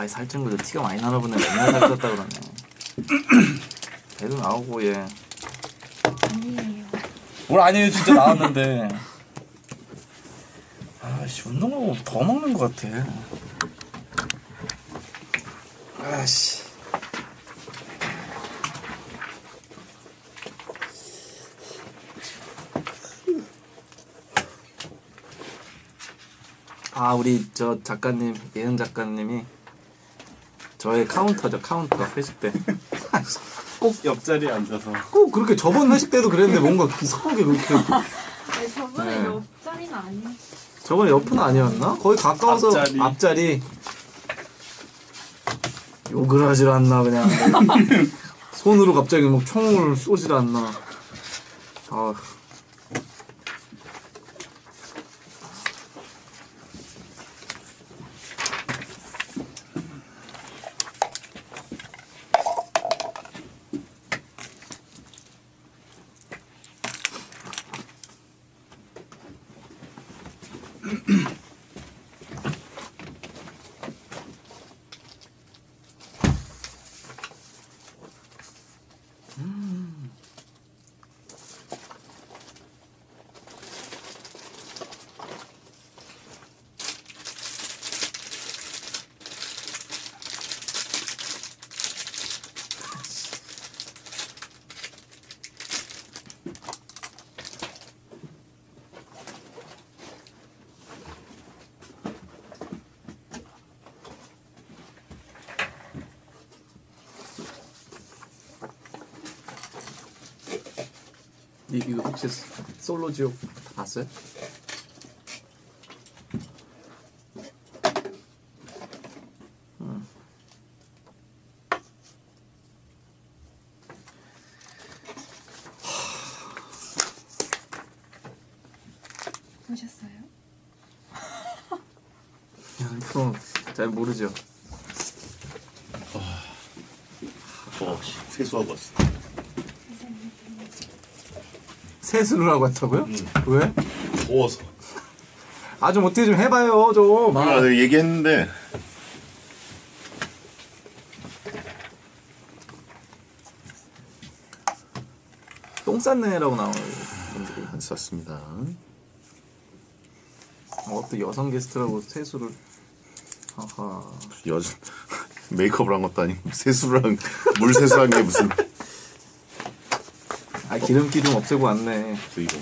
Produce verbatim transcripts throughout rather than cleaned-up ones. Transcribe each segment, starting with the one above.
아이 살찐 거도 티가 많이 나나 보네. 맨날 살쪘다 그러네. 배도 나오고 얘. 아니에요. 뭘 아니에요. 진짜 나왔는데. 아씨 운동하고 더 먹는 것 같아. 아씨. 아 우리 저 작가님 예은 작가님이 저의 카운터죠. 카운터 회식 때 꼭 옆자리에 앉아서 꼭 그렇게 저번 회식 때도 그랬는데 뭔가 이상하게 그렇게 아니, 저번에 네. 옆자리는 아니었어. 저번에 옆은 아니었나? 거의 가까워서 앞자리, 앞자리. 욕을 하질 않나 그냥 손으로 갑자기 막 총을 쏘질 않나. 아. 이, 이거 혹시 솔로 지옥 봤어요? 음. 보셨어요? 그럼 잘 모르죠. 어, 세수하고 왔어. 세수를 하고 왔다고요? 응. 왜? 더워서. 아 좀 어떻게 좀 해봐요 좀. 아, 내가 얘기했는데 똥 쌌네라고 나오는 분들이. 안 쌌습니다. 어, 또 여성 게스트라고 세수를. 하하. 여 메이크업을 한 것도 아니고 세수랑 물 세수한 게 무슨. 아 기름기 좀 없애고 왔네. 저 이거.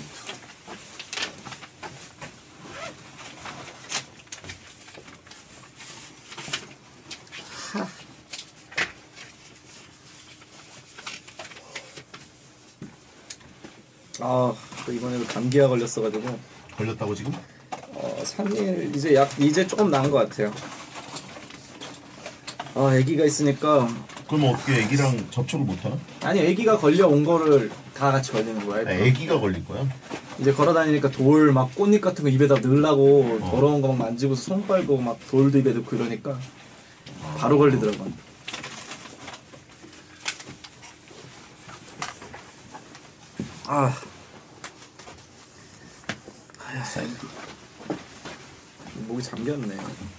아, 또 이번에도 감기가 걸렸어가지고. 걸렸다고 지금? 어, 삼 일 이제 약 이제 조금 나은 것 같아요. 아, 아기가 있으니까. 그럼 어떻게 애기랑 접촉을 못 하나? 아니, 아기가 걸려 온 거를 다 같이 걸리는 거야. 아, 애기가 걸릴 거야? 이제 걸어 다니니까 돌 막 꽃잎 같은 거 입에다 넣으려고 어. 더러운 거 막 만지고서 손 빨고 막 돌도 입에 넣고 이러니까 바로 걸리더라고. 아. 사인도. 목이 잠겼네.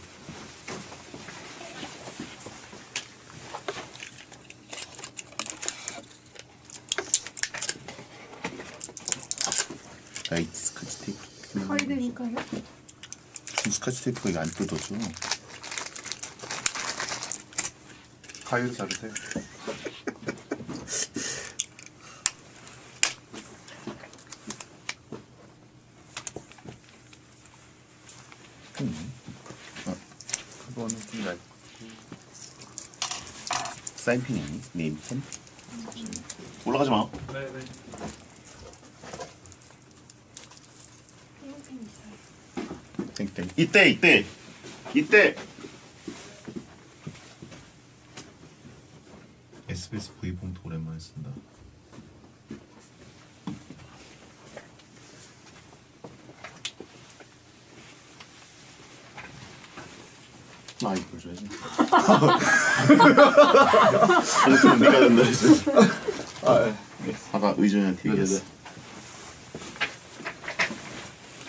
아이 스카치 테이프. 거의 되니까요. 지금 스카치 테이프가 이게 안 뜯어져. 가위로 자르세요. 음. 아, 그거는 좀 얇고. 사인펜이 네임펜. 올라가지 마. 네네. 땡땡 있어요. 땡땡. 이때 이때 이때. 에스비에스 V 봉투 오랜만에 쓴다. 아 이걸 줘야지. 봉투는 네가 된다 했어. 아, 예. 아까 의전한테 얘기했어.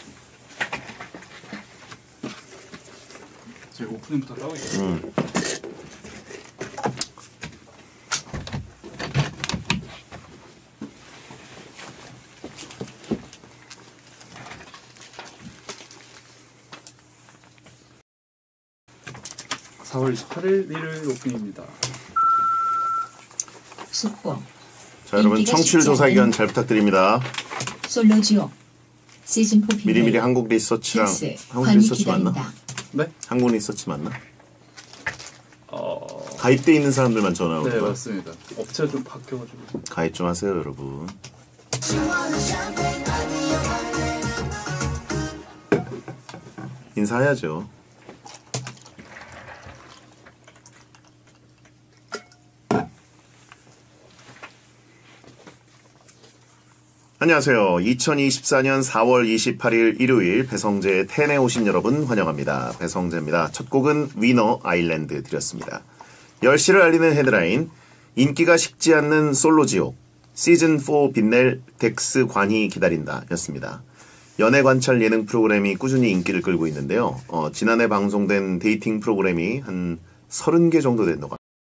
저희 오프닝부터 따고 있어요. 응. 사월 이십팔일 일요일 오픈입니다. 숙보. 자, 여러분 인기가 청취율 쉽지 조사 않은 기간 잘 부탁드립니다. 솔로지오. 시즌포 비밀. 미리미리 한국 리서치랑 픽스. 한국 관이 리서치 맞나? 기다린다. 네? 한국 리서치 맞나? 어... 가입돼 있는 사람들만 전화 오는 네, 거야? 맞습니다. 업체가 좀 바뀌어가지고. 가입 좀 하세요, 여러분. 인사해야죠. 안녕하세요. 이천이십사년 사월 이십팔일 일요일 배성재의 텐에 오신 여러분 환영합니다. 배성재입니다. 첫 곡은 위너 아일랜드 드렸습니다. 열 시를 알리는 헤드라인, 인기가 식지 않는 솔로지옥, 시즌사 빛낼 덱스 관이 기다린다 였습니다. 연애관찰 예능 프로그램이 꾸준히 인기를 끌고 있는데요. 어, 지난해 방송된 데이팅 프로그램이 한 서른 개 정도 된다고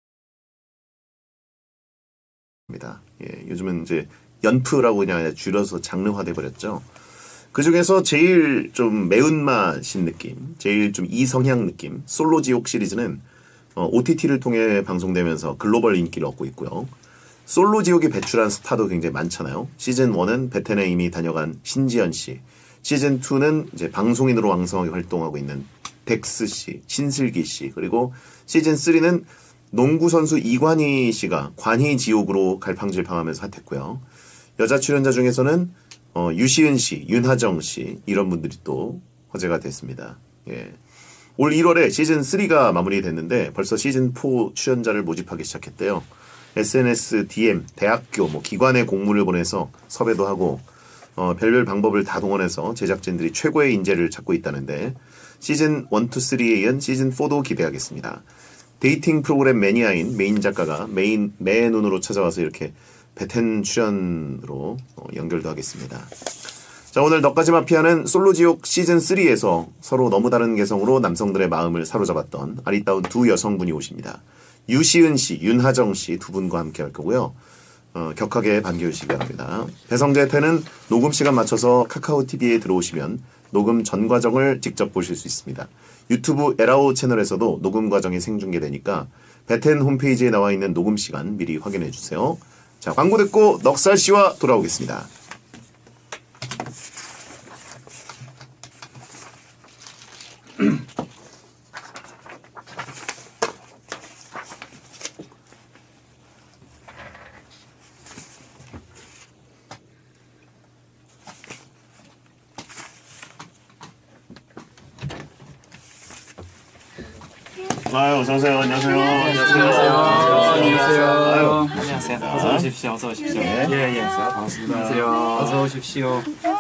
합니다. 예, 요즘은 이제 연프라고 그냥 줄여서 장르화돼 버렸죠. 그 중에서 제일 좀 매운맛인 느낌, 제일 좀 이성향 느낌, 솔로지옥 시리즈는 어, 오티티를 통해 방송되면서 글로벌 인기를 얻고 있고요. 솔로지옥이 배출한 스타도 굉장히 많잖아요. 시즌 일은 베텐에 이미 다녀간 신지연 씨, 시즌 이는 이제 방송인으로 왕성하게 활동하고 있는 덱스 씨, 신슬기 씨, 그리고 시즌 삼는 농구 선수 이관희 씨가 관희 지옥으로 갈팡질팡하면서 핫했고요. 여자 출연자 중에서는 어, 유시은 씨, 윤하정 씨 이런 분들이 또 화제가 됐습니다. 예. 올 일월에 시즌 삼가 마무리됐는데 벌써 시즌 사 출연자를 모집하기 시작했대요. 에스엔에스, 디엠, 대학교, 뭐 기관에 공문을 보내서 섭외도 하고 어, 별별 방법을 다 동원해서 제작진들이 최고의 인재를 찾고 있다는데 시즌 일, 이, 삼에 이은 시즌 사도 기대하겠습니다. 데이팅 프로그램 매니아인 메인 작가가 메인 매 눈으로 찾아와서 이렇게 베텐 출연으로 어, 연결도 하겠습니다. 자, 오늘 너까지 마피아는 솔로지옥 시즌 삼에서 서로 너무 다른 개성으로 남성들의 마음을 사로잡았던 아리따운 두 여성분이 오십니다. 유시은 씨, 윤하정 씨 두 분과 함께 할 거고요. 어, 격하게 반겨주시기 바랍니다. 배성재 텐은 녹음 시간 맞춰서 카카오티비에 들어오시면 녹음 전 과정을 직접 보실 수 있습니다. 유튜브 에라오 채널에서도 녹음 과정이 생중계되니까 베텐 홈페이지에 나와 있는 녹음 시간 미리 확인해 주세요. 자, 광고 듣고 넉살 씨와 돌아오겠습니다. 아유, 어서오세요. 안녕하세요. 안녕하세요. 안녕하세요. 아유, 안녕하세요. 어서 오십시오. 어서 오십시오. 예, 예. 반갑습니다. 안녕하세요. 어서 오십시오.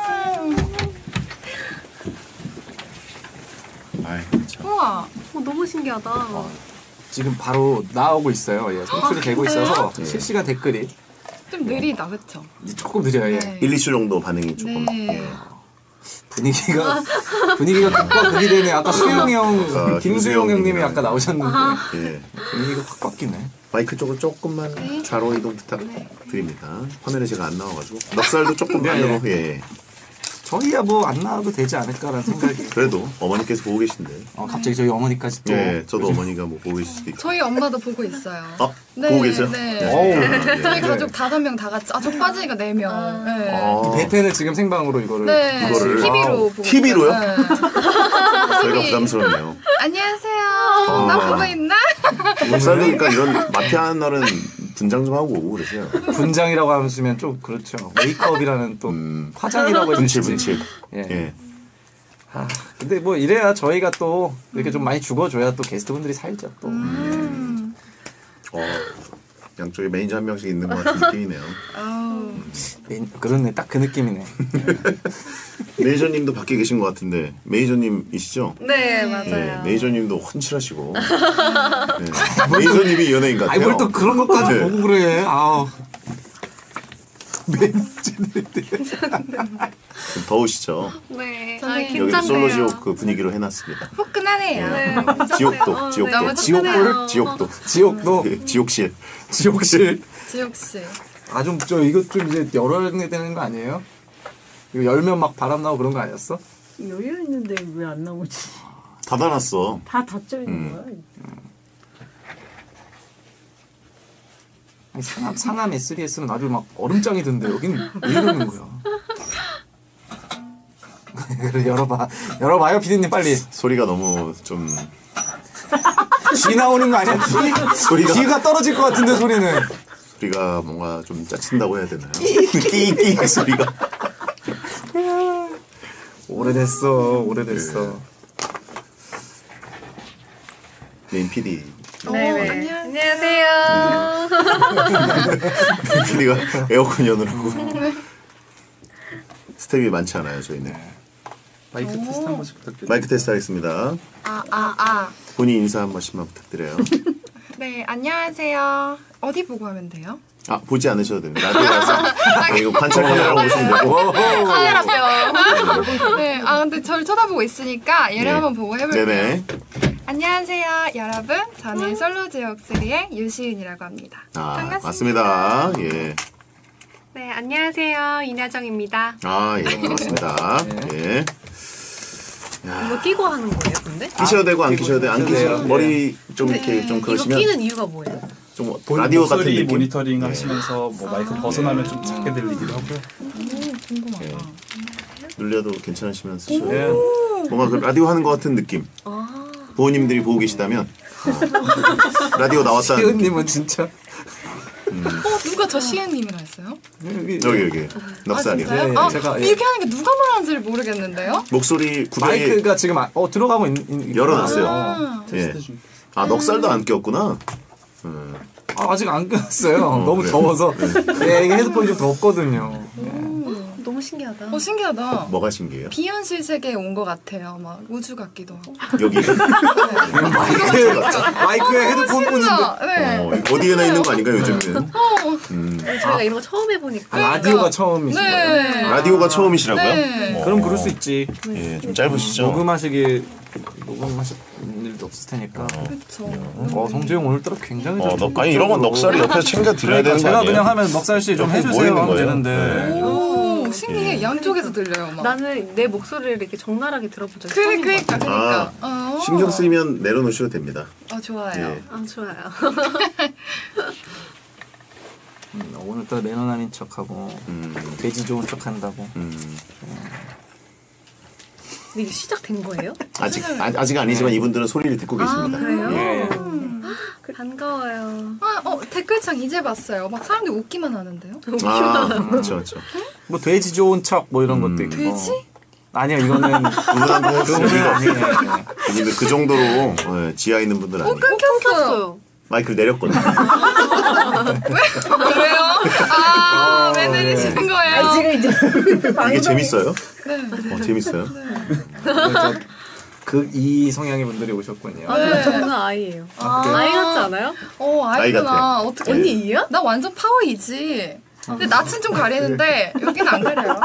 아이, 참. 우와, 어, 너무 신기하다. 지금 바로 나오고 있어요. 예, 송출이 되고 있어서 예. 실시간 댓글이 좀 느리다, 그쵸? 조금 느려요. 예. 네. 일, 이 주 정도 반응이 조금. 네. 예. 분위기가 분위기가 극과 극이 되네. 아까 수용 형, 아, 김수용 김수용 형님이 님이랑. 아까 나오셨는데 예. 분위기가 확 바뀌네. 마이크 쪽으로 조금만 네. 좌로 이동 부탁드립니다. 화면에 제가 안 나와가지고 넉살도 조금 네, 안으로. 네. 예. 저희야 뭐 안 나와도 되지 않을까라는 생각이. 그래도 어머니께서 보고 계신데. 어, 갑자기 저희 어머니까지 또. 예, 저도 어머니가 뭐 보고 계실 수도 있고. 저희 엄마도 보고 있어요. 아, 네, 보고 계세요? 네. 어우, 저희 예. 가족 다섯 명 다 같이, 아, 저 빠지니까 네 명. 네. 아, 베텐을 지금 생방으로 이거를. 네, 이거를- 티비로 와우. 보고. 티비로요? 있어요. 네. 저희가 부담스럽네요. 안녕하세요. 아. 나 보고 있나? 넉살이니까 이런 마피아 한 날은 분장 좀 하고 오고 그러세요. 분장이라고 하시면 좀 그렇죠. 메이크업이라는 또 음. 화장이라고 분칠, 해주시지. 분칠. 예. 예. 아, 근데 뭐 이래야 저희가 또 이렇게 좀 많이 죽어줘야 또 게스트분들이 살죠 또. 음. 어, 양쪽에 매니저 한 명씩 있는 것 같은 느낌이네요. 아우. 메인- 그렇네, 딱 그 느낌이네. 매니저님도 밖에 계신 것 같은데 매니저님이시죠? 네, 예, 맞아요. 매니저님도 훤칠하시고. 네. 매니저님이 연예인 같아요. 아니 뭘 또 그런 것까지 네. 보고 그래. 아우. 매니저들. 좀 더우시죠? 네. 여기 괜찮네요. 솔로지옥 그 분위기로 해놨습니다. 후끈하네요. 네. 네. 지옥도, 어, 지옥도. 네, 너무 지옥불? 좋네요. 지옥도. 지옥도 예, 지옥실. 지옥실. 지옥씨. 아 좀 저 이거 좀 이제 열어야 되는 거 아니에요? 이거 열면 막 바람 나고 그런 거 아니었어? 열려 있는데 왜 안 나오지? 닫아놨어. 다 닫혀 있는 음. 거야. 아니, 상암 상암 에스비에스는 아주 막 얼음장이던데 여긴 왜 이러는 거야? 열어봐, 열어봐요, 피디님 빨리. 소리가 너무 좀 쥐 나오는 거 아니야? 소리가 쥐가 떨어질 것 같은데 소리는. 소리가 뭔가 좀 짜친다고 해야 되나요? 끼끼 소리가. 오래됐어, 오래됐어. 메인 피디. 네네. 안녕하세요. 메인 피디가 에어컨 여느라고 스텝이 많지 않아요 저희는. 마이크 테스트 한 번씩 부탁드립니다. 마이크 테스트 하겠습니다. 아, 아, 아. 본인 인사 한 번씩만 부탁드려요. 네, 안녕하세요. 어디 보고 하면 돼요? 아 보지 않으셔도 됩니다. 라디오라서 네, 이거 관찰 카메라로 보시면 되고. 카메라 뼈. 네, 아 근데 저를 쳐다보고 있으니까 얘를 네. 한번 보고 해볼게요. 네네. 안녕하세요, 여러분. 저는 솔로 지옥쓰리의 유시은이라고 합니다. 아 반갑습니다. 맞습니다. 예. 네, 안녕하세요. 이나정입니다. 아 예 반갑습니다. 예. 이거 끼고 하는 거예요, 근데? 끼셔도 되고 안 끼셔도 돼요. 안 끼셔도 끼셔도 돼요. 머리 좀 이렇게 좀 이거 그러시면 끼는 이유가 뭐예요? 좀 본 라디오 같은 목소리 느낌. 모니터링 네. 하시면서 뭐 마이크 벗어나면 좀 작게 들리기도 하고요. 궁금하다. 예. 눌려도 괜찮으시면 쓰셔도 예. 돼요. 뭔가 그 라디오 하는 것 같은 느낌. 아, 부모님들이 보고 계시다면 어, 라디오 나왔다는 느낌. 시은님은 진짜 어, 누가 저 시은님이라 했어요? 여기 여기 여기 아, 넉살이요. 진짜요? 네, 아, 제가, 예. 이렇게 하니까 누가 말하는지를 모르겠는데요? 목소리 구별이 마이크가 지금 아- 어 들어가고 있, 있, 열어놨어요. 아, 예. 테스트 중. 아 넉살도 안 꼈구나. 음. 아, 아직 안 끊었어요. 너무 그래요? 더워서. 네, 이게 헤드폰이 좀 덥거든요. 네. 너무 신기하다. 어, 신기하다. 뭐가 신기해요? 비현실 세계에 온 것 같아요. 막 우주 같기도 하고. 여기 마이크, 마이크에 헤드폰 꽂는데. 진짜, 네. 어, 어디에나 있는 거 아닌가요 요즘은? 음. 저희가 이런 거 처음 해보니까. 라디오가 처음이신가요? 네. 라디오가 처음이시라고요? 네. 어. 그럼 그럴 수 있지. 예, 좀 짧으시죠? 녹음하시기 녹음하실 일도 없을 테니까. 그쵸. 어, 성재형 오늘따라 굉장히 어, 좀 넉, 아니 이런 건 넉살이 옆에서 챙겨 드려야 그러니까 되는 거 제가 아니에요? 그냥 하면 넉살 씨 좀 옆에 해주세요 뭐 있는 하면 거예요? 되는데. 네. 오, 신기해. 양쪽에서 들려요, 막. 나는 내 목소리를 이렇게 적나라하게 들어본 적이 그래, 처음인 것 그러니까, 같아. 그러니까. 어. 신경 쓰이면 내려놓으셔도 됩니다. 어, 좋아요. 예. 아, 좋아요. 음, 오늘따라 매너 남인 척하고 음, 돼지 좋은 척한다고. 음. 근데 이게 시작된 거예요? 아직 아, 아직 아니지만 이분들은 소리를 듣고 계십니다. 아, 그래요? 예. 반가워요. 아, 어, 댓글창 이제 봤어요. 막 사람들 웃기만 하는데요? 아, 그렇죠, 그렇죠. 뭐 돼지 좋은 척 뭐 이런 음. 것도 있고. 돼지? 아니요 이거는 그분한테 그거는 소리가 아니에요. 근데 그 정도로 어, 지하에 있는 분들 아니에요. 끊겼어요. 마이크를 내렸거든요. 그래요? 아, 왜 내리시는 거예요? 이게 재밌어요? 네. 어, 재밌어요? 그 이 성향의 분들이 오셨군요. 네. 저는 아이예요. 아, 아이 같지 않아요? 어, 아이 아이구나. 같아. 어떻게. 언니 이야? 나 완전 파워이지. 근데 낯은 좀 가리는데, 여기는 안 가려요.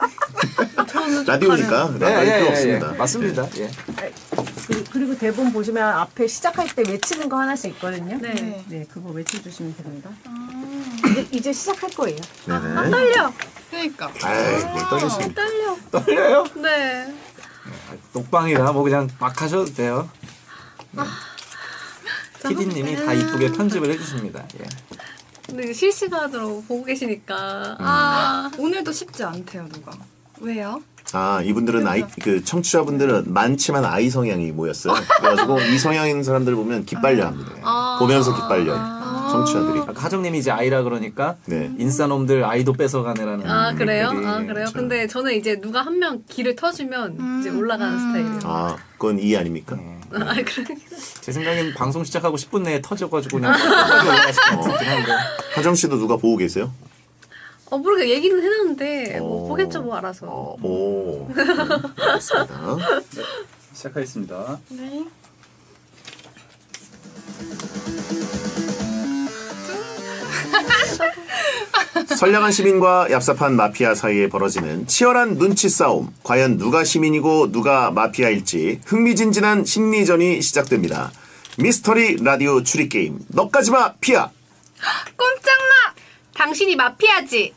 라디오니까 네, 라디오 예, 필요 예, 없습니다. 예. 맞습니다. 예. 그리- 그리고 대본 보시면 앞에 시작할 때 외치는 거 하나씩 있거든요. 네. 네, 그거 외쳐주시면 됩니다. 이제, 이제 시작할 거예요. 네네. 떨려. 그러니까. 아이, 뭘 떨리시. 떨려. 떨려요? 네. 녹방이라 뭐 그냥 막 하셔도 돼요. 네. 피디님이 다 이쁘게 편집을 해주십니다. 예. 근데 이거 실시간으로 보고 계시니까. 아. 오늘도 쉽지 않대요, 누가. 왜요? 아, 이분들은 아이, 그 청취자분들은 많지만 아이 성향이 모였어요. 그래가지고 이 성향인 사람들 보면 기빨려 합니다. 아. 보면서 기빨려. 청취자들이. 아까 하정님이 이제 아이라 그러니까 네. 인싸놈들 아이도 뺏어가네라는. 아, 그래요? 댓글이. 아, 그래요? 그렇죠. 근데 저는 이제 누가 한 명 길을 터주면 이제 올라가는 스타일이에요. 아, 그건 이 아닙니까? 아, 그래. 제 생각엔 방송 시작하고 십 분 내에 터져가지고 그냥 끝까지 올라가실 것 같긴 한데. 하정 씨도 누가 보고 계세요? 어, 모르게 얘기는 해놨는데, 뭐, 어. 보겠죠, 뭐, 알아서. 어, 오. 네, 알겠습니다. 시작하겠습니다. 네. 선량한 시민과 얍삽한 마피아 사이에 벌어지는 치열한 눈치 싸움. 과연 누가 시민이고 누가 마피아일지 흥미진진한 심리전이 시작됩니다. 미스터리 라디오 추리게임 너까지마 피아. 꼼짝마! 당신이 마피아지!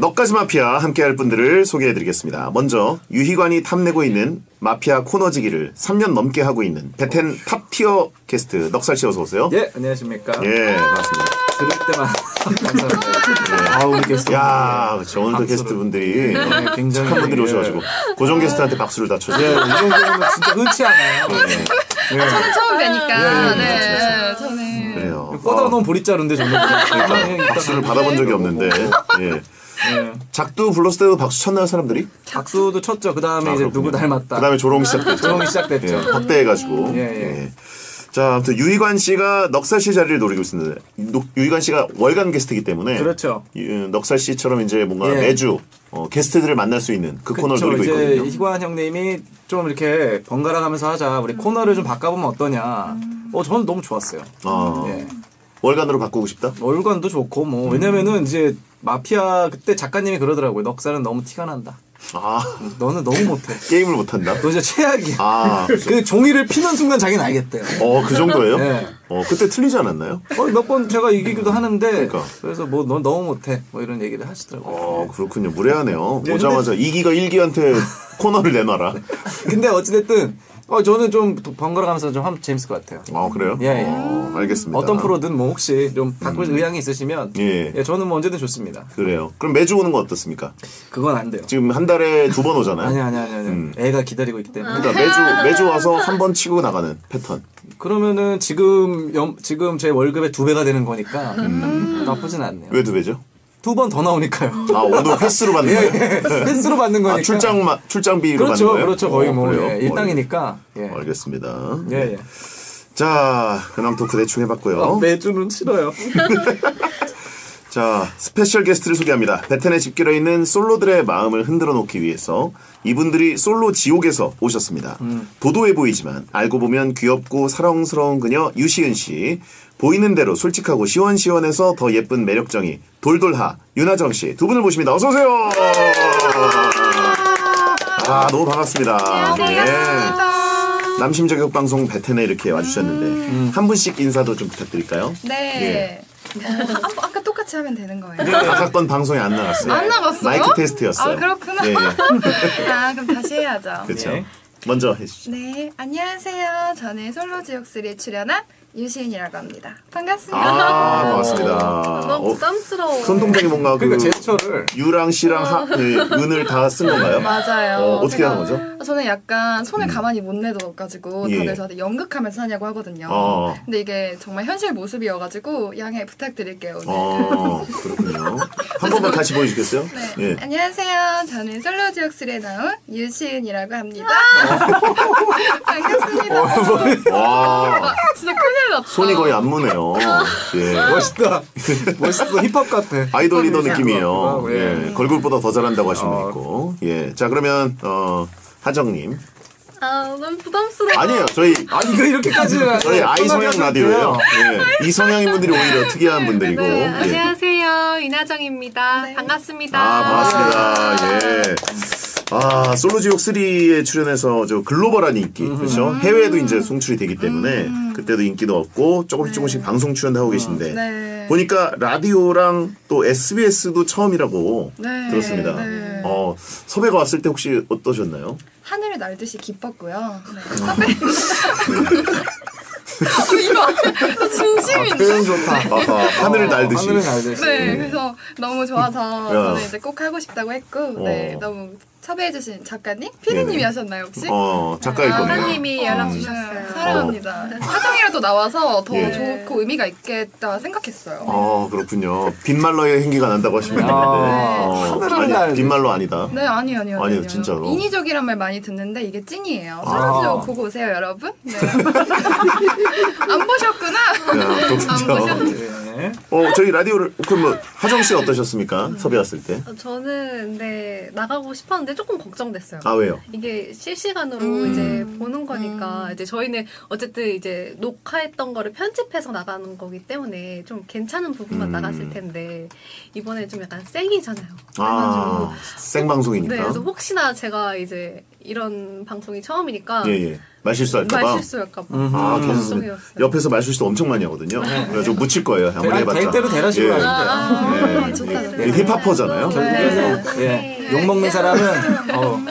넉가지 마피아 함께할 분들을 소개해드리겠습니다. 먼저 유희관이 탐내고 있는 마피아 코너지기를 삼 년 넘게 하고 있는 베텐 탑티어 게스트 넉살씨 어서 오세요. 예, 안녕하십니까. 예, 반갑습니다. 들을 때만 감사합니다. 아, 우리 게스트. 야, 저 오늘도 박수를. 게스트 분들이 네, 굉장히 착한 분들이 예. 오셔가지고 고정 게스트한테 박수를 다 쳐줘요. 예, 이 정도면 진짜 흔치 않아요. 예. 저는 처음 뵈니까. 예, 예, 네, 저는. 그래요. 꺼다 놓은 보리자루인데 저는 그냥 박수를 받아본 적이 없는데. 예. 예. 작두 불렀을 때도 박수 쳤나요, 사람들이? 박수도 쳤죠. 그 다음에 아, 이제 그렇군요. 누구 닮았다. 그 다음에 조롱이 시작됐죠. 조롱이 시작됐죠. 예, 확대해가지고. 예, 예. 예. 자, 아무튼 유희관 씨가 넉살 씨 자리를 노리고 있습니다. 유- 유희관 씨가 월간 게스트이기 때문에. 그렇죠. 유- 넉살 씨처럼 이제 뭔가 예. 매주 어, 게스트들을 만날 수 있는 그 코너를 그쵸, 노리고 이제 있거든요. 희관 형님이 좀 이렇게 번갈아 가면서 하자. 우리 코너를 좀 바꿔보면 어떠냐. 어, 저는 너무 좋았어요. 아, 예. 월간으로 바꾸고 싶다? 월간도 좋고 뭐 왜냐면은 이제 마피아 그때 작가님이 그러더라고요. 넉살은 너무 티가 난다. 아, 너는 너무 못해. 게임을 못한다? 너 진짜 최악이야. 아, 그 종이를 피는 순간 자기는 알겠대요. 어, 그 정도예요? 네. 어, 그때 틀리지 않았나요? 어, 몇 번 제가 이기기도 하는데 그러니까. 그래서 뭐 넌 너무 못해 뭐 이런 얘기를 하시더라고요. 어, 그렇군요. 무례하네요. 네, 오자마자 이 기가 일 기한테 코너를 내놔라. 근데 어찌됐든 어, 저는 좀 번갈아 가면서 좀 하면 재밌을 것 같아요. 아, 그래요? 예, 예. 어, 알겠습니다. 어떤 프로든 뭐 혹시 좀 바꿀 의향이 있으시면 예. 예, 저는 뭐 언제든 좋습니다. 그래요. 그럼 매주 오는 거 어떻습니까? 그건 안 돼요. 지금 한 달에 두 번 오잖아요. 아니 아니 아니 아니. 음. 애가 기다리고 있기 때문에. 그러니까 매주 매주 와서 한 번 치고 나가는 패턴. 그러면은 지금 염, 지금 제 월급의 두 배가 되는 거니까 나쁘진 않네요. 왜 두 배죠? 두 번 더 나오니까요. 아, 오늘 횟수로 받는 거예요? 횟수로 받는 거니까. 아, 출장 출장비로 그렇죠, 받는 거예요? 그렇죠. 거의 어, 뭐 그래요? 예, 일당이니까. 예. 어, 알겠습니다. 예, 예. 자, 근황 토크 대충 해봤고요. 아, 매주는 싫어요. 자, 스페셜 게스트를 소개합니다. 베텐에 집결해 있는 솔로들의 마음을 흔들어 놓기 위해서 이분들이 솔로 지옥에서 오셨습니다. 음. 도도해 보이지만 알고 보면 귀엽고 사랑스러운 그녀 유시은 씨, 보이는 대로 솔직하고 시원시원해서 더 예쁜 매력정이 돌돌하 윤하정 씨 두 분을 모십니다. 어서 오세요. 아, 너무 반갑습니다. 네. 남심 저격 방송 베텐에 이렇게 와주셨는데 한 분씩 인사도 좀 부탁드릴까요? 네. 어, 아, 아까 똑같이 하면 되는 거예요. 네. 각건 방송에 안 나갔어요. 안 나갔어요? 마이크 테스트였어요. 아, 그렇구나. 예, 예. 아, 그럼 다시 해야죠. 그렇죠. 예. 먼저 해주시죠. 네, 안녕하세요. 저는 솔로 지옥쓰리에 출연한 유시은이라고 합니다. 반갑습니다. 아, 반갑습니다. 너무 어, 부담스러워. 손동작이 뭔가 그 그러니까 제스처를 유랑 씨랑 하, 그 은을 다 쓴 건가요? 맞아요. 어, 어떻게 제가- 하는 거죠? 저는 약간 손을 음. 가만히 못 내둬가지고 예. 다들 저한테 연극하면서 하냐고 하거든요. 어. 근데 이게 정말 현실 모습이어가지고 양해 부탁드릴게요. 오늘. 어, 그렇군요. 한 번만 다시 보여주겠어요? 네. 예. 안녕하세요. 저는 솔로 지옥쓰리에 나온 유시은이라고 합니다. 반갑습니다. 와, 진짜 큰일 났다. 손이 거의 안무네요. 예. 멋있다. 멋있어. 힙합 같아. 아이돌 리더 느낌이에요. 아, 예. 예. 걸그룹보다 더 잘한다고 하시는 분 아. 있고. 예. 자, 그러면, 어, 하정님. 아, 너무 부담스러워. 아니에요. 저희, 아 이거 이렇게까지 저희 아이 성향 라디오예요. 예. 이 성향인 분들이 오히려 특이한 분들이고. 네, 예. 안녕하세요. 이나정입니다. 네. 반갑습니다. 아, 반갑습니다. 예. 아, 솔로지옥 쓰리에 출연해서 저 글로벌한 인기, 그렇죠? 해외에도 이제 송출이 되기 때문에 그때도 인기도 없고 조금씩 조금씩 방송 출연도 하고 계신데 네. 보니까 라디오랑 또 에스비에스도 처음이라고 네, 들었습니다. 네. 어, 섭외가 왔을 때 혹시 어떠셨나요? 하늘을 날듯이 기뻤고요. 네. 선배. 이거 진심인데. 표현 좋다. 아하, 하늘을 날듯이. 하늘을 날듯이. 네, 그래서 너무 좋아서 야. 저는 이제 꼭 하고 싶다고 했고, 네, 어. 너무 섭외해주신 작가님, 피디님이 네네. 하셨나요 혹시? 어, 작가일 겁니다. 작가님이 연락 네, 주셨어요. 사랑합니다. 사정이라도 나와서 더 예. 좋고 의미가 있겠다 생각했어요. 어, 그렇군요. 빈말러의 행기가 난다고 하시면 되는데. 아, 어, 하늘을 아니, 날듯이. 빈말로 아니다. 네, 아니요, 아니요. 아니요, 진짜로. 인위적이란 말 많이 듣는데 이게 찐이에요. 아. 솔로지옥 보고 오세요, 여러분. 네. 안 보셨구나. 야, 안 그렇군요. 보셨. 네. 어, 저희 라디오를, 그럼 뭐, 하정 씨 어떠셨습니까? 섭외 왔을 때. 어, 저는 근데 나가고 싶었는데 조금 걱정됐어요. 아 왜요? 이게 실시간으로 음. 이제 보는 거니까 음. 이제 저희는 어쨌든 이제 녹화했던 거를 편집해서 나가는 거기 때문에 좀 괜찮은 부분만 음. 나갔을 텐데 이번에 좀 약간 생이잖아요. 아 생방송이니까. 네, 그래서 혹시나 제가 이제 이런 방송이 처음이니까 예예. 말실수할까봐. 말실수할까봐 아, 계속 걱정이었어요. 옆에서 말실수 엄청 많이 하거든요. 그래가지고 묻힐 거예요. 아무리 해봤자. 될 대로 되라시고 예. 하는데. 아, 예. 좋다, 좋다. 이 힙합퍼잖아요. 결국에는 예. 욕 먹는 사람은 어.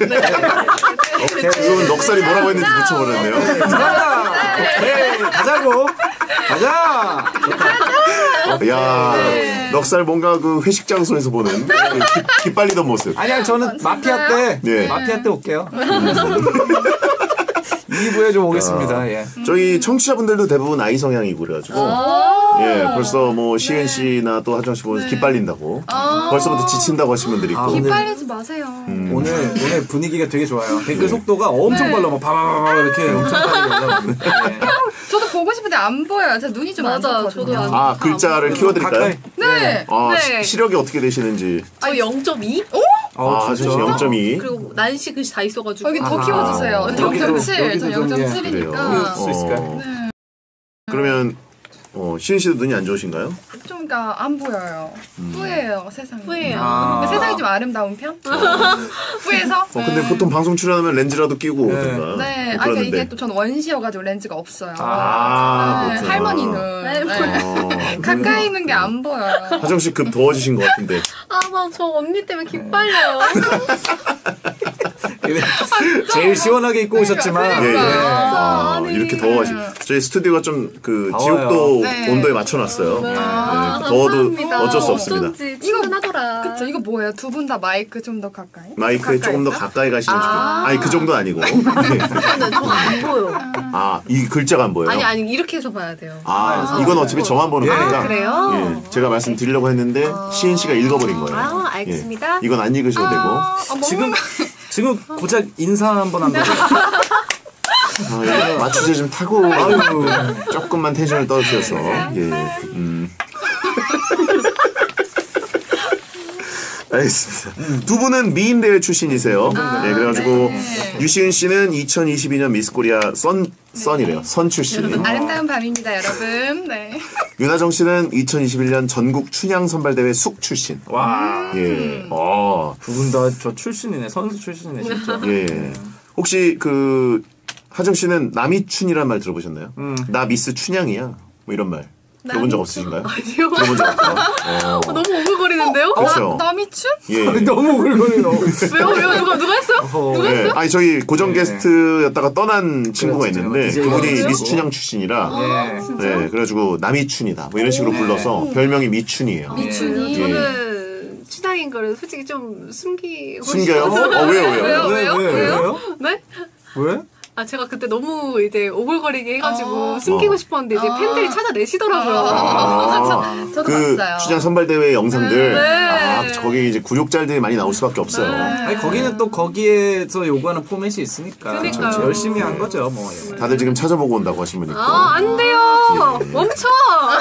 지금 넉살이 뭐라고 했는지 묻혀버렸네요. 가자. 오케이 가자고. 가자. 야, 넉살 뭔가 그 회식 장소에서 보는 그 기, 기빨리던 모습. 아니야 저는 마피아 때 네. 마피아 때 올게요. 이 부에 좀 오겠습니다. 예. 저희 청취자분들도 대부분 아이 성향이고 그래가지고 예 벌써 뭐 시은 씨나 또 하정 씨 보면서 기빨린다고 벌써부터 지친다고 하신 분들이 있고. 아, 근데 기빨리지 마세요. 음. 오늘 오늘 분위기가 되게 좋아요. 댓글 속도가 엄청 빨라. 막 바바바바 이렇게 엄청 빨리 올라오는데. 예. 저도 보고 싶은데 안 보여요. 제 눈이 좀 안 맞아, 좋거든요. 저도 안 아 글자를 키워드릴까요? 가까이. 네. 아 네. 시, 시력이 어떻게 되시는지. 저 영 점 이? 아 하정 씨 영 점 이. 그리고 난시 글씨 다 있어가지고 여기 더 아, 키워주세요. 여기도, 영 점 칠, 여기도 전 좀, 영 점 예. 그래요. 칠이니까. 수 있을까요? 어. 그러면 어, 시은 씨도 눈이 안 좋으신가요? 좀 그러니까 안 보여요. 뿌예요 세상이. 후회해요. 아. 세상이 좀 아름다운 편? 뿌에서? 어 근데 보통 방송 출연하면 렌즈라도 끼고 네. 오든가. 네, 뭐 아, 그러니까 그러는데. 이게 또 전 원시여가지고 렌즈가 없어요. 아, 네, 그렇구나. 할머니는 네. 네. 어, 가까이 있는 게 안 보여요. 하정 씨 급 더워지신 것 같은데. 아, 나 저 언니 때문에 기빨려요. 제일 시원하게 입고 오셨지만 예, 예. 그러니까. 아, 아니. 이렇게 더워지. 저희 스튜디오가 좀 그 더워요. 지옥도 네. 온도에 맞춰놨어요. 네. 아, 더워도 감사합니다. 어쩔 수 없습니다. 어쩐지 친근하더라. 그쵸, 이거 뭐예요? 두 분 다 마이크 좀 더 가까이? 마이크에 조금 더 가까이서? 가까이 가시면 좋겠어요. 아니 그 정도 아니고. 네. 저는 저안 보여. 아, 이 글자가 안 보여요. 아니 아니 이렇게 해서 봐야 돼요. 아, 이건 어차피 저만 보는 예. 거니까. 아, 그래요? 예, 제가 말씀드리려고 했는데 시은 씨가 읽어버린 거예요. 아, 알겠습니다. 예, 이건 안 읽으셔도 아, 너무 지금 지금 고작 인사 한번 한 거죠. 되고. 아, 이거 맞추제 좀 타고 아유, 조금만 텐션을 떨어뜨려서. 예. 음. 알겠습니다. 두 분은 미인대회 출신이세요. 네, 그래가지고 유시은 씨는 이천이십이 년 미스코리아 선 선이래요. 선 출신. 아름다운 밤입니다, 여러분. 네. 윤하정 씨는 이천이십일 년 전국 춘향 선발대회 숙 출신. 와. 예. 어. 두 분 다 저 출신이네. 선수 출신이네 진짜. 예. 혹시 그 하정 씨는 남이춘이란 말 들어보셨나요? 음. 나 미스 춘향이야. 뭐 이런 말. 들어본 적 없으신가요? 아니요. 들어본 적 없어요? 어. 너무 오글거리는데요? 그렇죠. 남이춘? 예. 너무 오글거려요. 왜요? 왜요? 누가 누가 했어요? 누가 예. 했어요? 아니 저희 고정 네. 게스트였다가 떠난 친구가 그렇죠. 있는데 디제이 그분이 그렇죠. 미스 춘향 출신이라 예. 네, 그래가지고 남이춘이다 뭐 이런 식으로 불러서 별명이 미춘이에요. 미춘이. 예. 저는 춘향인 거를 솔직히 좀 숨기고 숨겨요? 싶어서. 어 왜요 왜요? 왜요? 왜, 왜요? 왜, 왜요? 왜요? 네? 왜? 아 제가 그때 너무 이제 오글거리게 해가지고 어. 숨기고 어. 싶었는데 이제 어. 팬들이 찾아내시더라고요. 아, 저도 그 봤어요. 춘향 선발대회 영상들 네. 아 거기 이제 굴욕잘들이 많이 나올 수밖에 없어요. 아니 거기는 또 거기에서 요구하는 포맷이 있으니까 그러니까요. 저- 열심히 한 거죠 뭐. 예. 다들 지금 찾아보고 온다고 하신 분 있고. 아, 안 돼요! 멈춰!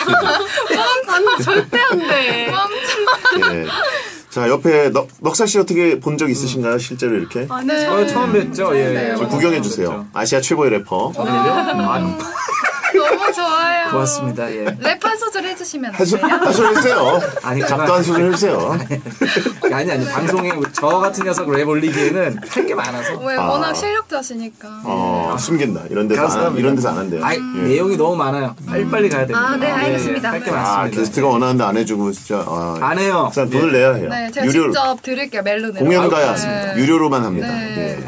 안, 절대 안 돼. 예. 자 옆에 넉, 넉살 씨 어떻게 본 적 있으신가요? 실제로 이렇게? 아니, 네. 저 처음 뵀죠. 예. 저 구경해 주세요. 아시아 최고의 래퍼. 아, 너무 좋아요. 고맙습니다. 예. 랩 한 소절 해주시면 안 한소 돼요? 한 소리 해주세요. 아니 작도 한 소절 해주세요. 아니 아니 방송에 저 같은 녀석 랩 올리기에는 할 게 많아서. 왜 아. 워낙 실력자시니까. 어 숨긴다. 이런 데서 안, 감사합니다. 이런 데서 안 한대요. 아이 내용이 너무 많아요. 빨리 빨리 가야 됩니다. 아, 네, 알겠습니다. 할 게 아 많습니다. 게스트가 원하는데 안 해주고 진짜 아, 안 해요. 일단 돈을 내야 해요. 네, 제가 유료 직접 들을게요, 멜론으로. 공연 가야 네. 유료로만 합니다. 네.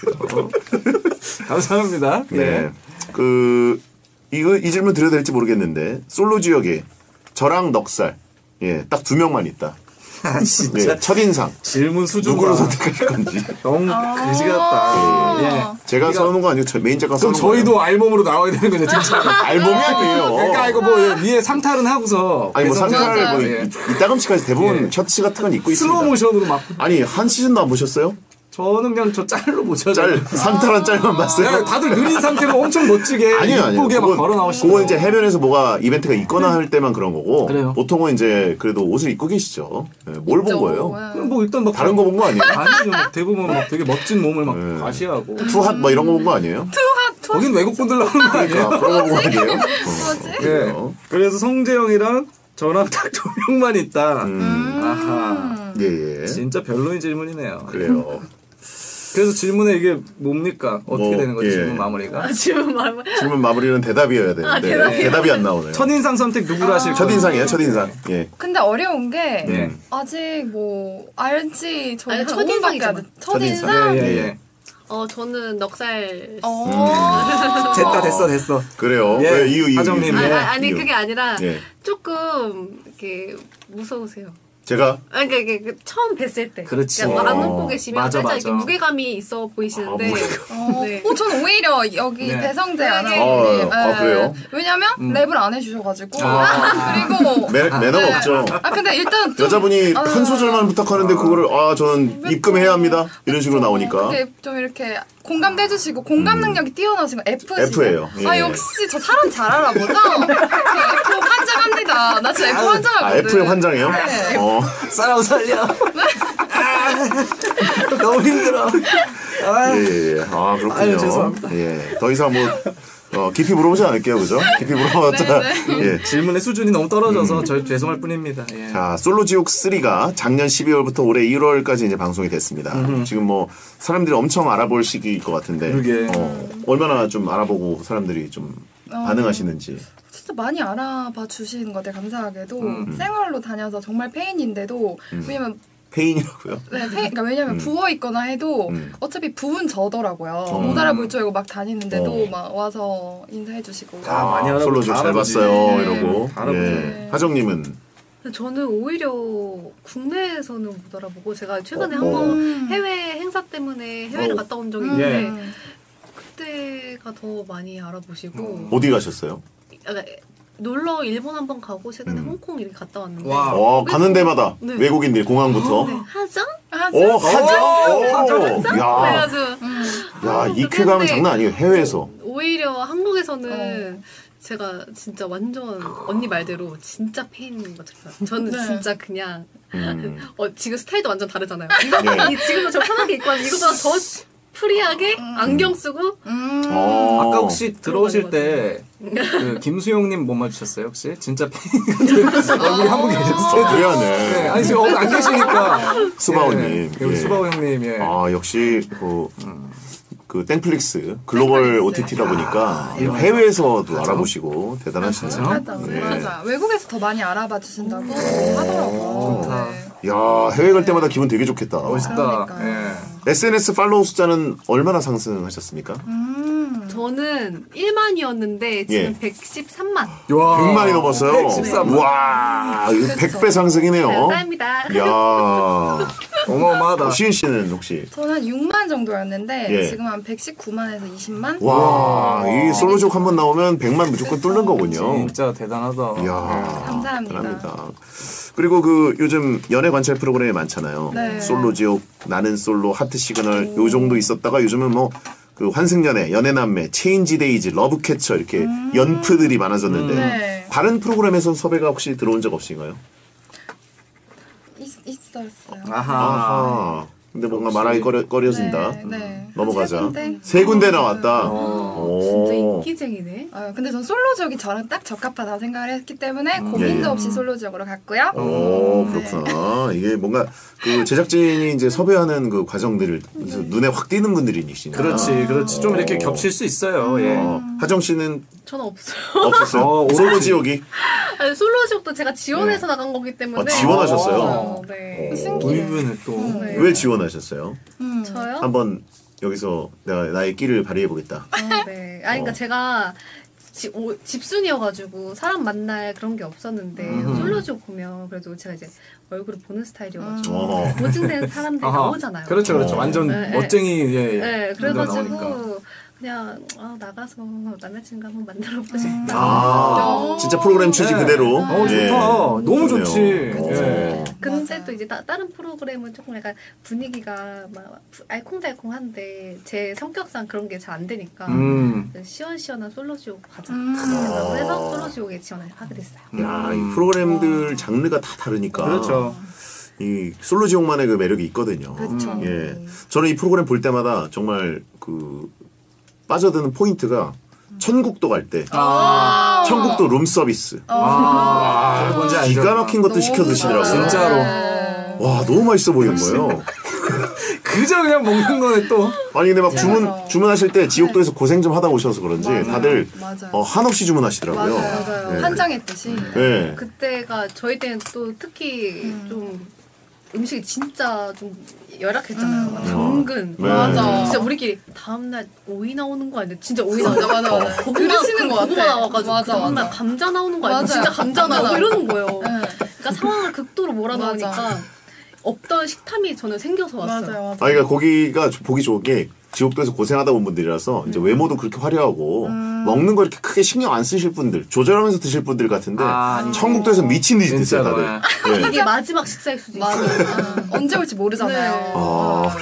예. 감사합니다. 네. 네. 그 이거 이 질문 드려도 될지 모르겠는데 솔로 지역에 저랑 넉살 예, 딱 두 명만 있다. 아, 진짜 예, 첫인상 질문 수준 누구를 선택하실 건지. 너무 그지 같다. 예. 제가 우리가- 써놓은 거 아니고 저 메인 작가 그럼 써놓은 거예요. 저희도 알몸으로 나와야 되는 거죠, 진짜. 알몸이 아니에요. 그러니까 이거 뭐 예, 위에 상탈은 하고서 아니 뭐 배송- 상탈 뭐 예. 이- 이따금치까지 대부분 예. 셔츠 같은 건 입고 슬로우 있습니다. 모션으로 막 아니 한 시즌도 안 보셨어요? 저는 그냥 저 짤로 보죠. 짤 산타란 짤만 봤어요. 네, 다들 느린 상태로 엄청 멋지게 아니요, 아니요. 이쁘게 막 그건- 걸어 나오시고. 그건 이제 해변에서 뭐가 이벤트가 있거나 할 때만 그런 거고. 그래요? 보통은 이제 그래도 옷을 입고 계시죠. 네, 뭘 본 거예요? 뭐 일단 막 다른 거 본 거 아니에요? 아니죠. 막 대부분 막 되게 멋진 몸을 막 네. 과시하고. 투핫 뭐 이런 거 본 거 아니에요? 거긴 외국 분들 나오는 거 아니에요? 아, 그런 거 본 거 아니에요? 어, 네. 그래요. 그래서 성재형이랑 저랑 딱 두 명만 있다. 음, 아하. 예, 예. 진짜 별로인 질문이네요. 그래요. 그래서 질문에 이게 뭡니까? 어떻게 뭐, 되는 거죠? 예. 질문 마무리가? 지금 말 질문 마무리는 대답이어야 되는데 대답이요? 대답이 안 나오네요. 첫인상 선택 누구로 하실 거예요? 첫인상이에요, 첫인상. 예. 근데 어려운 게 예. 아직 뭐 알지 저희 아니, 한 오 분밖에 첫인상이잖아. 안 첫인상? 예, 예, 예. 어 저는 넉살. 어. 됐다, 됐어, 됐어. 그래요. 예, 왜 이유 이유. 하정님, 이유. 아, 예. 아, 아니 이유. 그게 아니라 예. 조금 이렇게 무서우세요. 제가 아니 그러니까 이게 그 처음 뵀을 때. 그렇지. 그러니까 안 어. 웃고 계시면 맞아, 살짝 맞아. 이렇게 무게감이 있어 보이시는데. 아, 무게감. 어, 네. 어, 저는 오히려 여기 네. 배성재 네. 아나운서님. 아, 아, 그래요? 왜냐면 음. 랩을 안 해주셔가지고. 아. 그리고. 매, 매너가 네. 없죠. 아, 근데 일단. 좀, 여자분이 아, 한 소절만 부탁하는데 그거를 아 저는 입금해야 합니다 이런 식으로 나오니까 이렇게 좀 이렇게 공감도 해주시고 공감 능력이 뛰어나시고 F시고. F예요. 예. 아, 역시 저 사람 잘 알아보죠? 저 F 환장합니다. 나 진짜 F 아 환장하거든. F의 환장이에요? 네. 어. 싸워 살려. 아, 너무 힘들어. 아, 예, 예, 예. 아 그렇군요. 아유, 죄송합니다. 예, 더 이상 뭐 어, 깊이 물어보지 않을게요, 그죠? 깊이 물어봤자 네, 예. 질문의 수준이 너무 떨어져서 저 죄송할 뿐입니다. 예. 자, 솔로지옥 삼가 작년 십이월부터 올해 일월까지 이제 방송이 됐습니다. 지금 뭐 사람들이 엄청 알아볼 시기일 것 같은데 그러게. 어, 얼마나 좀 알아보고 사람들이 좀 어. 반응하시는지. 진짜 많이 알아봐 주시는 것들 감사하게도 음. 생얼로 다녀서 정말 페인인데도 왜냐면 페인이라고요? 네, 페인, 그러니까 왜냐면 음. 부어 있거나 해도 음. 어차피 부은 저더라고요. 어. 못 알아볼 줄 알고 막 다니는데도 어. 막 와서 인사해 주시고. 아, 많이 알아보고 솔로지옥 다 잘 알아보지. 봤어요 네. 이러고. 다 알아보지. 예. 하정님은 근데 저는 오히려 국내에서는 못 알아보고 제가 최근에 어, 한번 음. 해외 행사 때문에 해외를 어. 갔다 온 적이 음. 있는데 예. 그때가 더 많이 알아보시고 어디 가셨어요? 약간 놀러 일본 한번 가고 최근에 음. 홍콩 이렇게 갔다 왔는데 와. 어, 가는 데마다 네. 외국인들 공항부터. 네, 하정? 아, 오, 하정. 오, 야, 그래가지고 야, 이 쾌감은 장난 아니에요. 해외에서. 오히려 한국에서는 어. 제가 진짜 완전 언니 말대로 진짜 페인인 것 같아요. 저는 네. 진짜 그냥 음. 어, 지금 스타일도 완전 다르잖아요. 이거 네. 이 지금도 저 편하게 입고 왔는데 이거보다 더 프리하게 안경 쓰고 음. 어. 아까 혹시 들어오실 때 그 김수용님 못 맞추셨어요 혹시? 진짜 팬 같은 얼굴이 한 분 계셨어요. 그래야네. 네, 아니 지금 안 계시니까. 수바오님. 예, 우리 예. 수바오 형님. 예. 아, 역시 그, 그 땡플릭스 글로벌 오티티다 보니까 해외에서도 알아보시고 대단하시네요. 맞아, 예. 맞아. 외국에서 더 많이 알아봐 주신다고 어. 하더라고요. 좋다. 네. 야, 해외 갈 때마다 기분 되게 좋겠다. 멋있다. 그러니까요. 예. 에스엔에스 팔로우 숫자는 얼마나 상승하셨습니까? 음. 저는 일만이었는데 지금 예. 백십삼만. 와. 백만이 넘었어요. 백십삼. 와, 이거 백 배 상승이네요. 감사합니다. 야, 어마어마하다. 시은 씨는 혹시? 저는 한 육만 정도였는데 예. 지금 한 백십구만에서 이십만? 와, 이 솔로족 한 번 나오면 백만 무조건 뚫는 거군요. 진짜 대단하다. 이야, 감사합니다. 대단합니다. 그리고 그 요즘 연애 관찰 프로그램이 많잖아요. 네. 솔로지옥, 나는 솔로, 하트 시그널 요 정도 있었다가 요즘은 뭐 그 환승연애, 연애남매, 체인지데이즈, 러브캐쳐 이렇게 연프들이 많아졌는데 네. 다른 프로그램에서 섭외가 혹시 들어온 적 없으신가요? 있, 있었어요. 아하. 아하. 근데 뭔가 말하기 꺼려, 꺼려진다. 네, 네. 넘어가자. 세 군데? 세 군데 나왔다. 어. 진짜 오. 인기쟁이네. 아, 근데 전 솔로지옥이 저랑 딱 적합하다 생각을 했기 때문에 고민도 예, 예. 없이 솔로지옥으로 갔고요. 오, 네. 그렇구나. 이게 뭔가 그 제작진이 이제 섭외하는 그 과정들을 그래서 눈에 확 띄는 분들이시니까. 그렇지, 그렇지. 좀 이렇게 겹칠 수 있어요. 예. 어, 하정 씨는 저는 없어요. 없었어요? 어, 오로지. 솔로지옥이? 아니, 솔로지옥도 제가 지원해서 나간 거기 때문에. 아, 지원하셨어요? 어, 네. 신기해. 의문을 또. 네. 왜 지원하셨어요? 음. 저요? 한번 여기서 내가 나의 끼를 발휘해 보겠다. 어, 네. 아니, 그러니까 어. 제가 지, 오, 집순이여가지고 사람 만날 그런 게 없었는데 음. 솔로지옥 보면 그래도 제가 이제 얼굴을 보는 스타일이어가지고 어. 보증된 사람들이 아하. 나오잖아요. 그렇죠, 그렇죠. 어. 완전 네, 멋쟁이 예. 네, 분들 그래가지고 나오니까. 그냥 아, 나가서 남자친구 한번 만들어보고 싶다. 아, 진짜 프로그램 취지 네. 그대로. 어, 예. 좋다. 너무 좋네요. 좋지. 예. 근데 맞아요. 또 이제 다, 다른 프로그램은 조금 약간 분위기가 막 알콩달콩한데 제 성격상 그런 게 잘 안 되니까 음. 시원시원한 솔로지옥 가자 음. 생각을 해서 솔로지옥에 지원을 하게 됐어요. 야, 이 프로그램들 장르가 다 다르니까. 그렇죠. 이 솔로 지옥만의 그 매력이 있거든요. 그렇죠. 예. 저는 이 프로그램 볼 때마다 정말 그 빠져드는 포인트가 천국도 갈 때. 아. 천국도 룸 서비스. 아, 뭔지 알죠? 기가 막힌 것도 시켜 드시더라고요. 진짜로. 와, 너무 맛있어 보이는 거예요. 그저 그냥 먹는 거네 또. 아니 근데 막 주문 맞아. 주문하실 때 지옥도에서 고생 좀 하다 오셔서 그런지 맞아요. 다들 맞아요. 어, 한없이 주문하시더라고요. 맞아요. 맞아요. 네. 한정했듯이. 네. 그때가 저희 때는 또 특히 음. 좀 음식이 진짜 좀 열악했잖아요. 음. 막 당근. 네. 맞아. 진짜 우리끼리 다음날 오이 나오는 거 아니야? 진짜 오이 나오는 맞아, 맞아, 맞아. 고구마, 그러시는 것 고구마 같아. 나와가지고 맞아, 다음날 맞아. 감자 나오는 거 아니야? 맞아요. 진짜 감자 감자 나오고 나와. 이러는 거예요. 네. 그러니까 상황을 극도로 몰아넣으니까 없던 식탐이 저는 생겨서 왔어요. 맞아요, 맞아요. 아, 그러니까 거기가 보기 좋은 게 지옥도에서 고생하다 온 분들이라서 이제 외모도 그렇게 화려하고 먹는 거 이렇게 크게 신경 안 쓰실 분들, 조절하면서 드실 분들 같은데 아, 아니죠. 천국도에서 미친 듯이 드세요 진짜로, 다들. 예. 이게 마지막 식사일 수도 있어요. 맞아. 언제 올지 모르잖아요. 네. 아,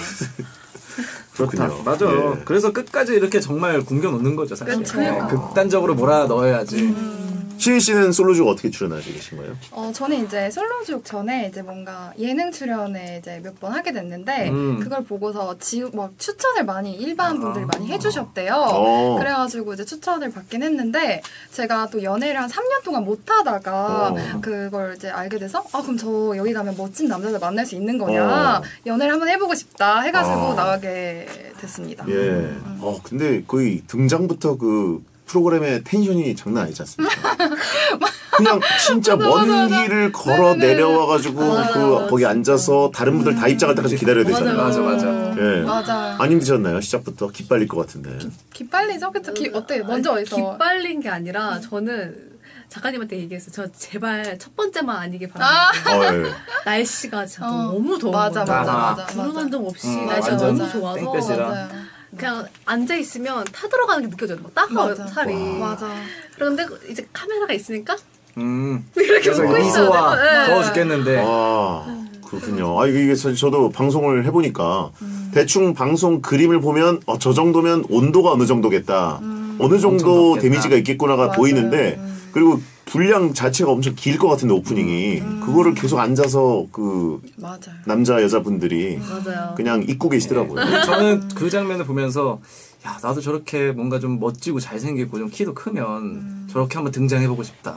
좋다. 그렇군요. 맞아. 예. 그래서 끝까지 이렇게 정말 굶겨 놓는 거죠, 사실. 그렇죠. 예, 극단적으로 몰아 넣어야지. 시인 씨는 솔로지옥 어떻게 출연하시게 계신 거예요? 어, 저는 이제 솔로지옥 전에 이제 뭔가 예능 출연을 이제 몇 번 하게 됐는데, 음. 그걸 보고서 지, 막 추천을 많이, 일반 분들이 많이 해주셨대요. 어. 그래가지고 이제 추천을 받긴 했는데, 제가 또 연애를 한 삼 년 동안 못 하다가, 어. 그걸 이제 알게 돼서, 아, 그럼 저 여기 가면 멋진 남자들 만날 수 있는 거냐, 어. 연애를 한번 해보고 싶다 해가지고 어. 나가게 됐습니다. 예. 어, 근데 거의 등장부터 그 프로그램의 텐션이 장난 아니지 않습니까? 그냥 진짜 먼 맞아, 맞아. 길을 걸어 네네네. 내려와가지고 맞아요, 그 맞아요. 거기 앉아서 다른 분들 다 입장할 때까지 기다려야 되잖아요. 맞아, 맞아. 예. 맞아요. 안 힘드셨나요? 시작부터 기빨릴 것 같은데. 기빨리죠? 그쵸? 기, 어때? 먼저 어디서? 기빨린 게 아니라 저는 작가님한테 얘기했어요. 저 제발 첫 번째만 아니길 바랍니다. 아, 어, 예. 날씨가 진짜 어. 너무 더운 맞아, 거예요. 맞아, 아. 맞아. 구름 한 점 없이 음, 날씨가 완전 너무 좋아서 땡볕이라. 맞아요. 그냥 앉아 있으면 타들어가는 게 느껴져요. 막 따가워요, 맞아. 살이. 맞아. 그런데 이제 카메라가 있으니까 음. 이렇게 그래서 웃고 있어요. 미소와 네. 더워 죽겠는데. 아, 그렇군요. 아, 이게 저, 저도 방송을 해보니까 대충 방송 그림을 보면 어, 저 정도면 온도가 어느 정도겠다. 어느 정도 덥겠다. 데미지가 있겠구나가 맞아요. 보이는데 음. 그리고 분량 자체가 엄청 길 것 같은데 오프닝이 그거를 계속 앉아서 그 맞아요. 남자 여자분들이 맞아요. 그냥 입고 계시더라고요. 저는 그 장면을 보면서 야 나도 저렇게 뭔가 좀 멋지고 잘생기고 좀 키도 크면 음. 저렇게 한번 등장해보고 싶다.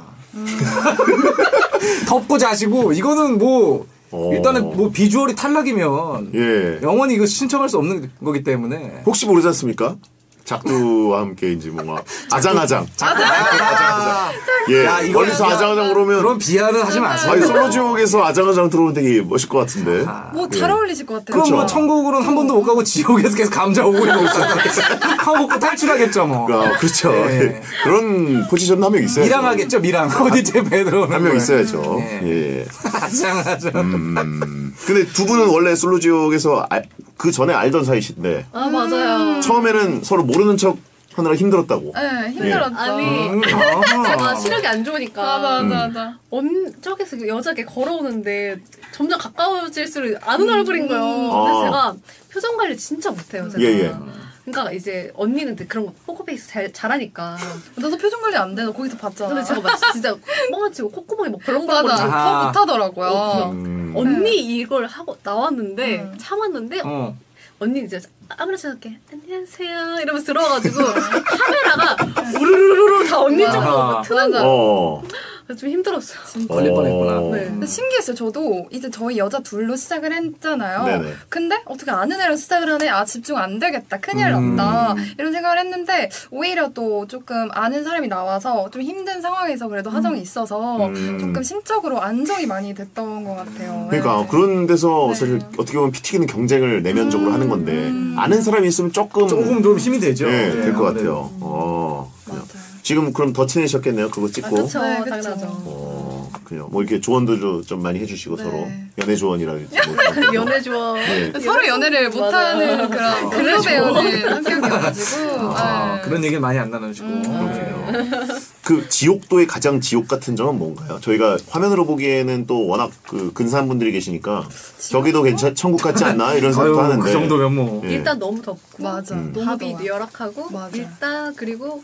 덥고 자시고 이거는 뭐 어. 일단은 뭐 비주얼이 탈락이면 예. 영원히 이거 신청할 수 없는 거기 때문에 혹시 모르지 않습니까? 작두와 함께 이제 뭔가 아장아장. 아장아장. 예. 야, 이거- 멀리서 아장아장 그러면 그런 비하는 하지 마세요. 아니 솔로지옥에서 아장아장 들어오면 되게 멋있을 것 같은데. 아, 뭐 잘 예. 어울리실 것 같아요. 그럼 뭐 그렇죠. 천국으로는 한 번도 못 가고 지옥에서 계속 감자 오고 있는 거 하고 먹고 탈출하겠죠 뭐. 아, 그렇죠. 네. 예. 그런 포지션 한 명 있어야죠. 미랑하겠죠 미랑 어디쯤 배 들어오는 한 명 거예요. 있어야죠. 네. 예. 아장아장. 음. 근데 두 분은 원래 솔로지옥에서 아, 그 전에 알던 사이신데 아 맞아요. 처음에는 서로 모르는 척 하느라 힘들었다고. 네, 힘들었죠. 아니 음, 어허. 제가 시력이 안 좋으니까 맞아, 맞아, 맞아. 언 저기서 그 여자게 걸어오는데 점점 가까워질수록 아는 얼굴인 거예요. 아. 근데 제가 표정 관리 진짜 못해요. 제가. 예, 예. 그러니까 이제 언니는 그런 거 포커페이스 잘 잘하니까. 나도 표정 관리 안 돼. 너 거기서 봤잖아. 근데 제가 막 진짜 뻥치고 콧구멍이 막 벌렁벌렁 맞아. 거리고 아. 더 못하더라고요. 어, 음. 언니 이걸 하고 나왔는데 음. 참았는데 어. 언니 이제 아무렇지 않게 안녕하세요 이러면서 들어와가지고 카메라가 우르르르르 다 언니 쪽으로 아하. 막 트는 맞아. 거. 어. 좀 힘들었어요. 걸릴 뻔했구나. 어. 네. 근데 신기했어요. 저도 이제 저희 여자 둘로 시작을 했잖아요. 네네. 근데 어떻게 아는 애랑 시작을 하네? 아 집중 안 되겠다. 큰일 음. 났다. 이런 생각을 했는데 오히려 또 조금 아는 사람이 나와서 좀 힘든 상황에서 그래도 하정이 있어서 음. 조금 심적으로 안정이 많이 됐던 것 같아요. 그러니까 네. 그런 데서 네. 사실 어떻게 보면 피튀기는 경쟁을 내면적으로 하는 건데 아는 사람이 있으면 조금 조금 좀 힘이 되죠. 예, 될 것 아무래도. 같아요. 어. 맞아요. 지금 그럼 더 친해졌겠네요. 그거 찍고. 아, 그쵸, 네, 그쵸. 당연하죠. 어. 그냥 뭐 이렇게 조언도 좀 많이 해주시고 네. 서로 연애 조언이라든지 뭐 이런 거. 연애 좋아. 네. 서로 연애를 못하는 그런 글로 배우는 성격이어가지고 아, 네. 그런 얘기를 많이 안 나누시고. 그렇군요. 그 지옥도의 가장 지옥 같은 점은 뭔가요? 저희가 화면으로 보기에는 또 워낙 그 근사한 분들이 계시니까 저기도 괜찮 천국 같지 않나 이런 생각도 아유, 하는데 그 정도면 뭐. 예. 일단 너무 덥고 맞아. 음. 너무 하더라. 열악하고 맞아. 일단 그리고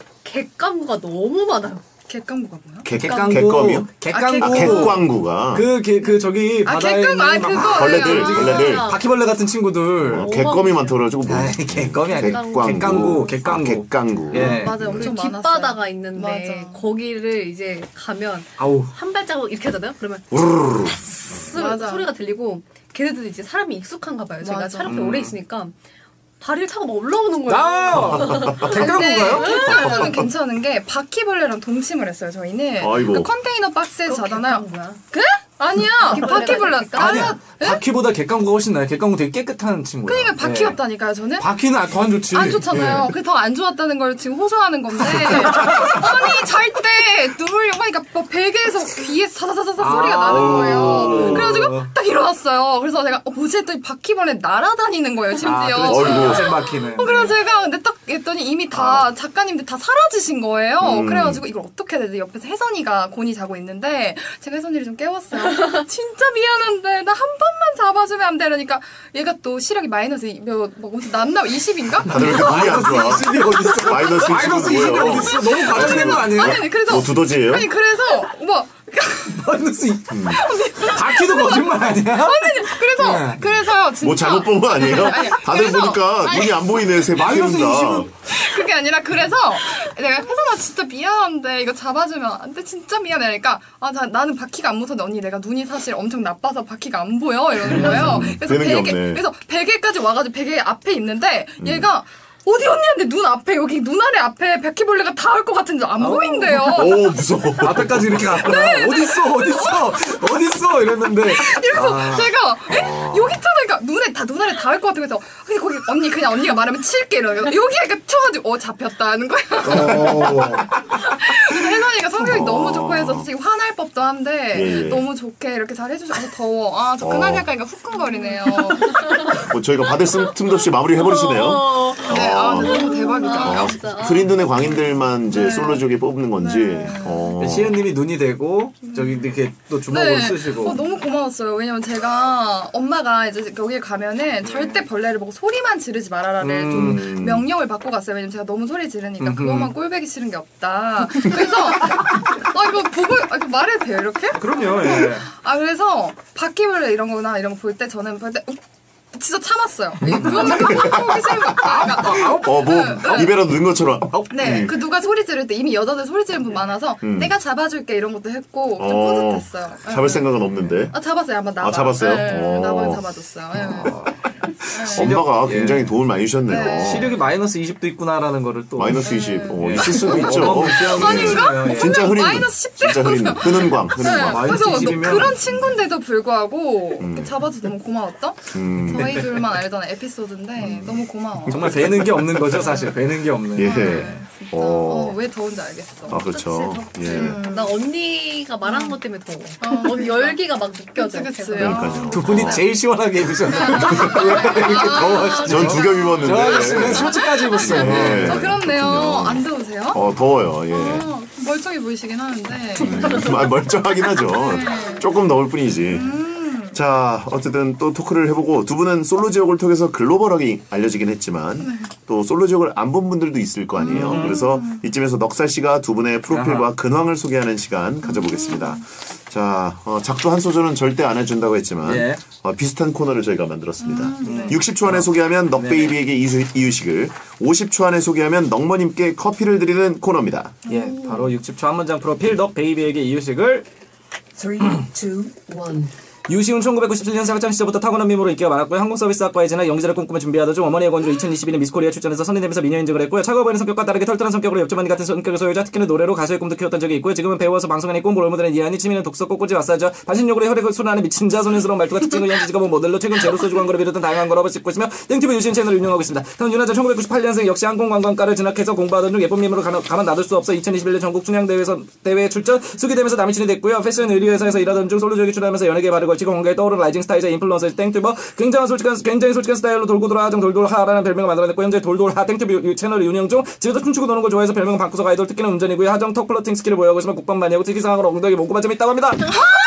객감구가 너무 많아요. 객강구가 뭐야? 개, 객강구. 객검이요? 객강구. 아, 객광구가 그, 그, 그, 저기, 아 바다에 객강 아 있는 막 그거 벌레들, 아, 벌레들. 맞아. 바퀴벌레 같은 친구들. 어, 객검이 많더라고 뭐. 아이, 객검이 아니라. 객광구. 객강구, 객강구. 아, 객강구. 예. 맞아 그 엄청 많았어요. 뒷바다가 있는데 맞아. 거기를 이제 가면 아우. 한 발자국 이렇게 하잖아요. 그러면 우르르르. 스 맞아. 소리가 들리고 걔네들 이제 사람이 익숙한가 봐요. 제가 맞아. 촬영 때 음. 오래 있으니까 다리를 타고 막 올라오는 거예요. 아! 근데 객강구가요? 객강구는 괜찮은 게 바퀴벌레랑 동침을 했어요 저희는. 아이고. 그 컨테이너 박스에 자잖아요. 뭐야? 그래? 아니야. 바퀴벌레. 객강구가 아니야. 바퀴보다 객강구가 훨씬 나요. 객강구 되게 깨끗한 친구야. 그러니까 바퀴였다니까요 저는. 바퀴는 더 안 좋지. 안 좋잖아요. 예. 그게 더 안 좋았다는 걸 지금 호소하는 건데. 아니, 잘 때 누우려고 하니까 뭐 베개에서 귀에 사사사사 아, 소리가 나는 거예요. 오. 그래가지고 딱 일어났어요. 그래서 제가 어, 뭐지 했더니 바퀴벌레 날아다니는 거예요, 심지어. 아, 그렇지. 어이구. 야생 바퀴는. 어, 그래서 제가 근데 딱 했더니 이미 다 작가님들 다 사라지신 거예요. 음. 그래가지고 이걸 어떻게 해야 되지? 옆에서 혜선이가 곤이 자고 있는데 제가 혜선이를 좀 깨웠어요. 진짜 미안한데 나 한 번만 잡아주면 안 돼? 이러니까 얘가 또 시력이 마이너스 몇, 뭐 무슨 남남 이십인가? 다들 왜 이렇게 눈이 안 좋아? 이십이 어딨어? 마이너스 마이너스 이십은 이십이 뭐예요? 어딨어? 너무 과장된 거 아니에요? 아니, 아니 그래서 뭐 두더지예요? 아니 그래서 뭐 마이너스 이. 바퀴도 거짓말 아니야? 아니 그래서 네. 그래서 진짜 뭐 잘못 본 거 아니에요? 아니, 다들 그래서- 보니까 아니, 눈이 안 보이네. 새 마이너스 키운다. 이십은 그게 아니라 그래서 내가 혜선아 진짜 미안한데 이거 잡아주면 안 돼 진짜 미안해 그러니까 아 자, 나는 바퀴가 안 무서운데 언니 내가 눈이 사실 엄청 나빠서 바퀴가 안 보여 이러는 거예요. 그래서 되는 게 베개 없네. 그래서 베개까지 와가지고 베개 앞에 있는데 얘가 어디 언니한테 눈 앞에 여기 눈 아래 앞에 바퀴벌레가 닿을 것 같은데 안 보인대요. 오 무서워. 앞에까지 이렇게 갔구나. 어딨어, 어딨어, 어딨어 이랬는데. 이래서 아. 제가 에? 여기 있잖아 그러니까 눈에 다 눈 아래 닿을 것 같아 그래서 근데 거기 언니 그냥 언니가 말하면 칠게 이러고 여기에 이렇게 쳐가지고 어 잡혔다 하는 거야. 근데 혜선이가 성격이 어. 너무 좋고 해서 지금 화날 법도 한데 예, 예. 너무 좋게 이렇게 잘 해주셔서 더워. 아 저 그날 어. 생각하니까 후끈거리네요. 뭐 저희가 받을 쓴 틈도 없이 마무리 해버리시네요. 어, 네, 아 근데 너무 대박이죠. 아, 진짜. 흐린 눈의 광인들만 이제 네. 솔로족에 뽑는 건지. 네. 어. 시은님이 눈이 되고 저기 이렇게 또 주먹을 쓰시고. 어, 너무 고마웠어요. 왜냐면 제가 엄마가 이제 여기 가면은 절대 벌레를 보고 소리만 지르지 말아라를 음. 좀 명령을 받고 갔어요. 왜냐면 제가 너무 소리 지르니까 음흠. 그것만 꼴배기 싫은 게 없다. 그래서 아 이거 보고 아, 이거 말해도 돼요 이렇게? 그럼요. 예. 아 그래서 바퀴벌레 이런 거나 이런 거 볼 때 저는 볼 때 진짜 참았어요. 그것만 보기 싫은 거 없다. 그러니까 어, 뭐, 입에라도 넣은 것처럼. 네, 음. 그 누가 소리 지를 때 이미 여자들 소리 지르는 분 많아서 음. 내가 잡아줄게 이런 것도 했고 좀 어, 뿌듯했어요. 잡을 생각은 없는데. 아 잡았어요. 한번 나봐. 아, 잡았어요? 네, 어. 나방에 잡아줬어요. 네. 엄마가 예. 굉장히 도움을 많이 주셨네요. 네. 시력이 마이너스 이십도 있구나라는 거를 또. 마이너스 이십. 어, 예. 있을 수도 있죠. 어, 아닌가? 예. 진짜 흐린 눈. 마이너스 십 대 진짜 흐린 눈. 흐는 광, 흐는 네, 광. 마이너스 그래서 너 이십이면 그런 친구인데도 불구하고 음. 이렇게 잡아줘서 너무 고마웠다. 음. 저희 둘만 알던 에피소드인데 너무 고마워. 정말 배는 게 없는 거죠, 사실. 배는 게 없는. 예. 네, 진짜. 어. 어, 왜 더운지 알겠어. 아, 그렇죠. 덥지, 덥지. 예. 나 언니가 말하는 것 때문에 더워. 언니 열기가 막 느껴져. 그치, 그치. 그러니까요. 두 분이 제일 시원하게 입으셨네요. 왜 이렇게 더워하시죠? 전 두 겹 저 입었는데. 쇼츠까지 입었어요. 네. 어, 그렇네요. 그렇군요. 안 더우세요? 어, 더워요. 예. 어, 멀쩡해 보이시긴 하는데. 아, 멀쩡하긴 하죠. 네. 조금 더울 뿐이지. 음. 자, 어쨌든 또 토크를 해보고 두 분은 솔로 지역을 통해서 글로벌하게 알려지긴 했지만 네. 또 솔로 지역을 안 본 분들도 있을 거 아니에요. 음. 그래서 이쯤에서 넉살 씨가 두 분의 프로필과 아하. 근황을 소개하는 시간 가져보겠습니다. 자, 어, 작두 한 소절은 절대 안 해준다고 했지만 예. 어, 비슷한 코너를 저희가 만들었습니다. 네. 육십 초 안에 소개하면 넉베이비에게 이유, 이유식을, 오십 초 안에 소개하면 넉머님께 커피를 드리는 코너입니다. 예, 바로 육십 초 한 문장 프로필 넉 베이비에게 이유식을 three, two, one. 유시훈 천구백구십칠 년 학창 시절부터 타고난 미모로 인기가 많았고요. 항공서비스학과에 진학 영재를 꿈꾸며 준비하던 중 어머니의 권유로 이천이십일 년 미스코리아 출전해서 선인되면서 미녀 인증을 했고요. 차가워 보이는 성격과 다르게 털털한 성격으로 옆집안이 같은 성격의 소유자, 특히는 노래로 가수의 꿈도 키웠던 적이 있고요. 지금은 배우어서 방송에 있고 롤모델은 이한이, 취미는 독서, 꽃꽂이, 마사지, 반신욕으로 혈액을 순환하는 미친 자 소년스러운 말투가 특징으로 현지 직업은 모델로 최근 제로 소주 광고를 비롯한 다양한 걸업을 찍고 있으며 땡튜브 유시훈 채널을 운영하고 있습니다. 다음 윤하자 천구백구십팔 년생 역시 항공관광과를 진학해서 공부하던 중 예쁜 미모로 가만, 가만 놔둘 수 없어 이천이십일 년 전국 춘향대회에서 대회에 출전, 수기되면서 남이친이 됐고요. 패션 의류회사에서 일하던 중 솔로지옥에 출연하면서 연예계에 발을 걸치고 공개에 떠오르는 라이징 스타이자 인플루언서 땡튜버, 굉장한 솔직한 굉장히 솔직한 스타일로 돌고 돌아 하정 돌돌하라는 별명을 만들어냈고 현재 돌돌하 땡튜브 채널을 운영 중. 집에서 춤추고 노는 걸 좋아해서 별명은 방구석 아이돌, 특기는 운전이고요. 하정 턱 플러팅 스킬을 보유하고 있으면 국밥 많이 하고 특이사항으로 엉덩이 몸고만 좀 있다고 합니다.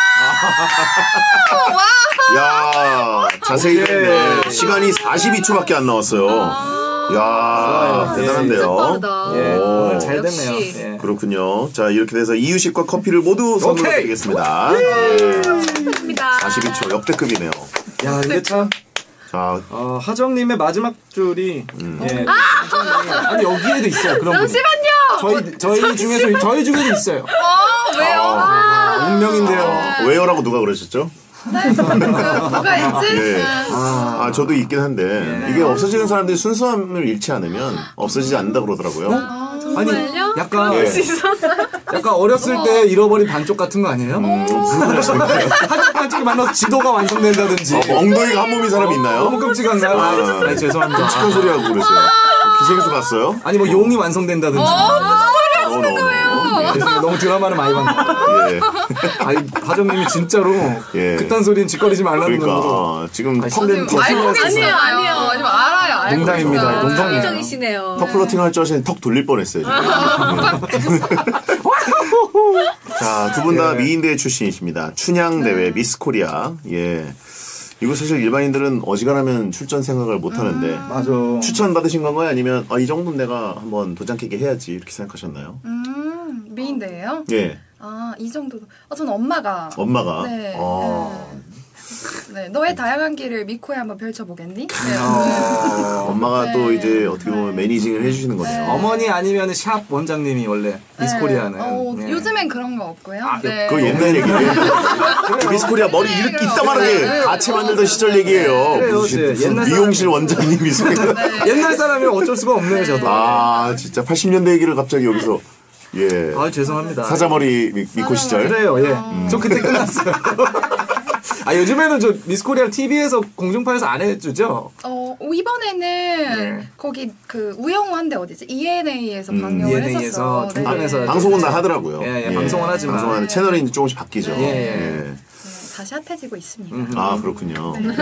야, 자세히 했네. 시간이 사십이 초밖에 안 나왔어요. 야, 대단한데요. 진짜 빠르다. 예, 오. 오늘 잘 됐네요. 역시. 예. 그렇군요. 자, 이렇게 돼서 이유식과 커피를 모두 선물로 오케이. 드리겠습니다. 감사합니다. 사십이 초 역대급이네요. 야, 근데 참 자, 어, 하정님의 마지막 줄이 예, 굉장히- 아니 여기에도 있어요. 그런 분이. 잠시만요. 저희 저희 중에서 저희 중에도 있어요. 어, 왜요? 아, 운명인데요. 왜요라고 누가 그러셨죠? 뭐가 있지? 예. 아, 저도 있긴 한데 이게 없어지는 사람들이 순수함을 잃지 않으면 없어지지 않는다 그러더라고요. 아, 아니 정말요? 약간 예. 약간 어렸을 때 잃어버린 반쪽 같은 거 아니에요? 음, 무슨 말씀이세요? 한쪽 반쪽이 만나서 지도가 완성된다든지. 어, 뭐 엉덩이가 한 몸인 사람이 있나요? 너무 끔찍한가요? 아, 아니 죄송합니다. 끔찍한 소리 하고 그러세요. 기생수 봤어요? 아니 뭐 용이 완성된다든지. 어, 너, 너. 너무 드라마를 많이 봤나? 예. 아니 하정님이 진짜로 예. 그딴 소리는 짓거리지 말라는 그러니까 정도로. 어, 지금 아니, 턱, 선생님, 턱, 알고 아니에요, 계시나요? 아니에요. 아니면 알아요. 알고 농담입니다. 있어요. 농담이에요. 합리적이시네요. 턱 플러팅 할 줄 아시는 턱 돌릴 뻔했어요. 지금. 자, 두 분 다 예. 미인대회 출신이십니다. 춘향대회 미스 코리아. 예. 이거 사실 일반인들은 어지간하면 출전 생각을 못 하는데 맞아. 추천 받으신 건가요? 아니면 아, 이 정도는 내가 한번 도장 깨게 해야지 이렇게 생각하셨나요? 음, 미인대예요? 예. 아, 이 정도도. 아, 저는 엄마가. 엄마가. 네. 아. 네, 너의 다양한 길을 미코에 한번 펼쳐보겠니? 네. 어, 엄마가 또 네. 이제 어떻게 보면 매니징을 해주시는 거네요. 어머니 아니면 샵 원장님이 원래 미스코리아는. 어, 예. 요즘엔 그런 거 없고요. 아, 네. 그거 옛날 얘기예요. 미스코리아 머리 이렇게 이따만하게 네. 가채 만들던 시절 얘기예요. 그래요, 무슨, 네. 무슨 옛날 미용실 원장님 미스코리아. 옛날 사람이면 어쩔 수가 없네요, 저도. 아, 진짜 팔십 년대 얘기를 갑자기 여기서 예. 아, 죄송합니다. 사자머리 미, 미코 시절. 그래요, 예. 저 그때 끝났어요. 아, 요즘에는 저 미스코리아 티비에서 공중파에서 안 해주죠? 어, 이번에는 네. 거기 그 우영우 한데 어디지? 이엔에이에서 음, 방영을 이엔에이에서 했었어. 중간에서 방송은 다 하더라고요. 예, 예, 방송은 하지만. 방송하는 채널이 이제 조금씩 바뀌죠. 예, 예. 네, 다시 핫해지고 있습니다. 음. 아, 그렇군요. 예.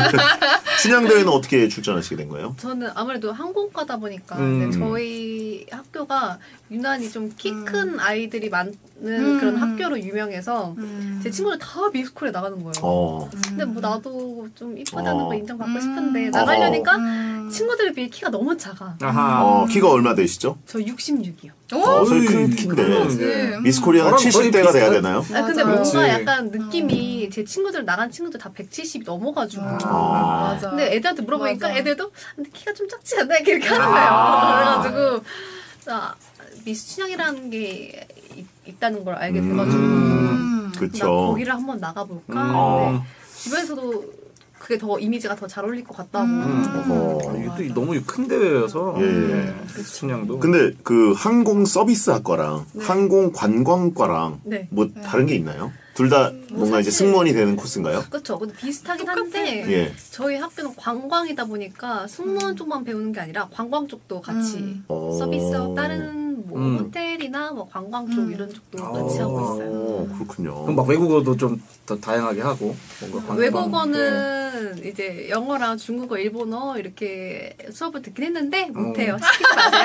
춘향대회는 어떻게 출전하시게 된 거예요? 저는 아무래도 항공과다 보니까 음. 근데 저희 학교가 유난히 좀 키 큰 아이들이 많은 음. 그런 학교로 유명해서 음. 제 친구들 다 미스콜에 나가는 거예요. 어. 근데 뭐 나도 좀 이쁘다는 어. 거 인정받고 음. 싶은데 나가려니까 음. 친구들에 비해 키가 너무 작아. 아하. 어, 키가 얼마 되시죠? 저 육십육이요. 오! 어, 저희 큰 어이, 키인데. 그러면, 네. 미스코리아는 저랑 거의 칠십 대가 돼야 비슷한- 되나요? 아 근데 맞아요. 뭔가 그렇지. 약간 느낌이 제 친구들 나간 친구들 다 백칠십이 넘어가지고. 아. 맞아. 근데 애들한테 물어보니까 맞아. 애들도 근데 키가 좀 작지 않나 이렇게 하는 거예요. 아. 그래가지고 아, 미스 춘향이라는 게 있, 있다는 걸 알게 돼가지고 음. 나 그쵸. 거기를 한번 나가볼까. 음. 근데 주변에서도 그게 더 이미지가 더 잘 어울릴 것 같다고. 어허. 이게 또 너무 큰 대회여서. 예, 예. 춘향도. 근데 그 항공 서비스 학과랑 항공 관광과랑 네. 뭐 다른 게 있나요? 둘 다 뭔가 이제 사실- 승무원이 되는 코스인가요? 그렇죠. 근데 비슷하긴 한데 예. 저희 학교는 관광이다 보니까 승무원 쪽만 배우는 게 아니라 관광 쪽도 같이 음. 어. 서비스 다른 뭐 음. 호텔이나 뭐 관광 쪽 음. 이런 쪽도 같이 하고 있어요. 어, 그렇군요. 그럼 막 외국어도 좀 더 다양하게 하고. 뭔가 관광- 외국어는 이제 영어랑 중국어, 일본어 이렇게 수업을 듣긴 했는데 못해요. 시키지 마세요.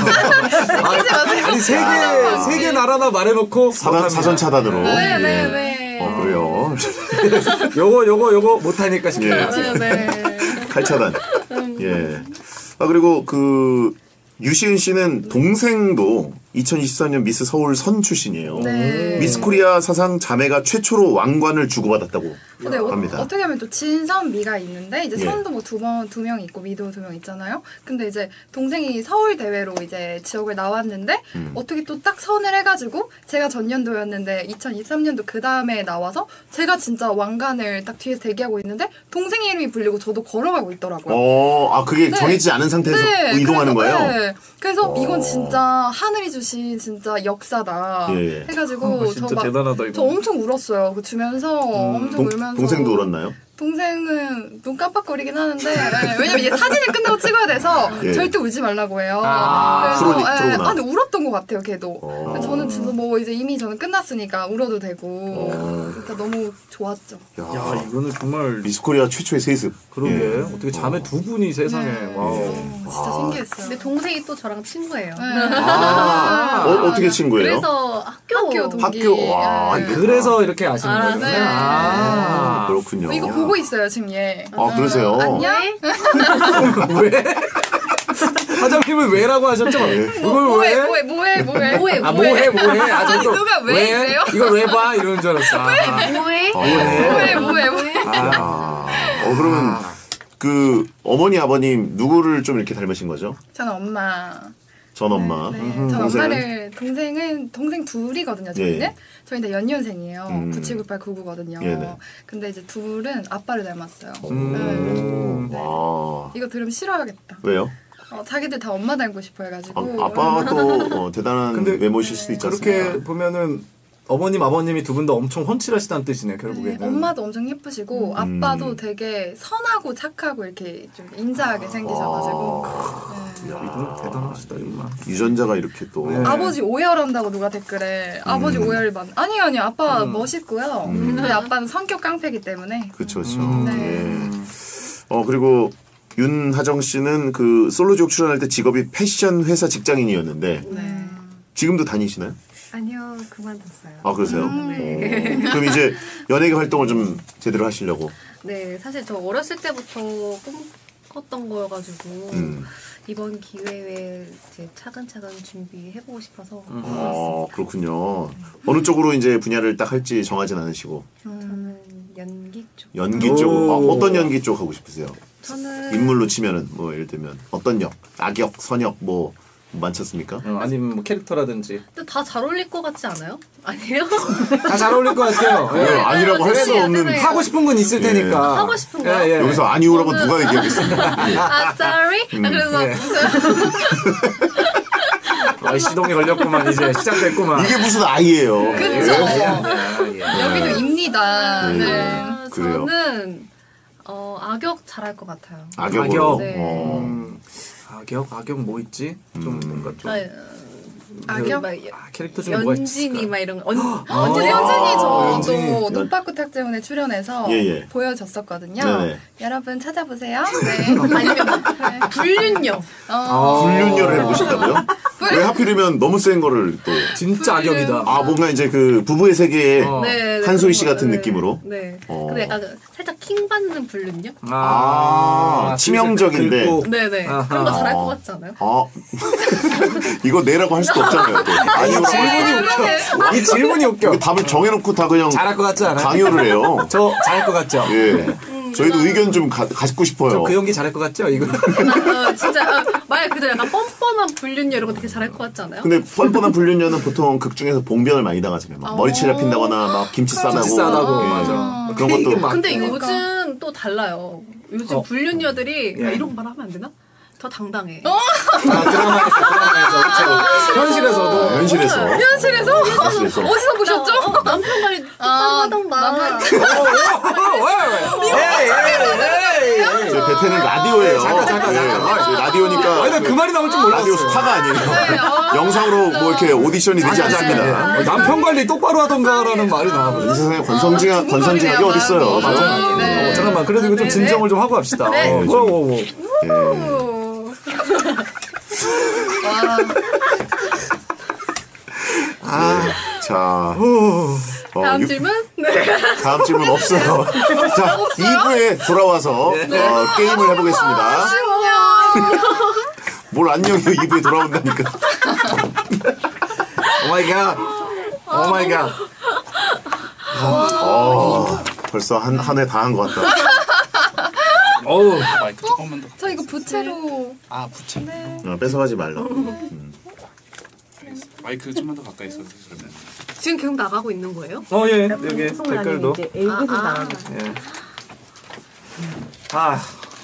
아, 아니 세 개 세 개 나라나 말해놓고 사단, 사전 차단으로. 네, 예. 네, 네. 어, 그래요. 요거 요거 요거 못하니까 시켜. 예. 네, 네. 칼차단. 예. 아, 그리고 그, 유시은 씨는 동생도 이천이십삼 년 미스 서울 선 출신이에요. 네. 미스 코리아 사상 자매가 최초로 왕관을 주고받았다고. 근데 어, 갑니다. 어떻게 하면 또 진선 미가 있는데 이제 예. 선도 뭐 두 번 두 명 있고 미도 두 명 있잖아요. 근데 이제 동생이 서울 대회로 이제 지역을 나왔는데 음. 어떻게 또 딱 선을 해가지고 제가 전년도였는데 이천이십삼 년도 그 다음에 나와서 제가 진짜 왕관을 딱 뒤에서 대기하고 있는데 동생 이름이 불리고 저도 걸어가고 있더라고요. 어, 아 그게 네. 정해지지 않은 상태에서 네, 이동하는 그래서, 거예요? 네. 그래서 어. 이건 진짜 하늘이 주신 진짜 역사다 예, 예. 해가지고 어, 진짜 저 막 대단하다, 이거. 저 엄청 울었어요. 그 주면서 엄청 동, 울면서 동생도 울었나요? 동생은 눈 깜빡거리긴 하는데 네, 왜냐면 이제 사진을 끝나고 찍어야 돼서 예. 절대 울지 말라고 해요. 아, 그래서 트로니- 예, 트로구나. 아 근데 울었던 것 같아요, 걔도. 어. 저는 진짜 뭐 이제 이미 저는 끝났으니까 울어도 되고 어. 진짜 너무 좋았죠. 야, 야, 이거는 정말 미스코리아 최초의 세습. 그러게 예. 어떻게 자매 두 분이 세상에 네. 와우. 어, 진짜 신기했어요. 근데 동생이 또 저랑 친구예요. 네. 아, 어, 어떻게 친구예요? 그래서 학교 학교 동기. 학교, 와, 예. 그래서 이렇게 아시는 아, 거군요. 네. 아, 아, 그렇군요. 이거 보고 있어요 지금 얘. 아, 그러세요? 안녕? 왜? 사장님은 왜라고 하셨죠? 이걸 뭐해 왜? 뭐해 뭐해 뭐해 뭐해, 아 뭐해 뭐해? 아 아니, 저도 누가 왜 이래요? 이걸 왜 봐? 이런 줄 알았어. 아, 뭐해? 뭐해 뭐해 뭐해. 아, 어, 그러면 그 어머니 아버님 누구를 좀 이렇게 닮으신 거죠? 저는 엄마. 전 엄마. 네, 음, 전 동생은? 엄마를 동생은 동생 둘이거든요. 저희는 예. 저희 다 연년생이에요. 음. 구칠구팔 구구거든요. 예네. 근데 이제 둘은 아빠를 닮았어요. 음. 네. 와. 이거 들으면 싫어하겠다. 왜요? 어, 자기들 다 엄마 닮고 싶어 해가지고. 아, 아빠가 또 어, 대단한 근데 외모실 수도 있지 않습니까? 그렇게 보면은 어머님 아버님이 두 분 다 엄청 헌칠하시다는 뜻이네요. 결국에는. 네, 엄마도 엄청 예쁘시고 음. 아빠도 되게 선하고 착하고 이렇게 좀 인자하게 생기셔가지고 네. 야, 이분 대단하시다 정말. 유전자가 이렇게 또. 네. 아버지 오열한다고 누가 댓글에 아버지 음. 오열 많 아니 아니 아빠 멋있고요. 음. 근데 아빠는 성격 깡패기 때문에 그렇죠, 그렇죠. 음. 네. 예. 어 그리고 윤하정 씨는 그 솔로지옥 출연할 때 직업이 패션 회사 직장인이었는데 네. 지금도 다니시나요? 아니요, 그만뒀어요. 아 그러세요? 네. 어, 그럼 이제 연예계 활동을 좀 제대로 하시려고. 네, 사실 저 어렸을 때부터 꿈꿨던 거여가지고 음. 이번 기회에 이제 차근차근 준비해보고 싶어서 아 그렇군요. 어느 쪽으로 이제 분야를 딱 할지 정하진 않으시고 저는 연기 쪽. 연기 오. 쪽 아, 어떤 연기 쪽 하고 싶으세요? 저는 인물로 치면은 뭐 예를 들면 어떤 역, 악역, 선역 뭐 많지 않습니까? 어, 아니면 뭐 캐릭터라든지 근데 다 잘 어울릴 것 같지 않아요? 아니에요? 다 잘 어울릴 것 같아요. 네, 예. 아니라고 할 수 죄송해요, 없는 죄송해요. 하고 싶은 건 있을 예. 테니까. 하고 싶은 거요? 예, 예. 여기서 아니오라고 저는- 누가 얘기하겠습니까? 예. 아, sorry? 아, 그래서 네. 아, 시동이 걸렸구만 이제 시작됐구만. 이게 무슨 아이예요? 그쵸. 예, 예. 여기도 입니다. 네. 네. 아, 그래요? 저는 어, 악역 잘할 것 같아요. 악역으로. 악역. 네. 어. 음, 악역 악역 뭐 있지? 좀 음. 뭔가 좀 아, 악역? 막 아, 캐릭터 중에 뭐가 연진이 있을까? 막 이런 거. 언, 아, 언제 언제 현진이 연진이. 저도 연- 노빠꾸 탁재훈에 출연해서 예, 예. 보여줬었거든요. 네네. 여러분 찾아보세요. 네. 아니면 막 불륜녀. 어, 불륜녀를 해보고 싶다고요? 왜 하필이면 너무 센 거를 또. 진짜 악역이다. 아, 뭔가 이제 그 부부의 세계에 어. 네, 네, 한소희 그런 씨 거, 같은 네. 느낌으로? 네. 어. 근데 약간 그 살짝 킹 받는 불륜녀? 아, 치명적인데. 긁고. 네네. 아하. 그런 거 잘할 것 같지 않아요? 아, 이거 내라고 할 수도 없잖아요. 또. 아니오라고 할 질문이 수도 웃겨. 이 질문이 웃겨. 없고. 답을 정해놓고 다 그냥 잘할 것 같지 않아요? 강요를 해요. 저 잘할 것 같죠? 예. 저희도 의견 좀 가, 가지고 싶어요. 저 그 연기 잘할 것 같죠? 이거. 어, 진짜 어, 말 그대로 약간 뻔뻔한 불륜녀 이런 거 되게 잘할 것 같지 않아요? 근데 뻔뻔한 불륜녀는 보통 극 중에서 봉변을 많이 당하잖아요. 막 머리채를 핀다거나 막 김치 싸다고. 김치 싸다고, 예. 맞아. 그런 것도 막- 근데 그러니까. 요즘 또 달라요. 요즘 어. 불륜녀들이 예. 아, 이런 말 하면 안 되나? 더 당당해. 아, 드라마에서, 드라마에서. 그렇죠. 현실에서도. 현실에서. 현실에서 현실에서. 어디서 보셨죠? 어, 어, 남편 말이 똑바로 아, 하던가. 남편- 저 베테는 라디오예요. 잠깐, 잠깐, 잠깐. 예, 저희 라디오니까. 아니, 나 그 말이 나올 줄 몰랐어. 라디오 스타가 아니에요. 영상으로 뭐 이렇게 오디션이 되지 않습니다. 어, 남편 관리 똑바로 하던가라는 말이 이 나와버렸어. 세상에 권성징악, 권선징악이 두근거리네요, 어딨어요. 마음이. 맞아요. 네. 어, 잠깐만, 그래도 이거 좀 네, 진정을 좀 하고 합시다. 네. 어, 뭐, 뭐, 뭐. 예. 와, 아, 자. 어, 다음 유- 질문? 네. 다음 질문 없어요. 자, 이 부에 돌아와서 어, 게임을 해보겠습니다. 뭘 안녕이요, 이 부에 돌아온다니까. 오 마이 갓. 오 마이 갓. 어, 벌써 한 한 회 다 한 것 같다. 어우. 마이크 조금만 더. 저 이거 부채로. 아 부채. 네. 어, 뺏어가지 말라고. 음. 알겠습니다. 마이크 좀만 더 가까이 써주세요. 그러면. 지금 계속 나가고 있는 거예요? 어, 예. 여기 방송란에 댓글도. 이제 일기도 아, 아. 나가고 있어요. 예. 아,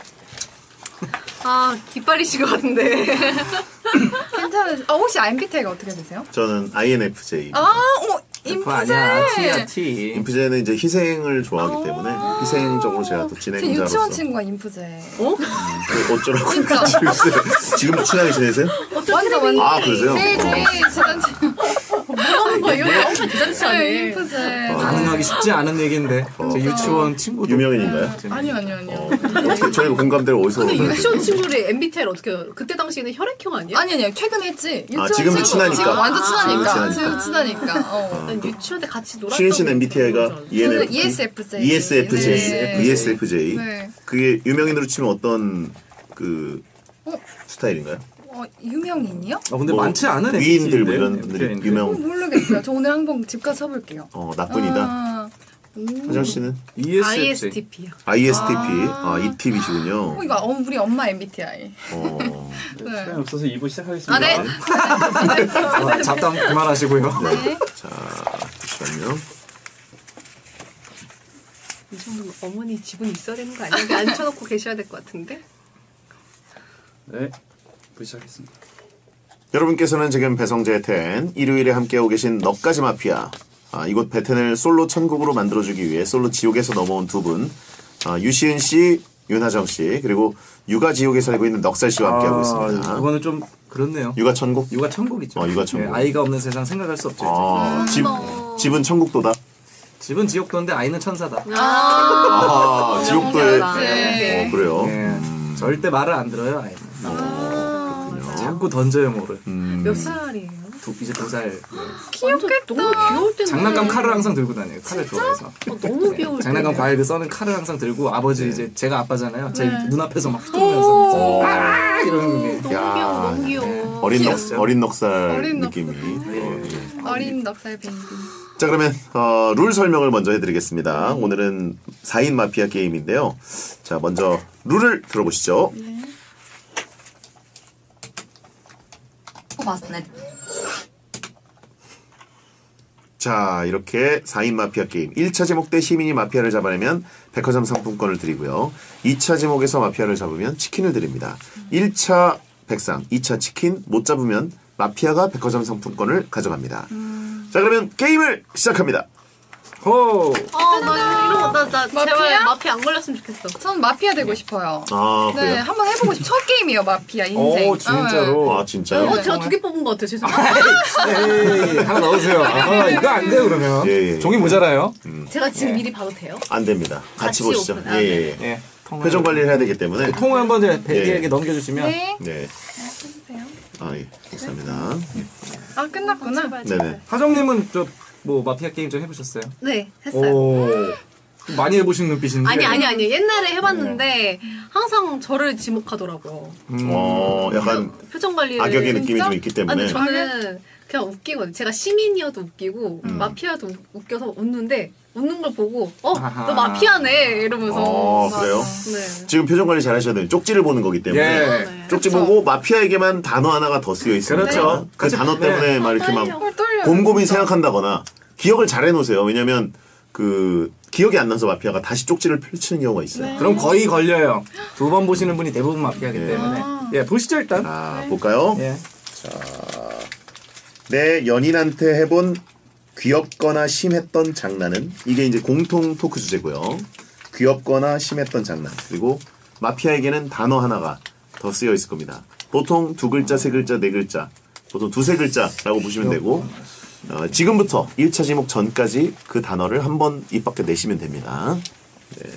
아 뒷발이신 것 같은데. 괜찮으세요? 아, 혹시 엠비티아이가 어떻게 되세요? 저는 아이엔에프제이. 아, 어머, F 아니야. T야, 인프제. T. 인프제는 이제 희생을 좋아하기 때문에 희생적으로 제가 또 제 진행자로서 유치원 친구가 인프제. 어? 그 어쩌라고 지금 지금도 친하게 지내세요? 완전 완전. 아, 그러세요? 제일 제일 친한 친구. 뭐라는 거야? 이거 엄청 네, 대잔치하네. 인프제. 가능하기 쉽지 않은 얘기인데. 제 유치원 친구도. 유명인인가요? 아니요, 아니요, 아니요. 어, 어떻게 저희가 공감대를 어디서? 근데 유치원 친구를 엠비티아이를 어떻게 해요? 그때 당시에는 혈액형 아니야? 아니, 아니요. 최근 했지. 유치원 지금도 친구. 친하니까. 지금 완전 아, 친하니까. 지금 지금 친하니까. 어. 난 유치원 때 같이 놀았던 시은 씨는 거 엠비티아이가 저는 이에스에프제이. 이에스에프제이. 네. 이에스에프제이. 네. 그게 유명인으로 치면 어떤 그 어? 스타일인가요? 어, 유명인이요? 아, 근데 뭐 많지 않은 위인들 뭐 엠비티아이인데, 이런 엠비티아이인데. 분들이 어, 유명. 모르겠어요. 저 오늘 한번 집 가서 쳐볼게요. 어 나뿐이다. 아, 하정 씨는 이에스에프제이. 아이에스티피요. 아이에스티피. 아, 아. 이티비시군요. 어, 이거 어, 우리 엄마 엠비티아이. 어. 네. 시간이 없어서 이 부 시작하겠습니다. 아, 네. 아, 잡담 그만하시고요. 네. 자, 잠시만요. 이 정도면 어머니 지분이 있어야 되는 거 아니야? 여기 앉혀놓고 계셔야 될 것 같은데? 네. 부 시작하겠습니다. 여러분께서는 지금 배성재 텐 일요일에 함께하고 계신 넉가지 마피아. 아, 이곳 베텐을 솔로 천국으로 만들어주기 위해 솔로 지옥에서 넘어온 두 분. 아, 유시은 씨, 윤하정 씨, 그리고 육아 지옥에 살고 있는 넉살 씨와 함께하고 있습니다. 그거는 좀 그렇네요. 육아 천국? 육아 천국이죠. 어, 육아 천국. 예, 아이가 없는 세상 생각할 수 없죠. 아, 집, 집은 천국도다. 집은 지옥도인데 아이는 천사다. 아, 지옥도에. 네. 어, 그래요. 예, 절대 말을 안 들어요, 아이는. 그렇군요. 자꾸 던져요, 뭐를. 음. 몇 살이에요? 두, 이제 두 살. 예. 귀엽겠다. 너무 귀여울 텐데. 장난감 칼을 항상 들고 다녀요. 칼을 좋아해서. 어, 너무 귀여울 장난감 텐데. 과일 그 써는 칼을 항상 들고 아버지 네. 이제 제가 아빠잖아요. 제 네. 눈앞에서 막 휘두르면서 어. 아 이러는 게. 너무 야, 귀여워, 너무 귀여워. 어린 넉, 귀엽죠? 어린 넉살 어린 느낌이. 어, 예. 어린 넉살 베이비. 자, 그러면 어, 룰 설명을 먼저 해드리겠습니다. 오늘은 사 인 마피아 게임인데요. 자, 먼저 룰을 들어보시죠. 어, 맞네. 자, 이렇게 사 인 마피아 게임. 일 차 제목 때 시민이 마피아를 잡아내면 백화점 상품권을 드리고요. 이 차 제목에서 마피아를 잡으면 치킨을 드립니다. 일 차 백상, 이 차 치킨 못 잡으면 마피아가 백화점 상품권을 가져갑니다. 자, 그러면 게임을 시작합니다. 호. 아, 나 이런 거, 나, 나 마피아? 제발 마피아 안 걸렸으면 좋겠어. 전 마피아 되고 싶어요. 아, 네, 그래요? 한번 해보고 싶. 첫 게임이에요, 마피아 인생. 오, 진짜로. 아, 진짜요? 어, 제가 두 개 뽑은 것 같아요. 죄송해요. 에이, 하나 넣으세요. 아, 이거 안 돼요, 그러면. 예, 예. 종이 모자라요. 제가 지금 미리 봐도 돼요? 안 됩니다. 같이, 같이 보시죠. 오픈. 예, 아, 예, 네. 예. 예. 통을- 표정 관리를 해야 되기 때문에. 통을 한번 이제 베개에게 예. 넘겨주시면. 네. 네. 해주세요. 아, 예. 감사합니다. 아, 끝났구나. 네네. 하정님은 저 뭐 마피아 게임 좀 해보셨어요? 네, 했어요. 오. 많이 해보신 눈빛인데. 아니, 아니, 아니. 옛날에 해봤는데 항상 저를 지목하더라고요. 음. 어, 약간 표정 관리를. 악역의 느낌이 진짜? 좀 있기 아, 때문에. 근데 저는 그냥 웃기거든요. 제가 시민이어도 웃기고 음. 마피아도 웃- 웃겨서 웃는데 웃는 걸 보고 어? 아하. 너 마피아네 이러면서 어, 그래요? 네. 지금 표정 관리 잘 하셔야 돼요. 쪽지를 보는 거기 때문에. 예. 네. 쪽지 그쵸. 보고 마피아에게만 단어 하나가 더 쓰여 있습니다. 그렇죠. 그 단어 네. 때문에 막 이렇게 막 헐, 떨려. 곰곰이 생각한다거나 기억을 잘 해놓으세요. 왜냐면 그 기억이 안 나서 마피아가 다시 쪽지를 펼치는 경우가 있어요. 그럼 거의 걸려요. 두 번 보시는 분이 대부분 마피아기 예. 때문에. 예, 보시죠, 일단. 자, 볼까요? 예. 내 연인한테 해본 귀엽거나 심했던 장난은 이게 이제 공통 토크 주제고요. 귀엽거나 심했던 장난. 그리고 마피아에게는 단어 하나가 더 쓰여 있을 겁니다. 보통 두 글자, 세 글자, 네 글자. 보통 두세 글자라고 보시면 되고 어, 지금부터 일 차 제목 전까지 그 단어를 한 번 입 밖에 내시면 됩니다. 네.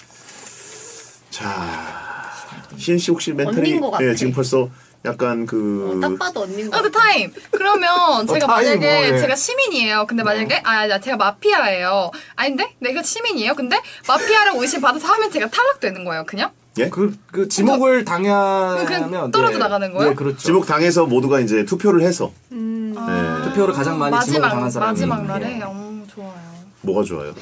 자, 시은 씨 혹시 멘탈이 언닌 것 같아. 예, 지금 벌써 약간 그 어, 딱 봐도 언닌 거 어, 그 타임. 그러면 제가 타임, 만약에 뭐, 예. 제가 시민이에요. 근데 만약에 아, 나 제가 마피아예요. 아닌데? 내가 시민이에요. 근데 마피아라고 의심 받아서 하면 제가 탈락되는 거예요. 그냥? 예? 그, 그 지목을 당하면. 그냥 떨어져 예. 나가는 거예요? 예, 그렇죠. 지목 당해서 모두가 이제 투표를 해서 음. 네. 투표를 가장 많이 지목을 마지막 당한 사람이. 마지막 예. 날에 어, 좋아요. 뭐가 좋아요?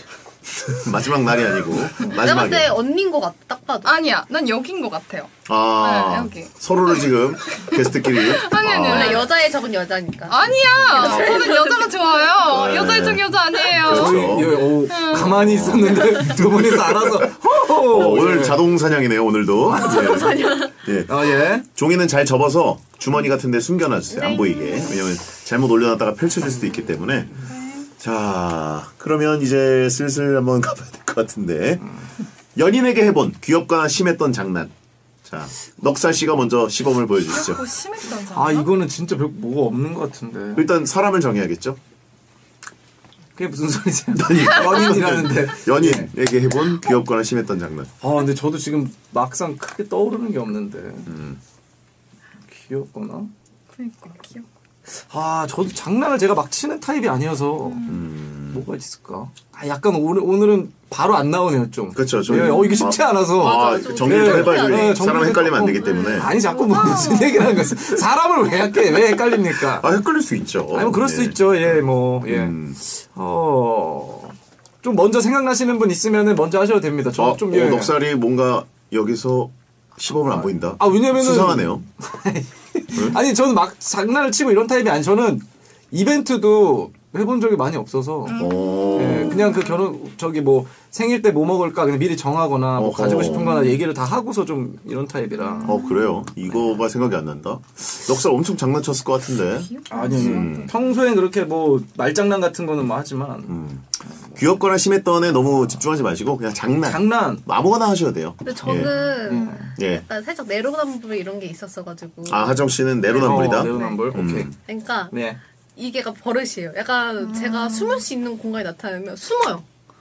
마지막 날이 아니고 내가 봤을 때 마지막에. 언니인 것 같아. 딱 봐도. 아니야, 난 여긴 것 같아요. 아 네, 여기. 서로를 지금 게스트끼리. 아니, 아니, 원래 아니. 여자의 적은 여자니까. 아니야, 저는 여자가 좋아요. 네. 여자의 적 여자 아니에요. 그렇죠. 저희 예, 오, 가만히 있었는데 두 분이서 알아서 어, 호호. 오늘 예. 자동 사냥이네요 오늘도. 자동 사냥. 예. 어, 예. 종이는 잘 접어서 주머니 같은데 숨겨놔주세요. 안 보이게. 왜냐면 잘못 올려놨다가 펼쳐질 수도 있기 때문에. 자, 그러면 이제 슬슬 한번 가봐야 될 것 같은데. 연인에게 해본 귀엽거나 심했던 장난. 자, 넉살 씨가 먼저 시범을 보여주시죠. 뭐 심했던 장 아 이거는 진짜 별 뭐가 없는 것 같은데. 일단 사람을 정해야겠죠. 그게 무슨 소리세요? 연인이라는데. 연인에게 해본 귀엽거나 심했던 장난. 아 근데 저도 지금 막상 크게 떠오르는 게 없는데. 음. 귀엽거나. 그러니까 귀엽고. 아 저도 장난을 제가 막 치는 타입이 아니어서 음. 뭐가 있을까? 아 약간 오늘 오늘은 바로 안 나오네요 좀. 그렇죠. 좀- 예, 어 이게 쉽지 않아서. 아, 맞아, 정리를 좀 네, 해봐야죠. 네, 사람 정리를 헷갈리면 안 조금- 되기 때문에. 아니 자꾸 뭐 무슨 얘기를 하는 거야. 사람을 왜 할게? 왜 헷갈립니까? 아, 헷갈릴 수 있죠. 아니 뭐 그럴 수 네. 있죠. 예, 뭐 예. 음. 어. 좀 먼저 생각나시는 분 있으면은 먼저 하셔도 됩니다. 저 어, 좀 어, 예. 넉살이 뭔가 여기서 시범을 안 보인다. 아 왜냐면은 수상하네요. 아니 저는 막 장난을 치고 이런 타입이 아니 저는 이벤트도 해본 적이 많이 없어서 오. 예, 그냥 그 결혼 저기 뭐 생일 때 뭐 먹을까 그냥 미리 정하거나 뭐 어허. 가지고 싶은 거나 얘기를 다 하고서 좀 이런 타입이라. 어, 그래요? 이거가 생각이 안 난다. 넉살 엄청 장난쳤을 것 같은데. 아니 평소엔 그렇게 뭐 말장난 같은 거는 뭐 하지만 음. 귀엽거나 심했던에 너무 집중하지 마시고 그냥 장난. 장난 뭐 아무거나 하셔도 돼요. 근데 저는 예. 약간 살짝 내로남불 이런 게 있었어가지고. 아, 하정 씨는 내로남불이다. 어, 내로남불. 음. 오케이. 그러니까 네. 이게 약간 버릇이에요. 약간 제가 숨을 수 있는 공간이 나타나면 숨어요.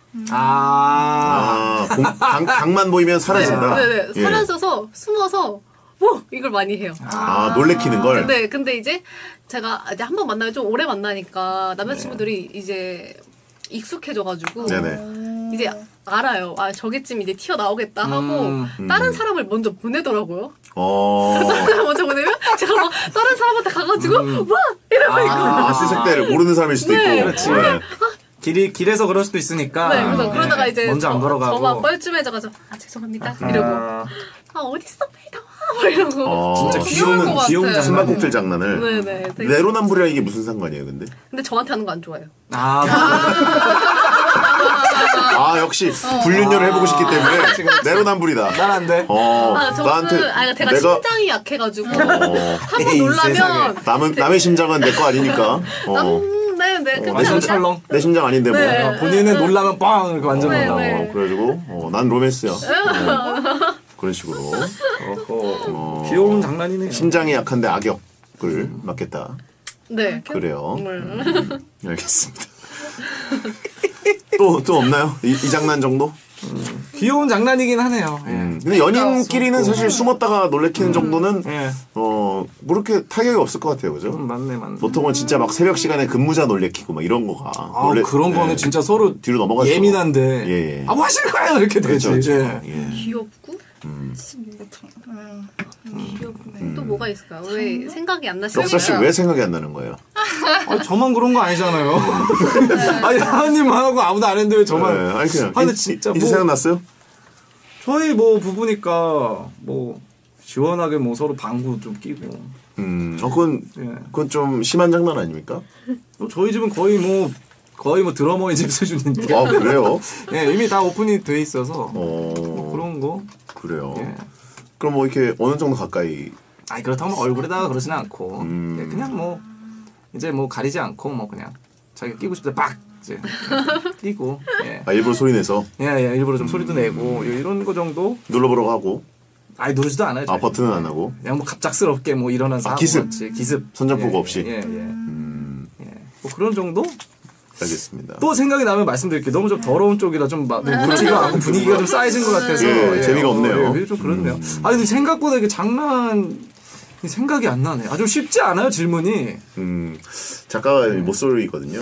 아. 아, 공, 강, 강만 보이면 사라진다. 네네. 예. 사라져서 숨어서 뭐 이걸 많이 해요. 아, 놀래키는 걸. 근데 근데 이제 제가 이제 한 번 만나면 좀 오래 만나니까 남자친구들이 이제 익숙해져가지고 네네. 이제 알아요. 아 저기쯤 이제 튀어 나오겠다 하고 음. 다른 사람을 먼저 보내더라고요. 어. 다른 사람 먼저 보내면 제가 막 다른 사람한테 가가지고 와 이러고 있고. 아, 수색대를 모르는 사람일 수도 네. 있고. 그렇지. 네. 길이 길에서 그럴 수도 있으니까. 네, 그래서 그러다가 네. 이제 먼저 안 걸어가고. 저막 뻘쭘해져가지고 아 죄송합니다 이러고 아, 아 어딨어 빨리 나와 뭐 이러고. 어, 진짜 귀여울 귀여운 것 귀여운 같아요. 장난. 숨바꼭질 장난을. 네네. 되게- 내로남불이랑 이게 무슨 상관이에요, 근데? 근데 저한테 하는 거 안 좋아해요. 아, 아, 역시 불륜녀를 해보고 싶기 때문에 내로남불이다. 난 안 돼. 어, 아 저는 나한테 아 제가 내가 심장이 약해가지고 어, 한 번 에이, 놀라면 세상에. 남은 남의 심장은 내 거 아니니까. 어, 음, 네네 그렇지 완전 않아요? 철렁. 내 심장 아닌데 뭐. 네. 어, 본인은 놀라면 빵 이렇게 완전 네, 놀라. 네. 어, 그래가지고 어, 난 로맨스야. 어, 그런 식으로 어허. 귀여운 장난이네. 심장이 약한데 악역을 맡겠다. 네. 그래요. 음. 알겠습니다. 또 또 없나요? 이, 이 장난 정도? 귀여운 장난이긴 하네요. 예. 음. 근데 연인끼리는 사실 숨었다가 놀래키는 정도는 예. 어, 뭐 이렇게 타격이 없을 것 같아요, 그죠? 음, 맞네, 맞네. 보통은 진짜 막 새벽 시간에 근무자 놀래키고 막 이런 거가. 아, 놀래- 그런 네. 거는 진짜 서로 뒤로 넘어가죠. 예민한데. 예, 예. 아, 뭐 하실 거예요? 이렇게 되지. 그렇죠, 그렇죠. 예. 예. 귀엽고 음. 귀엽네. 또 뭐가 있을까요? 왜 생각이 안 나시나요? 역사 씨 왜 생각이 안 나는 거예요? 아, 저만 그런 거 아니잖아요. 아니, 하나님만 하고 아무도 안 했는데 왜 저만. 네, 아니 그냥 아, 근데 이- 진짜 이제 뭐- 생각났어요? 저희 뭐 부부니까 뭐 시원하게 뭐 서로 방구 좀 끼고. 음, 어, 그건 예. 그건 좀 심한 장난 아닙니까? 또 저희 집은 거의 뭐 거의 뭐 드러머의 집 수준인데. 아 그래요? 예, 이미 다 오픈이 돼 있어서 어, 뭐 그런 거. 그래요. 예. 그럼 뭐 이렇게 어느 정도 가까이? 아니 그렇다고 뭐 얼굴에다가 그러지는 않고 음. 예, 그냥 뭐 이제 뭐 가리지 않고 뭐 그냥 자기가 끼고 싶을 때 빡 이제 끼고 예. 아 일부러 소리 내서 예, 예, 일부러 좀 소리도 내고 이런 거 정도. 눌러보라고 하고. 아니 누르지도 않아요. 아 저희. 버튼은 안 하고. 그냥 뭐 갑작스럽게 뭐 일어나서 아, 하고 기습. 그렇지. 기습. 선전포고 예, 없이. 예, 예. 음, 예. 뭐 그런 정도? 알겠습니다. 또 생각이 나면 말씀드릴게요. 너무 좀 더러운 쪽이라 좀 막, 묻지가 않고 분위기가 좀 쌓여진 것 같아서. 예, 재미가 없네요. 예, 좀 그렇네요. 아 근데 생각보다 이게 장난, 생각이 안 나네. 아주 쉽지 않아요, 질문이. 음, 작가가 못소리거든요.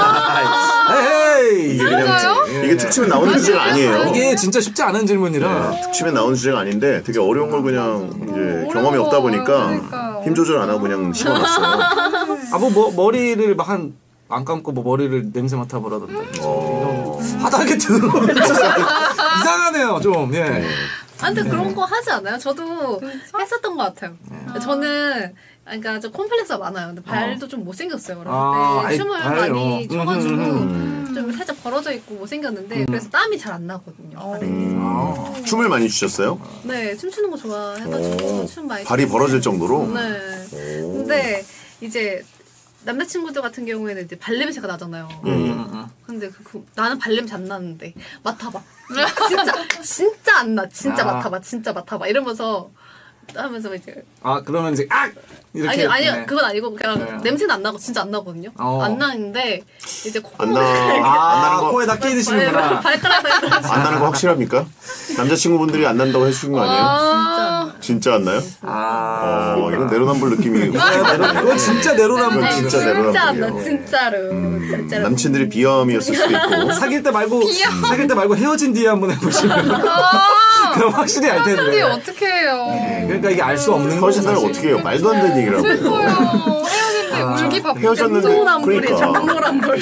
에이! 이게 그냥 이게 특집에 나오는 주제가 아니에요. 이게 진짜 쉽지 않은 질문이라. 네, 특집에 나오는 주제가 아닌데 되게 어려운 걸 그냥 이제 경험이 없다 보니까 그러니까요. 힘 조절 안 하고 그냥 심어놨어요. 아, 뭐, 뭐 머리를 막 한, 안 감고 뭐 머리를 냄새 맡아보라던가. 어, 바닥에 들어오면 이상하네요, 좀. 예. 네. 아, 근데 그런 거 하지 않아요? 저도 했었던 것 같아요. 저는, 그러니까 좀 콤플렉스가 많아요. 근데 발도 좀 못생겼어요. 어렸을 아, 때 아이, 춤을 발요. 많이 춰가지고 음. 좀 살짝 벌어져 있고 못생겼는데 그래서 땀이 잘 안 나거든요. 발에. 음. 춤을 많이 추셨어요? 네, 춤추는 거 좋아해가지고 오, 춤 많이 발이 췄는데. 벌어질 정도로? 네. 오. 근데 이제 남자친구들 같은 경우에는 이제 발냄새가 나잖아요. 음. 근데 그, 그, 나는 발냄새 안 나는데 맡아봐. 진짜 진짜 안 나. 진짜 아. 맡아봐. 진짜 맡아봐. 이러면서 하면서 이제 아, 그러면 이제, 악! 이렇게. 아니 아니 네. 그건 아니고 그냥 네. 냄새는 안 나고 진짜 안 나거든요. 어. 안 나는데 이제 코 안 나, 안 아, 나는 거, 코에다 끼드시는구나. 발가락에 안 나는 거 확실합니까? 남자친구분들이 안 난다고 해주신 거 아니에요? 진짜 진짜 안 나요? 아. 어, 이건 내로남불 느낌이. 이건 진짜 내로남불. 이건 진짜 진짜 안 나. 내로남불이에요. 진짜로 진짜로 남친들이 비염이었을 수도 있고. 사귈 때 말고, 사귈 때 말고 헤어진 뒤에 한번 해보시면. 그럼 확실히 알 근데 텐데. 어떻게 해요? 그러니까 이게 알 수 없는 헤어진 거죠. 날은 어떻게 해요? 말도 안 되는 얘기를 하고. 슬퍼요. 헤어질 때 울기 바쁘 헤어졌는데. 노란불이 그러니까. 정노란불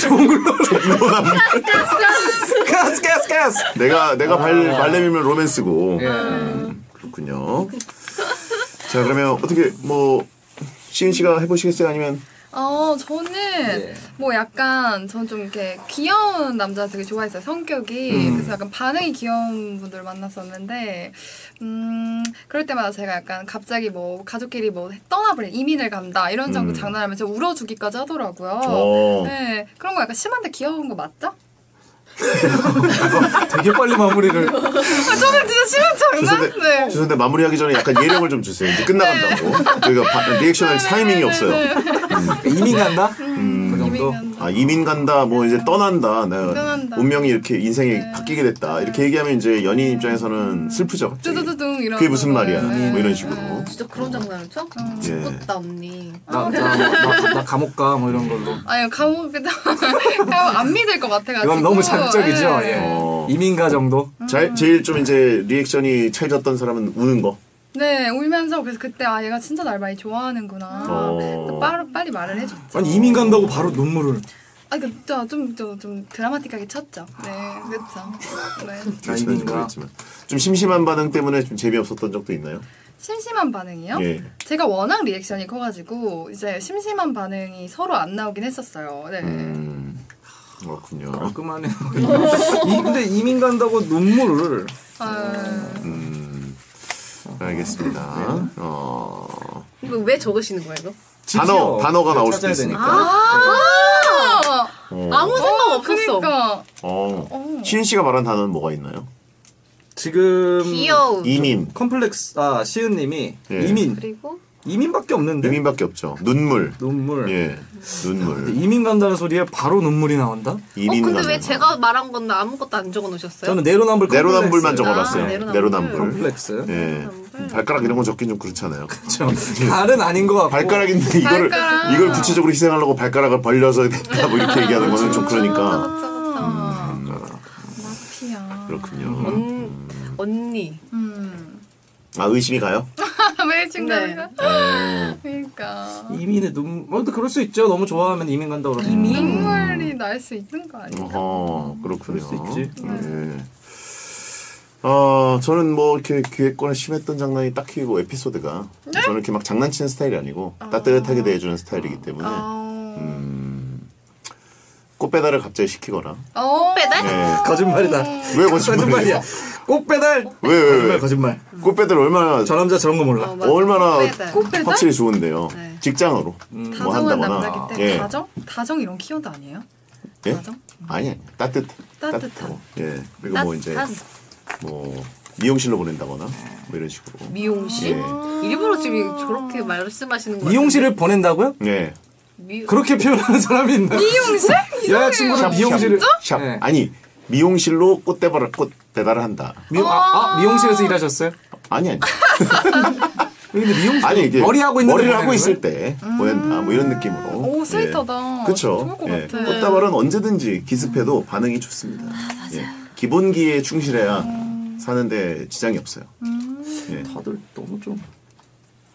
가스, 가스, 가스! 내가, 내가 발, 발냄이면 로맨스고. 예. 음, 그렇군요. 자, 그러면 어떻게, 뭐, 시은 씨가 해보시겠어요? 아니면? 어, 저는 네. 뭐 약간 전 좀 이렇게 귀여운 남자 되게 좋아했어요. 성격이. 음. 그래서 약간 반응이 귀여운 분들을 만났었는데 음, 그럴 때마다 제가 약간 갑자기 뭐 가족끼리 뭐 떠나버린 이민을 간다 이런 정도 음. 장난하면서 울어주기까지 하더라고요. 어. 네. 그런 거 약간 심한데 귀여운 거 맞죠? 되게 빨리 마무리를. 아, 저는 진짜 심한 장난? 죄송한데, 네. 죄송한데 마무리하기 전에 약간 예령을 좀 주세요. 이제 끝나간다고. 저희가 바- 리액션할 타이밍이 없어요. 이민 간다? 음. 그 정도? 이민 간다. 아, 이민 간다, 뭐 이제 떠난다, 내가 떠난다. 운명이 이렇게 인생이 네. 바뀌게 됐다. 이렇게 얘기하면 이제 연인 입장에서는 슬프죠. 갑자기. 두두두둥 이런. 그게 무슨 말이야. 네. 뭐 이런 식으로. 진짜 그런 장난을 쳐? 음. 예. 죽었다 언니. 나, 나, 나, 나 감옥 가, 뭐 이런 걸로. 아니 감옥에 감옥 안 믿을 것 같아가지고. 이건 너무 자극적이죠? 네. 예. 어. 이민가 정도? 자, 제일 좀 이제 리액션이 찰졌던 사람은 우는 거. 네, 울면서 그래서 그때 아 얘가 진짜 날 많이 좋아하는구나. 어. 또 빨리 빨리 말을 해줬죠. 아니, 이민 간다고 바로 눈물을. 아, 그좀좀 좀 드라마틱하게 쳤죠. 네, 그렇죠. 네. 나 이민가. 그렇지만 좀 심심한 반응 때문에 좀 재미없었던 적도 있나요? 심심한 반응이요? 예. 제가 워낙 리액션이 커가지고 이제 심심한 반응이 서로 안 나오긴 했었어요. 네. 음, 그렇군요. 깔끔하네요. 이, 근데 이민 간다고 눈물을. 아, 음, 알겠습니다. 어, 이거 왜 적으시는 거예요? 이거? 단어, 단어가 나올 수도 찾아야 있으니까. 되니까. 아, 어, 아무 생각 없었어. 그러니까 어. 시은 씨가 말한 단어는 뭐가 있나요? 지금. 귀여운. 이민. 컴플렉스, 아, 시은님이. 예. 이민. 그리고 이민밖에 없는데. 이민밖에 없죠. 눈물. 눈물. 예, 근데 눈물. 이민 간다는 소리에 바로 눈물이 나온다? 어 이민 근데 가는 왜 거. 제가 말한 건 아무것도 안 적어 놓으셨어요? 저는 내로남불 내로남불만 컴플렉스. 적어봤어요. 아, 내로남불. 내로남불. 컴플렉스. 예, 발가락 이런 거 적긴 좀 그렇잖아요. 저 발은 아닌 것 같고. 발가락인데 이거를 발가락. 이걸 구체적으로 희생하려고 발가락을 벌려서 됐다 뭐 이렇게 얘기하는 거는 좀 그러니까 아, 마피아. 그렇군요. 언, 언니. 음. 아 의심이 가요? 왜 중간인가? 어, 그러니까 이민의 눈, 뭐, 그럴 수 있죠. 너무 좋아하면 이민 간다 그러면. 눈물이 날 수 있는 거 아닌가? 어허, 그렇군요. 그럴 수 있지. 예. 어, 저는 뭐 이렇게 기획권에 심했던 장난이 딱히 뭐 에피소드가 저는 이렇게 막 장난치는 스타일이 아니고 따뜻하게 대해주는 스타일이기 때문에 아, 음, 꽃배달을 갑자기 시키거나 어, 빼달? 예. 거짓말이다. 왜 거짓말이야? 거짓말이야. 꼭 배달. 왜, 왜, 거짓말, 왜? 거짓말. 꽃배달 얼마나 저 남자 저런 거 몰라. 어, 맞아. 얼마나 꽃배달. 꽃배달? 확실히 좋은데요. 네. 직장으로 뭐 다정한 한다거나. 남자기 때문에 예. 다정? 다정 이런 키워드 아니에요? 예? 다정? 아니 아니 따뜻 따뜻한. 따뜻하고. 예. 그리고 뭐 이제 따뜻한 뭐 미용실로 보낸다거나 뭐 이런 식으로. 미용실? 예. 일부러 지금 저렇게 말씀하시는 거 미용실을 보낸다고요? 예. 미... 그렇게 표현하는 사람이 있나? 미용실? 여자친구를 미용실을. 샵. 예. 아니 미용실로 꽃 배달을 꽃 배달을 한다. 미, 아, 아, 미용실에서 일하셨어요? 아니 아니. 근데 미용실. 아니 이게 머리 하고 있는 머리를 하고 있을 때 보낸다. 뭐 이런 느낌으로. 오, 스윗하다. 그렇죠. 좋을 것 예. 같아. 꽃다발은 언제든지 기습해도 반응이 좋습니다. 예. 기본기에 충실해야 사는데 지장이 없어요. 예. 다들 너무 좀.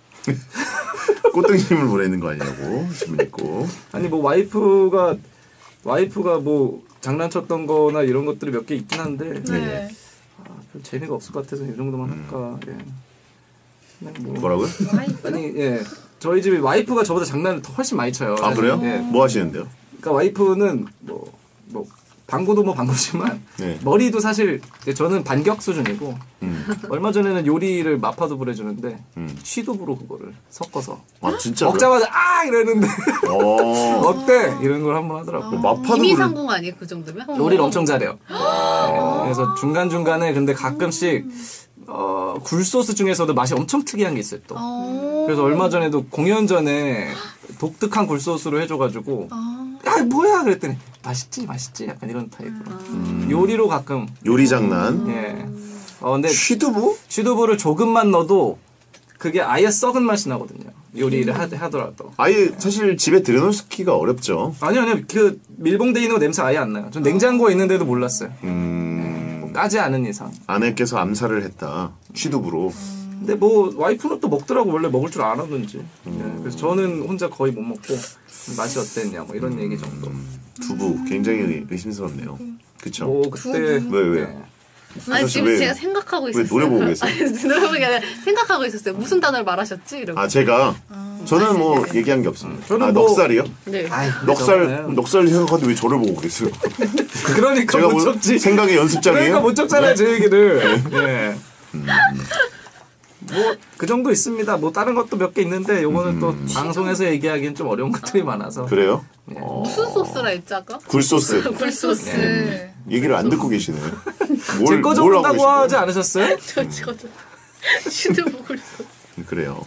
꽃등심을 보내는 거 아니냐고 질문 있고. 아니 뭐 와이프가 와이프가 뭐 장난쳤던 거나 이런 것들이 몇 개 있긴 한데 네. 아, 별 재미가 없을 것 같아서 이 정도만 할까. 예. 그냥 뭐. 뭐라고요? 아니 예 저희 집에 와이프가 저보다 장난을 더 훨씬 많이 쳐요. 아 그래요? 예. 뭐 하시는데요? 그러니까 와이프는 뭐 뭐 방구도 뭐 방구지만 네. 머리도 사실 저는 반격 수준이고 음. 얼마 전에는 요리를 마파두부를 해주는데 음. 취두부로 그거를 섞어서 아 진짜? 먹자마자 아 이러는데 어. 어때 이런 걸 한번 하더라고. 요 마파두부를 이미상공 아니에요 그 정도면? 요리를 엄청 잘해요. 네, 그래서 중간 중간에 근데 가끔씩 어, 굴소스 중에서도 맛이 엄청 특이한 게 있어요 또. 어. 그래서 얼마 전에도 공연 전에 독특한 굴소스로 해줘가지고 아. 야 뭐야 그랬더니 맛있지 맛있지 약간 이런 타입으로 요리로 가끔 요리 장난. 예. 어 근데 취두부? 취두부를 조금만 넣어도 그게 아예 썩은 맛이 나거든요. 요리를 하, 하더라도. 아예 사실 집에 들여놓기가 어렵죠. 아니요 아니요 그 밀봉돼 있는 거 냄새 아예 안 나요. 전 냉장고에 있는데도 몰랐어요. 음. 뭐 까지 않은 이상. 아내께서 암살을 했다. 취두부로. 근데 뭐 와이프는 또 먹더라고 원래 먹을 줄 아나든지. 예, 그래서 저는 혼자 거의 못 먹고 맛이 어땠냐 뭐 이런 얘기 정도. 두부 굉장히 의심스럽네요. 그쵸? 뭐 그때 왜, 왜? 네. 아니 사실 지금 왜- 제가 생각하고 왜 있었어요. 노래 보고 계세요? 아니, 노래 보는 게 아니라 생각하고 있었어요. 무슨 단어를 말하셨지? 이러고. 아 제가 저는 뭐 얘기한 게 없습니다. 저는 아 뭐- 넉살이요? 네. 아이, 넉살 넉살 생각하는데 왜 저를 보고 계세요? 그러니까 제가 못 뭐 적지. 생각의 연습장이에요? 그러니까 못 적잖아요 제 얘기를. 예. 뭐 그 정도 있습니다. 뭐 다른 것도 몇 개 있는데 요거는 또 방송에서 얘기하기엔 좀 어려운 것들이 많아서. 그래요? 예. 어, 무슨 소스라 했지 아까? 굴소스 굴소스. 네. 얘기를 안 듣고 계시네요. 뭘, 제 거 뭘 하고 적는다고 계신 하지 거예요? 저 않으셨어요? 저도 슈드부 굴소스. 그래요.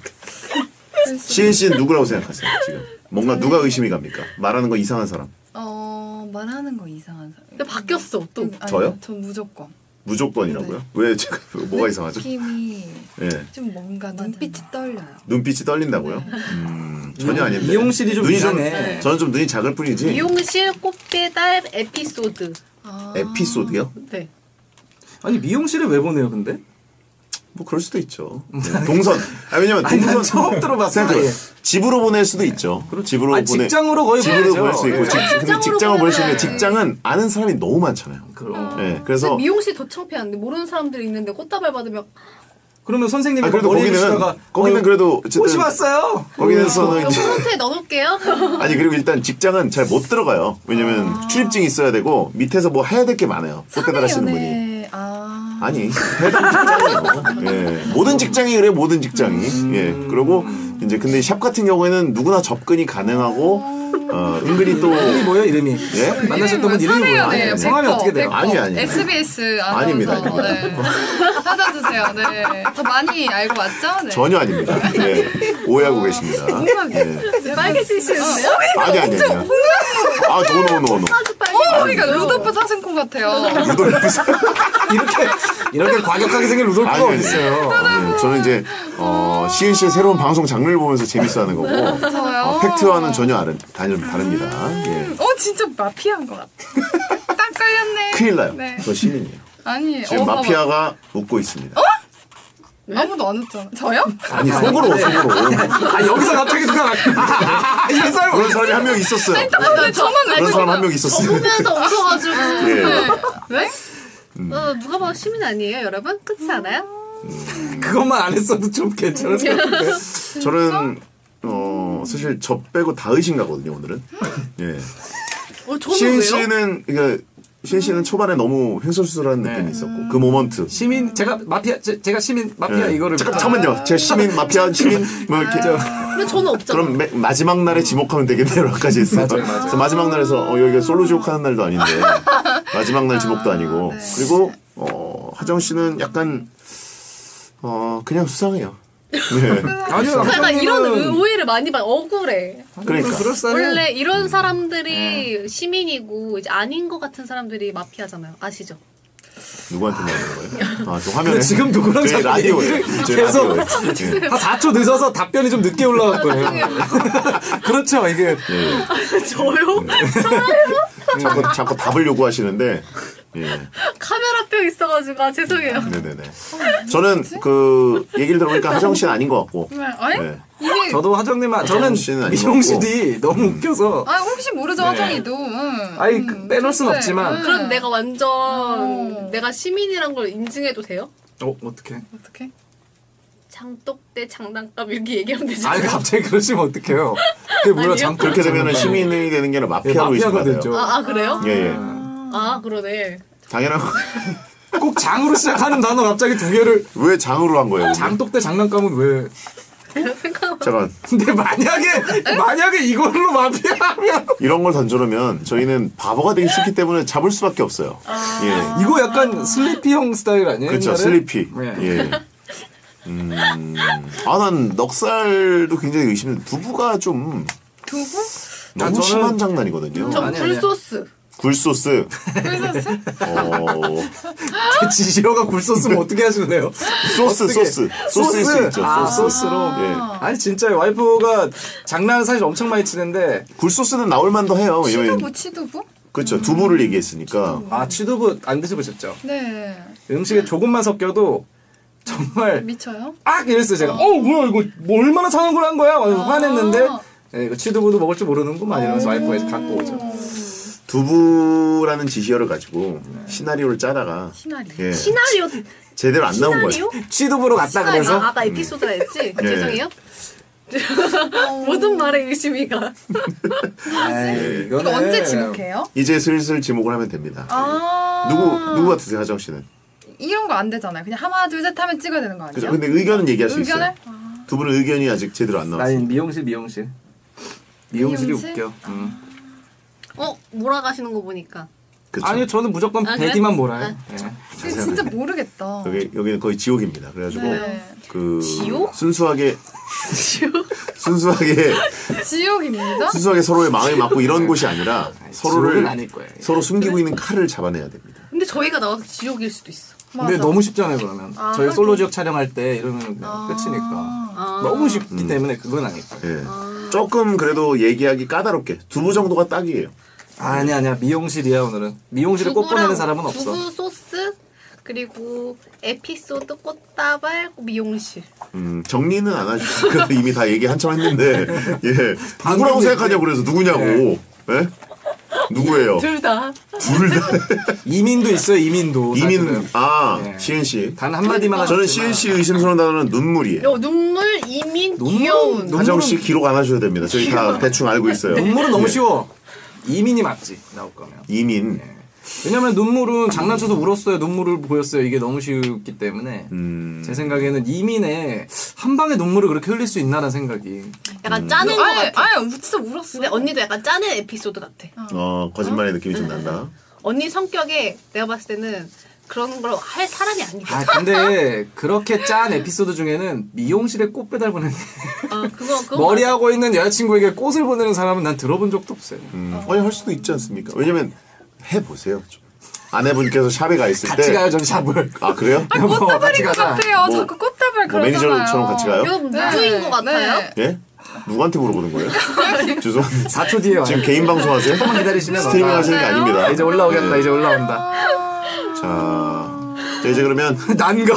시은 씨는 누구라고 생각하세요? 지금 뭔가 누가 의심이 갑니까? 말하는 거 이상한 사람. 어 말하는 거 이상한 사람. 근데 바뀌었어 또. 음, 아니요, 저요? 전 무조건. 무조건이라고요? 네. 왜 제가 뭐가 이상하죠? 느낌이 예. 좀 뭔가 눈빛이 떨려요. 눈빛이 떨린다고요? 음, 전혀 아닙니다. 미용실이 좀 눈이 이상해. 네. 저는 좀 눈이 작을 뿐이지. 미용실 꽃배달 에피소드. 아. 에피소드요? 네. 아니 미용실에 왜 보내요 근데? 뭐 그럴 수도 있죠. 네. 동선. 아 왜냐면 아니, 난 동선 처음 들어봤어. 생각해요. 예. 집으로 보낼 수도 있죠. 집으로 아, 보내. 직장으로 거의 집으로 보내죠. 보낼 수 있고. 예. 직, 근데 직장으로 직장으로 보낼 수 있는데 보내면- 직장은 아는 사람이 너무 많잖아요. 그럼. 예. 그래서 미용실 더 창피한데 모르는 사람들이 있는데 꽃다발 받으면 그러면 선생님이 아 그래도 머리 거기는 해주시다가 거기는 어, 그래도 어쨌든 꽃이 왔어요. 거기는서는 어, 이제 프론트에 넣어놓을게요. 아니 그리고 일단 직장은 잘 못 들어가요. 왜냐면 출입증이 있어야 되고 밑에서 뭐 해야 될 게 많아요. 꽃배달 하시는 분이. 연애. 아. 아니 해당 직장이에요. 예, 모든 직장이 그래 모든 직장이. 예, 그리고 이제 근데 샵 같은 경우에는 누구나 접근이 가능하고 어, 은근히 또 이름이 뭐예요 이름이? 예? 만나셨던 분 이름이 뭐예요? 네, 아니, 성함이 어떻게 돼요? 아니, 아니. 에스비에스 아닙니다, 아나운서. 아닙니다. 네. 찾아주세요. 네. 더 많이 알고 왔죠? 네. 전혀 아닙니다. 예, 오해하고 계십니다. 예. 빨개지시는데요? 아니 아니 아니. 아 노노노노. 아주 어, 빨개. 그러니까 루돌프 사슴콘 같아요. 루돌프 이렇게 이렇게 과격하게 생긴 루돌프가 아니, 어디 아니. 있어요? 아니, 저는 이제 어, 시은 씨의 새로운 방송 장르를 보면서 재밌어하는 거고 저요? 어, 팩트와는 전혀 다른, 다른, 다릅니다. 예. 어, 진짜 마피아인 것 같아. 딱 걸렸네. 큰일 나요. 네. 저 시민이에요. 아니, 지금 어, 봐봐. 마피아가 웃고 있습니다. 아무도 안 웃잖아. 저요? 아니 속으로 속으로 아 여기서 갑자기 누가 막 이런 사람 그런 사람이 한 명 있었어요. 근데 저만 그런 사람 한 명 있었어요. 보면서 웃어가지고. 예. 네? 어, 누가 봐도 시민 아니에요, 여러분? 그렇지 않아요? 그것만 안 했어도 좀 괜찮을 것 같은데. 저는 어 사실 저 빼고 다 의심가거든요 오늘은. 예. 어, 저는 시은 왜요? 씨는 그러니까 시은 씨는 초반에 너무 횡설수설한 네. 느낌이 있었고 그 모먼트. 시민 제가 마피아 제, 제가 시민 마피아 예. 이거를 잠깐 잠깐만요. 제가 시민 마피아 시민 뭐 이렇게 근데 저는 없잖아. 그럼 매- 마지막 날에 지목하면 되겠네요. 여러 가지 있어요. 맞아요, 맞아요. 그래서 마지막 날에서 어, 여기가 솔로 지목하는 날도 아닌데 마지막 날 지목도 아니고 그리고 어, 하정 씨는 약간 어 그냥 수상해요. 네. 아니요 약간 이런 하정님은 오해를 많이 받 억울해. 그러니까. 그럴싸해. 원래 이런 사람들이 시민이고 이제 아닌 것 같은 사람들이 마피아잖아요. 아시죠? 누구한테 말하는 거예요? 아, 저 화면에 지금 누구랑 제 자꾸 라디오에 얘기를 제 계속 라디오에. 예. 한 사 초 늦어서 답변이 좀 늦게 올라갈 거예요. 그렇죠 이게 저요? 자꾸 자꾸 답을 요구하시는데 예. 카메라병 있어가지고 아, 죄송해요. 네네네. 저는 그 얘기를 들어보니까 하정 씨는 아닌 것 같고. 네, 아니? 네. 이게 저도 하정님아 저는 씨는 아닌 것 미용실이 너무 웃겨서 아 혹시 모르죠 네. 하정이도. 응. 아니 음, 그 빼놓을 순 근데, 없지만 응. 그럼 내가 완전 어. 내가 시민이란 걸 인증해도 돼요? 어 어떻게? 어떻게? 장독대 장난감 이렇게 얘기하면 되잖아요. 아니 갑자기 그러시면 어떡해요? 그게 뭐야 아니요? 장 그렇게 되면은 시민이 되는 게 아니라 마피아로 마피아가 의심받아요. 되죠. 아, 아 그래요? 예, 예. 아 그러네. 당연한 거. 꼭 장으로 시작하는 단어 갑자기 두 개를 왜 장으로 한 거예요? 근데? 장독대 장난감은 왜? 잠깐 근데 만약에 만약에 이걸로 마피아하면 이런 걸 던져놓으면 저희는 바보가 되기 싫기 때문에 잡을 수밖에 없어요. 예. 이거 약간 슬리피 형 스타일 아니에요? 그렇죠. 옛날에? 슬리피. 네. 예. 음. 아, 난 넉살도 굉장히 의심돼. 두부가 좀 두부? 너무 저는- 심한 장난이거든요. 전 아니, 아니야. 굴소스. 굴소스. 굴소스? 어. 지시어가 굴소스면 어떻게 하실래요? 소스, 어떻게- 소스. 소스일 수 있죠. 아, 소스. 소스로. 예. 아니 진짜 와이프가 장난을 사실 엄청 많이 치는데 굴소스는 나올 만도 해요. 왜냐면 치두부 치두부? 그렇죠. 두부를 얘기했으니까. 아 취두부 안 드셔보셨죠? 네. 음식에 조금만 섞여도 정말 미쳐요? 악 이랬어요 제가. 어 뭐야 이거 뭐 얼마나 상한 걸 한 거야? 막 아. 화냈는데 네, 이거 취두부도 먹을 줄 모르는구만 이러면서 와이프가 이제 갖고 오죠. 두부라는 지시어를 가지고 시나리오를 짜다가 시나리오. 예. 시나리오. 제대로 안 나온 시나리오? 거예요. 취두부로 갔다 그래서 아, 아까 에피소드라 했지? 예. 죄송해요. 모든 말에 의심이 가. 에이, 이거 언제 지목해요? 이제 슬슬 지목을 하면 됩니다. 아. 누구 누구 같으세요, 하정 씨는? 이런 거 안 되잖아요. 그냥 하나 둘 셋 하면 찍어야 되는 거 아니에요? 그죠? 근데 의견은 얘기할 수 의견을? 있어요. 두 분은 의견이 아직 제대로 안 나왔어요. 아니 미용실 미용실 미용실이 미용실? 웃겨. 음. 어 몰아가시는 거 보니까. 그쵸? 아니요 저는 무조건 아, 그래? 베디만 몰아요. 아. 예. 근데 진짜 모르겠다. 여기 여기는 거의 지옥입니다. 그래가지고 네. 그 지옥? 순수하게 지옥? 순수하게 지옥입니다. 순수하게 서로의 마음이 맞고 이런 곳이 아니라 지옥은 서로를 아닐 거예요. 서로 숨기고 있는 칼을 잡아내야 됩니다. 근데 저희가 나와서 지옥일 수도 있어. 근데 맞아. 너무 쉽잖아요 그러면. 아, 저희 하긴. 솔로 지역 촬영할 때 이러면 그냥 아. 끝이니까. 아. 너무 쉽기 때문에 그건 아닐 거예요. 예. 아. 조금 그래도 얘기하기 까다롭게 두부 정도가 딱이에요. 아니 아니야 미용실이야 오늘은. 미용실에 꽃 보내는 사람은 없어. 두부 소스 그리고 에피소드 꽃다발 미용실. 음, 정리는 안 하시니까 이미 다 얘기 한참 했는데 예 누구라고 방금 생각하냐고 그래서 누구냐고 예? 누구예요? 둘 다. 둘 다. 이민도 있어요 이민도. 이민 사실은. 아 네. 시은 씨. 단 한마디만 저는 하셨지만. 시은 씨 의심스러운 단어는 눈물이에요. 요 눈물 이민 눈물은- 귀여운. 눈- 하정 씨 기록 안 하셔도 됩니다. 저희 다 대충 알고 있어요. 눈물은 너무 예. 쉬워. 이민이 맞지 나올 거면. 이민. 왜냐면 눈물은 장난쳐서 울었어요. 눈물을 보였어요. 이게 너무 쉽기 때문에 음. 제 생각에는 이민의 한 방에 눈물을 그렇게 흘릴 수 있나라는 생각이. 약간 짜는 거 아예 같아. 아예 진짜 울었어. 근데 언니도 약간 짜는 에피소드 같아. 어 거짓말의 느낌이 좀 난다. 언니 성격에 내가 봤을 때는 그런 걸 할 사람이 아니야. 아 근데 그렇게 짠 에피소드 중에는 미용실에 꽃 배달 보내는 아 그거 그거 머리하고 있는 여자친구에게 꽃을 보내는 사람은 난 들어본 적도 없어요. 음. 아니 할 수도 있지 않습니까? 왜냐면 해 보세요. 아내분께서 샵에 가 있을 같이 때. 가요 전 샵을. 아 그래요? 뭐, 꽃다발인 것 같아요. 뭐, 자꾸 꽃다발 뭐 그러잖아요. 매니저처럼 같이 가요? 이거 무주인 것 같아요. 네. 예? 누구한테 물어보는 거예요? 죄송합니다. 사 초 뒤에 와요. 지금 개인 방송 하세요? 조금만 기다리시면 스트리밍 온다. 하시는 게 아닙니다. 이제 올라오겠다. 이제 올라온다. 자, 자 이제 그러면 난가?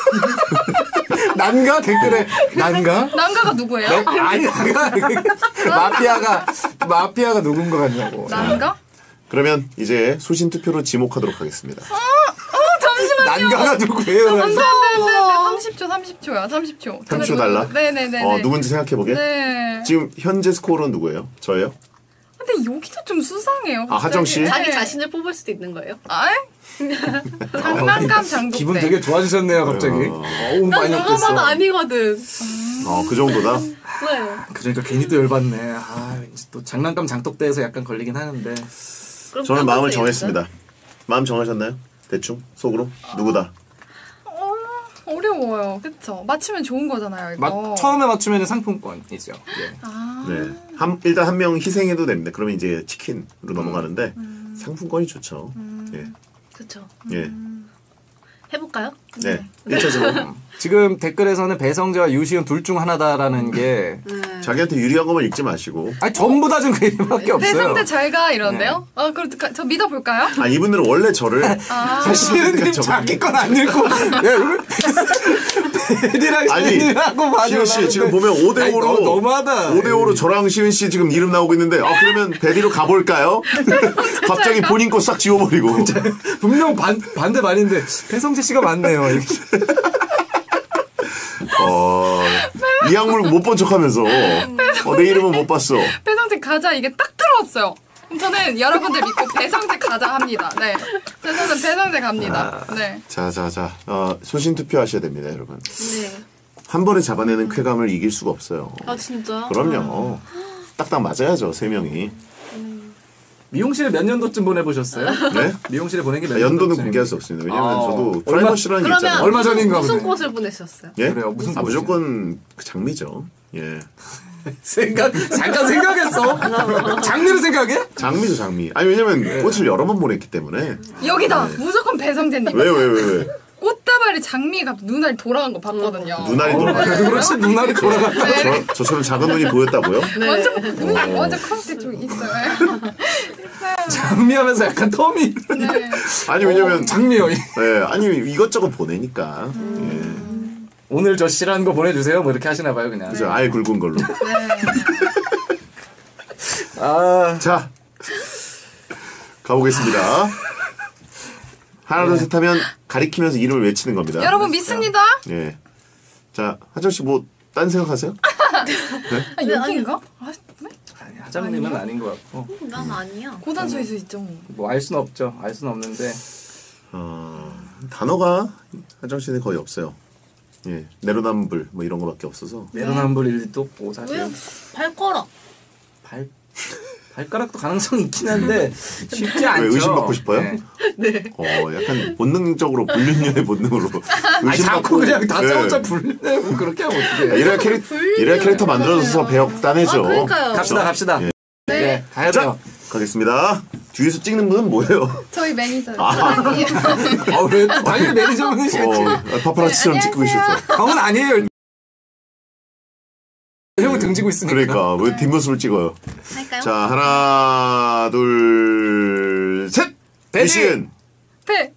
난가? 댓글에 난가? 난가가 누구예요? 네? 아니 난가? 마피아가 마피아가 누군 것 같냐고. 난가? 그러면 이제 수신 투표로 지목하도록 하겠습니다. 난가가 누구예요? 안돼 안돼 안돼 삼십 초 삼십 초야 삼십 초. 삼십 초 달라? 네네네. 어, 누군지 생각해 보게. 네. 지금 현재 스코어는 누구예요? 저예요? 근데 여기도 좀 수상해요. 아, 하정 씨? 자기 네. 자신을 뽑을 수도 있는 거예요. 아이? 장난감 장독대. 기분 되게 좋아지셨네요 갑자기. 어. 어우 난 많이 누가 봐도 웃겼어. 아니거든. 어, 그 정도다? 네. 그러니까 괜히 또 열받네. 아 왠지 또 장난감 장독대에서 약간 걸리긴 하는데. 그럼 저는 마음을 깜빡이겠어? 정했습니다. 마음 정하셨나요? 대충? 속으로? 누구다? 어, 어려워요. 그쵸? 맞추면 좋은 거잖아요, 이거. 마, 처음에 맞추면 상품권이죠. 예. 아. 네. 한, 일단 한 명 희생해도 됩니다. 그러면 이제 치킨으로 넘어가는데 상품권이 좋죠. 예. 그쵸. 예. 해볼까요? 네. 일 차 지목. 지금 댓글에서는 배성재와 유시은 둘 중 하나다라는 게 네. 자기한테 유리한 것만 읽지 마시고. 아니 전부 다 좀 그 얘기밖에 없어요. 배성재 잘가 이런데요? 아 그럼 가- 저 믿어볼까요? 아 이분들은 원래 저를 아, 시은님 자기 건 안 읽고 야 이거 베리랑 아니, 시은이라고 많이 시은 씨 올라오는데. 지금 보면 오 대 아니, 오로 너무- 너무하다. 오 대 오로 저랑 시은 씨 지금 이름 나오고 있는데 아 그러면 베리로 가볼까요? 갑자기 본인 거 싹 지워버리고. 분명 반 반대 말인데 배성재 씨가 맞네요. 어, 이 약물 못 본 척하면서 어, 내 이름은 못 봤어. 배성재 가자 이게 딱 들어왔어요. 그럼 저는 여러분들 믿고 배성재 가자 합니다. 네. 네, 저는 배성재 갑니다. 네. 자자자 어, 소신 투표하셔야 됩니다, 여러분. 네. 한 번에 잡아내는 쾌감을 이길 수가 없어요. 아 진짜? 그럼요. 딱딱 맞아야죠, 세 명이. 미용실에 몇 년도쯤 보내보셨어요? 네? 미용실에 보낸 게 몇 아, 연도는 년도쯤? 공개할 수 없습니다. 왜냐면 아, 저도 얼마- 프라이버시라는 게 그러면 있잖아요. 얼마 무슨- 전인가 무슨 보네. 꽃을 보내셨어요? 예? 그래요, 무슨 아, 꽃이요? 무조건 장미죠. 예. 생각 잠깐 생각했어. 장르를 생각해? 장미죠, 장미. 아니, 왜냐면 꽃을 여러 번 보냈기 때문에. 여기다 무조건 배성재님. 왜, 왜, 왜, 왜? 꽃다발에 장미가 눈알이 돌아간 거 봤거든요. 눈알이 돌아가. 그래도 그렇지 눈알이 돌아가. 네. 저, 저처럼 작은 눈이 보였다고요? 완전 눈이 완전 커스트 좀 있어요. 장미하면서 약간 텀이. 네. 아니, 왜냐면. 장미요. 예, 아니, 이것저것 보내니까. 예. 오늘 저 싫어하는 거 보내주세요. 뭐 이렇게 하시나 봐요 그냥. 그래서 아예 굵은 걸로. 아 자, 가보겠습니다. 하나, 둘, 셋 하면 가리키면서 이름을 외치는 겁니다. 여러분 믿습니다. 예. 자, 하정 씨 뭐, 딴 생각하세요? 아, 여기인가? 아, 네? 하장님은 아닌 것 같고 난 아니야. 고단수에서 있죠. 뭐 알 수는 없죠. 알 수는 없는데 어, 단어가 하정 씨는 거의 없어요. 예. 내로남불, 뭐 이런 거밖에 없어서. 내로남불 일리도 없고 사실 왜 발가락? 발 발가락도 가능성이 있긴 한데 쉽지 않죠. 왜 의심받고 싶어요? 네. 네. 어, 약간 본능적으로 불륜녀의 본능으로. 아니 자꾸 그냥 다짜고짜 예. 불리고 그렇게 하면 아, 어떡해. 이래야 캐릭, 이래야 캐릭터 만들어줘서 배역 따내죠. 아 그러니까요. 갑시다 갑시다. 예. 네, 가야 자, 돼요. 가겠습니다. 뒤에서 찍는 분은 뭐예요? 저희 매니저. 아. 아, 왜 당연히 매니저분이시겠지. 어, 파파라치처럼 네, 찍고 계셨어. 형은 아니에요. 형은 등지고 있으니까. 그러니까 왜 뒷모습을 찍어요? 할까요? 자, 하나, 둘, 셋. 배시은. 배.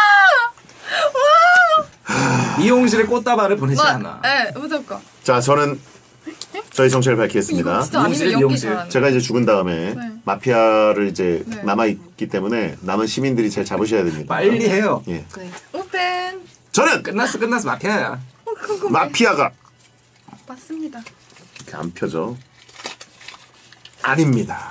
미용실에 꽃다발을 보내지 와, 않아. 네, 무조건. 자, 저는 저희 정체를 이거 밝히겠습니다. 진짜 아니면 미용실, 연기 미용실. 잘하는. 제가 이제 죽은 다음에 네. 마피아를 이제 네. 남아 있기 때문에 남은 시민들이 잘 잡으셔야 됩니다. 빨리 해요. 예. 네. 오pen. 저는 끝났어 끝났어 마피아야. 마피아가 맞습니다. 이렇게 안 펴져. 아닙니다.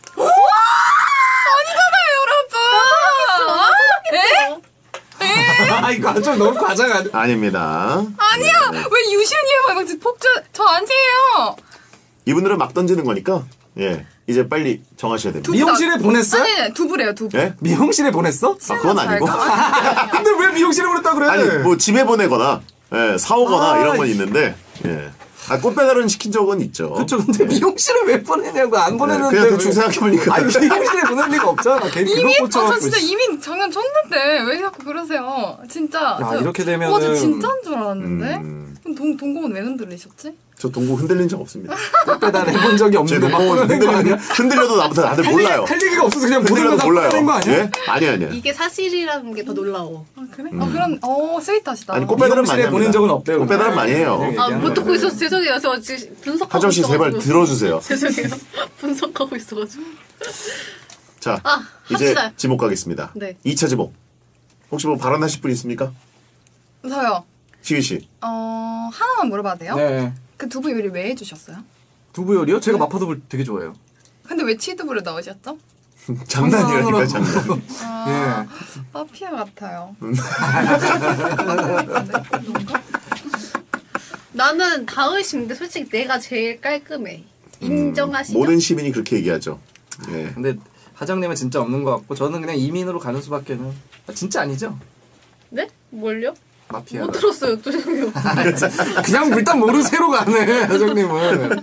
여러분. 에? 아 이거 좀 너무 과장 아니. 아닙니다. 아니야. 왜 유시은이야? 막 폭주. 저 아니에요. 이분들은 막 던지는 거니까 예 이제 빨리 정하셔야 됩니다. 미용실에 보냈어요? 아니, 아니, 두부래요, 두부. 예? 미용실에 보냈어? 아 그건 아니고. 근데 왜 미용실에 보냈다 그래? 아니 뭐 집에 보내거나 예, 사오거나 아, 이런 건 있는데 예. 아, 꽃 배달은 시킨 적은 있죠. 그쵸 근데 미용실에 왜 보내냐고 안 네, 보냈는데. 그냥 왜- 대충 생각해보니까. 아니 미용실에 보낼 리가 없잖아. 괜히 이민? 그거 아, 저 꽂혀갖고. 진짜 이민 장난 쳤는데 왜 자꾸 그러세요? 진짜. 야, 저- 이렇게 되면은- 어, 저 진짜인 줄 알았는데. 음, 그럼 동, 동공은 왜 흔들리셨지? 저 동고 흔들린 적 없습니다. 꽃 배달 해본 적이 제 없는데 막 동고 보내는 거 아니야? 흔들려도, 흔들려도 나부터 다들 몰라요. 할 얘기가 없어서 그냥 모든 흔들려도 거다 몰라요. 보낸 거 아니야? 예? 아니 아니야. 이게 사실이라는 게 더 놀라워. 아, 그래? 어, 그런, 어, 스윗하시다. 아니 꽃 배달은 많이 미용실에 합니다. 보낸 적은 없대요. 꽃 배달은 많이 해요. 네. 아, 얘기하는 못 듣고 거예요. 있어서 죄송해요. 저 지금 분석하고 하정 씨 제발 있어가지고. 들어주세요. 죄송해요. 분석하고 있어가지고. 자 아, 이제 합시다. 지목 가겠습니다. 네. 이 차 지목. 혹시 뭐 발언하실 분 있습니까? 저요. 시윤 씨. 어, 하나만 물어봐도 돼요? 네. 그 두부 요리 왜 해주셨어요? 두부 요리요? 제가 마파두부 되게 좋아해요. 근데 왜 치두부를 넣으셨죠? 장난이라니까 장난. 아, 예. 마피아 같아요. 나는 다 의심인데 솔직히 내가 제일 깔끔해. 인정하시죠? 모든 시민이 그렇게 얘기하죠. 예. 근데 하정님은 진짜 없는 것 같고 저는 그냥 이민으로 가는 수밖에는. 아, 진짜 아니죠? 네? 뭘요? 마피아. 못 들었어요. 죄송해요. 그냥 일단 모르세로 가네 하정님은.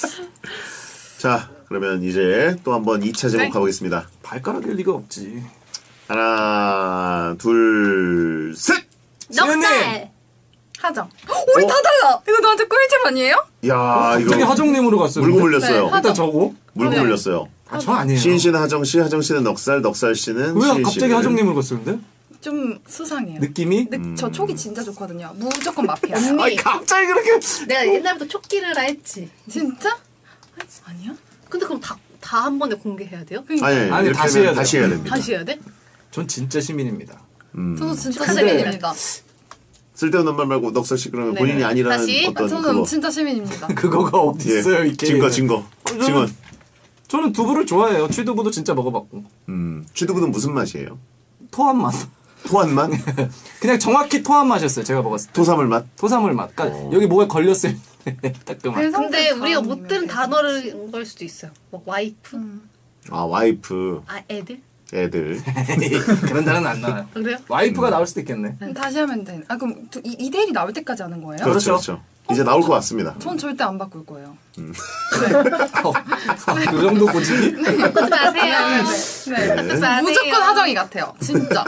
자 그러면 이제 또 한번 이 차 지목 네. 가보겠습니다. 발가락일 리가 없지. 하나 둘 셋. 넉살! 하정. 우리 어? 다 달라. 이거 너한테 꿀잼 아니에요? 야 되게 이거 하정님으로 갔어요. 물고 근데? 물렸어요. 네, 일단 저거. 물고 네. 물렸어요. 아, 저 아니에요. 시인 씨는 하정 씨, 하정 씨는 넉살, 넉살 씨는 왜 시인 갑자기 씨는 하정님으로 갔어요, 근데? 좀 수상해요. 느낌이? 근데 저 촉이 진짜 좋거든요. 무조건 마피아. 언니, 아니, 갑자기 그렇게. 내가 옛날부터 촉기를 했지. 진짜? 아니야? 근데 그럼 다, 다 한 번에 공개해야 돼요? 그러니까. 아니, 아니, 이렇게 다시 하면 해야 돼요. 다시 해야 됩니다. 다시 해야 돼? 전 진짜 시민입니다. 음. 저도 진짜 근데- 시민입니다. 쓸데없는 말 말고 넉살 씨 그러면 네. 본인이 아니라는 다시? 어떤 저는 그거. 진짜 시민입니다. 그거가 어디 있어요, 이 게임에. 증거 증거 저는- 증언. 저는 두부를 좋아해요. 취두부도 진짜 먹어봤고. 음. 취두부는 무슨 맛이에요? 토한 맛. 토한 맛? 그냥 정확히 토한 맛이었어요, 제가 먹었을 때. 토사물 맛? 토사물 맛. 그러니까 어. 여기 뭐에 걸렸어요. 딱 그 맛. 그래서 근데 다 우리가 못 먹으면 들은 되지. 단어를 걸 수도 있어요. 뭐 와이프? 음. 아 와이프 아 애들? 애들. 그런 단어는 안 나와요. 그래요? 와이프가 나올 수도 있겠네. 그럼 다시 하면 돼. 아 그럼 두- 이, 이 대 일이 나올 때까지 하는 거예요? 그렇죠 그렇죠. 그렇죠. 이제 나올 것 같습니다. 전 절대 안 바꿀 거예요. 어, 그 정도 고집이? 바꾸지 마세요. 네. 네. 마세요. 무조건 하정이 같아요. 진짜.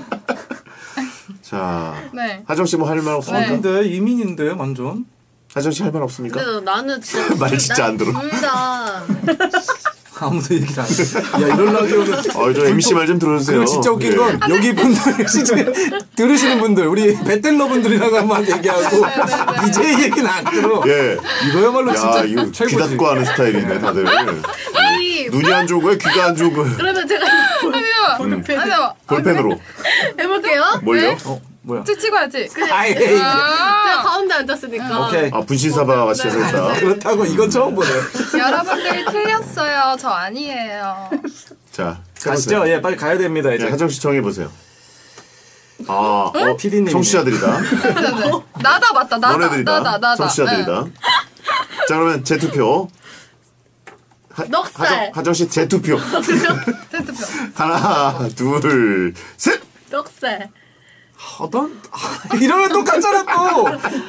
자 네. 하정 씨 뭐 할 말 없습니까? 네. 근데 이민인데 완전. 하정 씨 할 말 없습니까? 근데 나는 진짜 말 진짜 안 들어. 둘다 아무도 얘기를 안 해. 야, 이런 라디오는. 어, 저 엠씨 말 좀 들어주세요. 그리고 진짜 웃긴 예. 건 여기 분들 진짜 들으시는 분들 우리 베텔러 분들이랑 한번 얘기하고 디제이 얘기는 안 들어. 예. 이거야말로 야, 진짜 이거 귀 최고지. 닫고 하는 스타일이네, 다들. 이 눈이 안 좋은 거야? 귀가 안 좋은 거야? 그러면 제가 아니요. 아니요. 볼펜으로. 해볼게요. 뭘요? 어 뭐야? 찍 찍어야지. 아이, 아, 제가 가운데 앉았으니까. 오케이. 아, 분신사바 같이 네. 해서 있다. 그렇다고 이건 처음 보네. 여러분들이 틀렸어요. 저 아니에요. 자, 가시죠. 예, 빨리 가야 됩니다 이제. 네, 하정 씨 정해보세요. 아, 어, 피디님이네. 청취자들이다. 네네. 나다 맞다. 나다. 너네들이다. 나다. 나다. 청취자들이다. 네. 자, 그러면 제 투표. 하, 넉살. 하정, 하정 씨 제 투표. 텐트표. 하나, 둘, 셋! 넉살. 어떤? 아, 이러면 똑같잖아 또.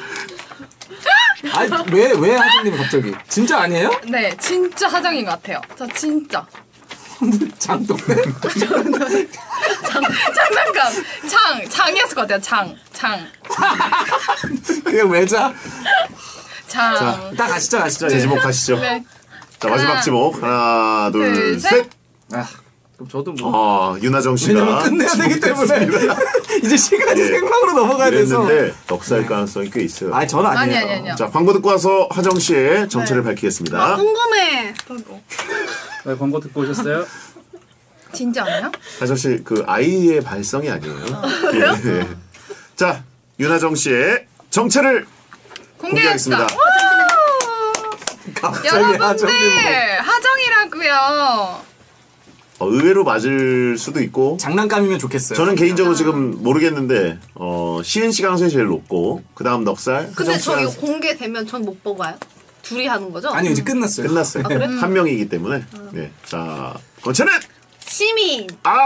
아니 왜왜 하진님 갑자기? 진짜 아니에요? 네, 진짜 하정인 것 같아요. 저 진짜. 장동네? 장난감. 장. 장이었을 것 같아요. 장. 장. 그게 왜자? 장. 자, 일단 가시죠 가시죠. 제 예. 지목 가시죠. 네. 자, 마지막 하나, 지목. 하나, 둘, 둘, 셋! 셋. 아 그럼 저도 뭐. 아, 윤하정 씨가. 왜냐면 끝내야 되기 때문에 이제 시간이 예. 생방으로 넘어가야 돼서. 이랬는데, 넉살 가능성이 꽤 있어요. 아니 저는 아니에요. 아니, 아니, 아니요. 자, 광고 듣고 와서 하정 씨의 정체를 밝히겠습니다. 궁금해. 네, 광고 듣고 오셨어요? 진짜 아니야? 하정 씨, 그 아이의 발성이 아니에요. 예. 자, 윤하정 씨의 정체를 공개하겠습니다. 공개했다. 갑자기 여러분들 하정님. 하정이라고요. 어, 의외로 맞을 수도 있고, 장난감이면 좋겠어요. 저는 개인적으로 지금 모르겠는데, 어, 시은 씨 가능성이 제일 높고, 그 다음 넉살, 근데 하정 씨 저 이거 가능성 공개되면 전 못 보고요. 둘이 하는 거죠? 아니 이제 끝났어요. 끝났어요. 한 명이기 때문에. 네. 자, 건체는! 시민.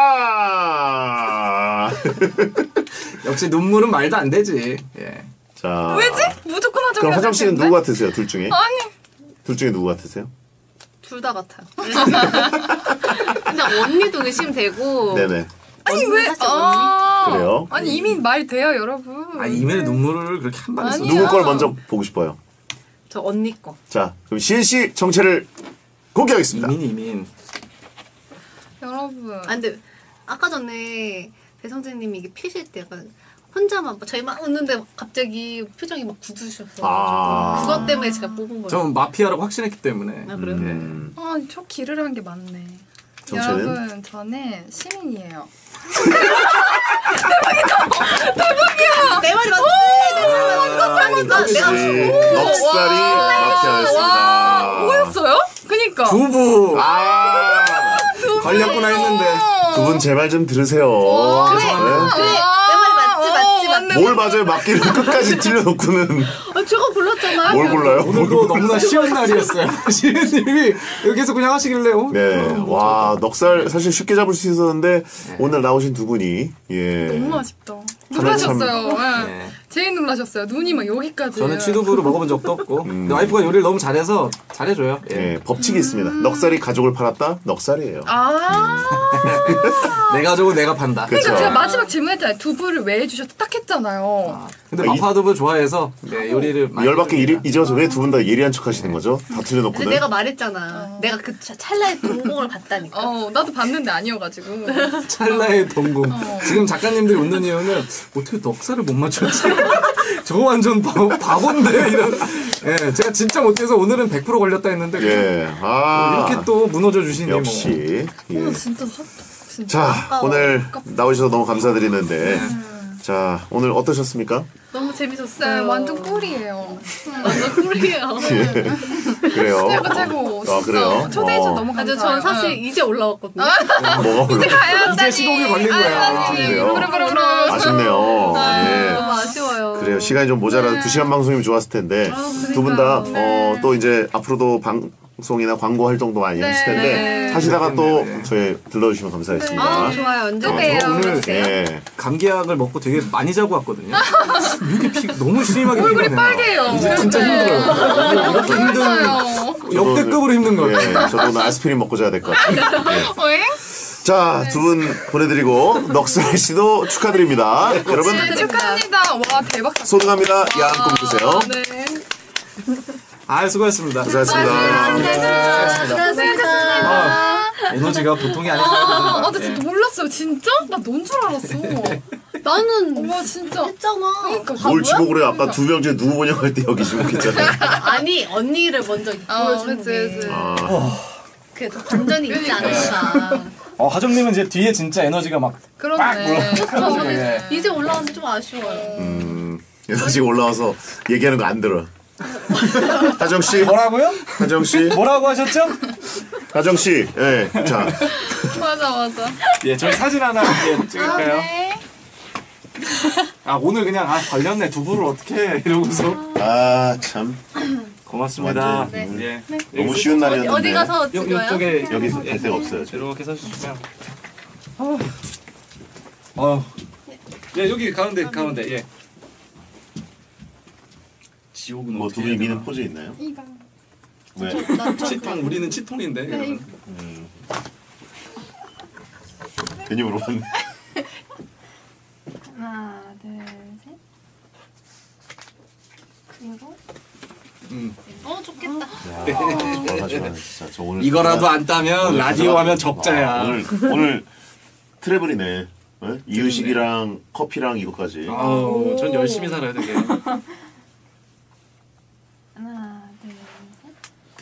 아! 역시 눈물은 말도 안 되지. 예. 자. 왜지? 무조건 하정이 그럼 하정 씨는 누구 같으세요? 둘 중에? 아니. 둘 중에 누구 같으세요? 둘 다 같아요. 근데 언니도 의심되고. 네네. 아니 왜? 사실 아. 그래요? 아니 이미 말 돼요, 여러분. 아 이메일 눈물을 그렇게 한 방에 써. 아니야. 누구 걸 먼저 보고 싶어요? 저 언니 거. 자, 그럼 시은 씨 정체를 공개하겠습니다. 이민 이민. 여러분. 아 근데 아까 전에 배성재님이 이게 피실 때 약간 혼자만 저희 막 웃는데 갑자기 표정이 막 굳으셨어. 아. 그것 때문에 제가 뽑은 거예요. 전 마피아라고 확신했기 때문에. 아 그래요? 음, 아, 저 기르를 한 게 많네. 정체는? 여러분, 저는 시민이에요. 내 말이 맞지? 내 말이 맞지? 역시 내가 넉살이 마피아였습니다. 와, 뭐였어요? 그니까. 두부. 아, 걸렸구나 했는데. 두 분 제발 좀 들으세요. 그래, 네. 그래. 내 말이 맞지, 맞지, 맞지. 뭘 맞아요? 맞기를 끝까지 틀려놓고는 아, 제가 골랐잖아요. 뭘 골라요? 오늘도 너무나 쉬운 날이었어요. 시은님이 여기서 그냥 하시길래요. 네, 와 넉살 사실 쉽게 잡을 수 있었는데 오늘 나오신 두 분이 예 너무 아쉽다. 하나 참- 놀라셨어요. 예. 네. 제일 놀라셨어요. 눈이 막 여기까지. 저는 취두부를 먹어본 적도 없고 근데 와이프가 요리를 너무 잘해서 잘해줘요. 예. 예, 법칙이 있습니다. 넉살이 가족을 팔았다? 넉살이에요. 아. 내 가족은 내가 판다. 그쵸. 그러니까 제가 마지막 질문했잖아요. 두부를 왜 해주셨다 딱 했잖아요. 근데 아, 이- 마파두부 좋아해서 네, 요리를 많이 열받게 해줍니다. 이리, 잊어서 왜 두 분 다 예리한 척 하시는 거죠? 다 근데 틀려놓고는. 내가 말했잖아. 내가 그 차- 찰나의 동공을 봤다니까. 어, 나도 봤는데 아니어가지고. 찰나의 동공. 지금 작가님들이 웃는 이유는 어떻게 넉살을 못 맞췄지? 저거 완전 바, 바본데 이런. 예, 제가 진짜 못해서 오늘은 백 퍼센트 걸렸다 했는데 예, 아. 이렇게 또 무너져 주시니 뭐. 역시. 예. 어, 진짜 사, 진짜. 자, 아까워. 오늘 아깝다. 나오셔서 너무 감사드리는데. 자, 오늘 어떠셨습니까? 너무 네, 재밌었어요. 완전 꿀이에요. 완전 꿀이에요. 그래요. 최고 최고. 아, 진짜. 그래요? 초대해주셔서 어. 너무 아주 감사해요. 전 사실 응. 이제 올라왔거든요. 뭐가 올라 가야 이제 시동이 걸린 거야. 아, 그래요? 그래 그래 그래. 아쉽네요. 예. 너무 아쉬워요. 그래요. 시간이 좀 모자라서 두 시간 방송이면 좋았을 텐데 두 분 다 어, 또 이제 앞으로도 방송이나 광고 활동도 많이 네. 하실 텐데 네. 하시다가 또 네. 저희 들러주시면 감사하겠습니다. 아, 좋아요. 언제 어, 봬요. 오늘 불러주세요. 예. 감기약을 먹고 되게 많이 자고 왔거든요. 이렇게 피, 너무 심하게 얼굴이 피곤해요. 빨개요. 이제 진짜 네. 힘들어요. 이렇게 힘든 맞아요. 역대급으로 힘든 거 예, 같아요. 저도 오늘 아스피린 먹고 자야 될 것 같아요. 예. 어잉? 자, 두 분 보내드리고 넉살 씨도 축하드립니다. 여러분 네, 축하합니다. 와 대박. 소등합니다. 야한 꿈 꾸세요. 네. 아, 수고하셨습니다. 고생하셨습니다. 수고하셨습니다. 아, 에너지가 보통이 아니셔야 아, 나 됩니다. 진짜 몰랐어요. 진짜? 나 넌 줄 알았어. 나는 와 진짜. 했잖아. 그러니까. 뭘 지목을 해? 아까 두 명 중에 누구 보냐고 할 때 여기 지목했잖아요. 아니 언니를 먼저 어, 보여주는 그치, 게 그치. 아, 그래도 반전이 있지 않을까. 어, 하정님은 이제 뒤에 진짜 에너지가 막 그렇네. 올라가지고, 예. 이제 올라왔는데 좀 아쉬워요. 음, 에너지 올라와서 얘기하는 거 안 들어. 하정 씨, 뭐라고요? 하정 씨, 뭐라고 하셨죠? 하정 씨, 예, 자, 맞아 맞아. 예, 저희 사진 하나 예, 찍을까요? 네. 아, 오늘 그냥 아 걸렸네 두부를 어떻게 해 이러고서 아 참, 고맙습니다. 완전, 예. 너무 쉬운 어디, 날이었는데 어디 가서 요, 찍어요? 요쪽에 여기 갈 데가 없어요. 지금. 이렇게 서주시면. 어. 어. 예, 여기 가운데 가운데 예. 지옥은 뭐 두 분이 미는 포즈 있나요? 이거. 왜? 치통 우리는 치통인데. 그러면. 괜히 물어봤네. 하나 둘 셋. 그리고 음. 어 좋겠다. 야, 좋아, 좋아, 진짜 저 오늘 이거라도 안 따면 오늘 라디오 가져가- 하면 적자야. 아, 오늘 오늘 트래블이네. 어? 이유식이랑 커피랑 이거까지. 아우, 전 열심히 살아야 되게. 하나 둘 셋.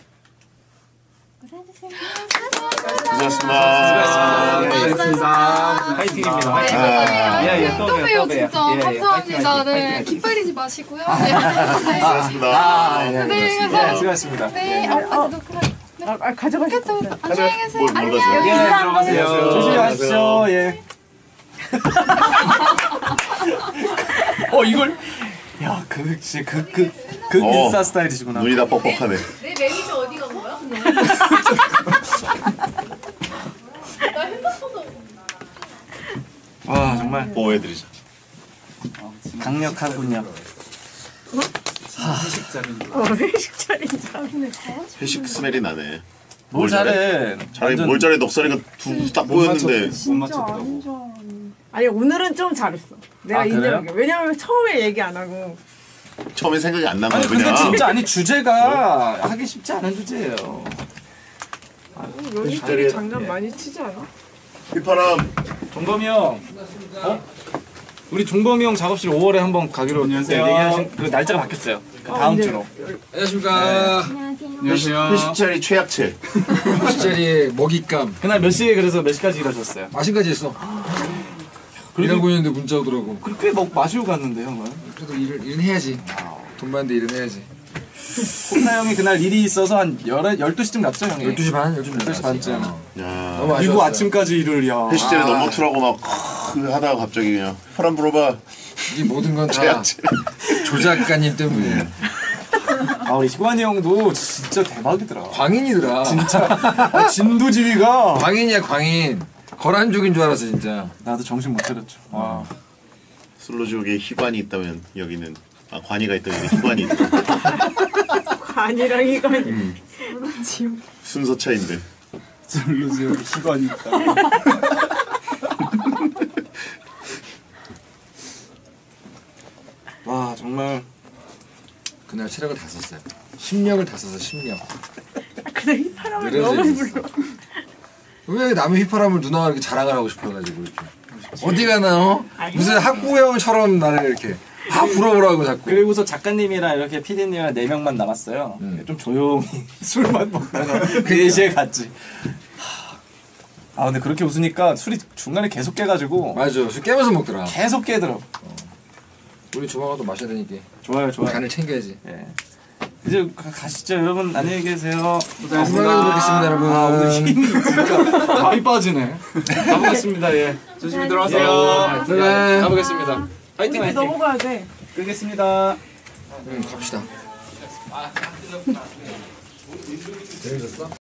고생하셨습니다. 수고하셨습니다. 파이팅입니다. 네, 아, 예, 예, 또 또 봬요 봬요, 또 진짜. 봬요. 예, 예, 감사합니다. 파이팅, 네, 파이팅. 기빨리지 마시고요. 고생하셨습니다. 아, 예, 네, 예, 감사합니다. 수고하셨습니다. 네, 어, 아, 너 그래. 아, 아 가져가셨어. 안녕히 계세요. 뭘 몰라서. 안녕. 예, 들어가세요. 안녕하세요. 조심히 가십시오. 예. 어, 이걸 야, 그 진짜 그그 그 어. 인싸 스타일이시구나. 눈이 다 뻑뻑하네. 내 매니저 어디 간 거야? 와, 정말 보호해드리자. 강력하군요. 어, 회식 차린 자네. 회식 스멜이 나네. 뭘 잘해. 잘해 완전 뭘 잘해 넉살이가 두 딱 보였는데. 못 맞췄더라고. 아니 오늘은 좀 잘했어. 내가 아, 그래요? 인정할게. 왜냐면 처음에 얘기 안 하고 처음에 생각이 안 나면 아니 근데 그냥. 진짜 아니 주제가 하기 쉽지 않은 주제예요. 연인끼리 장난 많이 치지 않아? 휘파람. 종범이 형, 어? 우리 종범이 형 작업실 오월에 한번 가기로 안녕하세요. 네, 얘기하신 그 날짜가 바뀌었어요. 그 다음 언제? 주로. 안녕하십니까. 안녕하세요. 회식 자리 최약체. 회식자리 먹잇감. 그날 몇 시에 그래서 몇 시까지 일하셨어요? 마신까지 했어. 그래도- 일하고 있는데 문자 오더라고. 그렇게 막 마시고 갔는데 형은. 그래도 일을, 일은 해야지. 돈 받는데 일은 해야지. 콧나 형이 그날 일이 있어서 한 열두 시쯤 갔죠 형이? 열두 시 반? 열두 시 열두 시 반쯤. 야. 너무 그리고 아쉬웠어요. 아침까지 일을 야. 회식 자리 넘버 투라고 막 크- 하다가 갑자기 그냥 휘파람 불어봐. 이 모든 건 다 최약체. 조작가님 때문이에요. 아 우리 희관이 형도 진짜 대박이더라. 광인이더라. 진짜 아, 진도지휘가 광인이야 광인. 거란족인 줄 알았어 진짜. 나도 정신 못 차렸죠. 와. 솔로지옥에 희관이 있다면 여기는 아 관이가 있다면 여기 희관이 있다. 관이랑 이관이. 음. 순서 차인데. 솔로지옥에 희관이 있다. 와 정말 그날 체력을 다 썼어요. 심력을 다 써서 심력. 그래 휘파람을 느려져 너무 있었어. 불러. 왜 남의 휘파람을 누나가 이렇게 자랑을 하고 싶어가지고 이렇게. 어디 가나 어? 무슨 학부형처럼 나를 이렇게 아 부러우라고 자꾸. 그리고서 작가님이랑 이렇게 피디님이랑 네 명만 남았어요. 음. 좀 조용히 술만 먹다가 네 시에 갔지. 아 근데 그렇게 웃으니까 술이 중간에 계속 깨가지고 맞아. 술 깨면서 먹더라. 계속 깨더라고. 우리 조만간 또 마셔야 되니까 좋아요 좋아요. 간을 챙겨야지. 예. 이제 가, 가시죠 여러분. 안녕히 계세요. 조만간 뵙겠습니다 여러분. 아 오늘 힘이 진짜 많이 빠지네. 가보겠습니다. 예. 조심히 들어가세요. 네. 네. 가보겠습니다. 파이팅 이렇게 파이팅. 넘어가야 돼. 끄겠습니다. 응 갑시다. 재밌었어?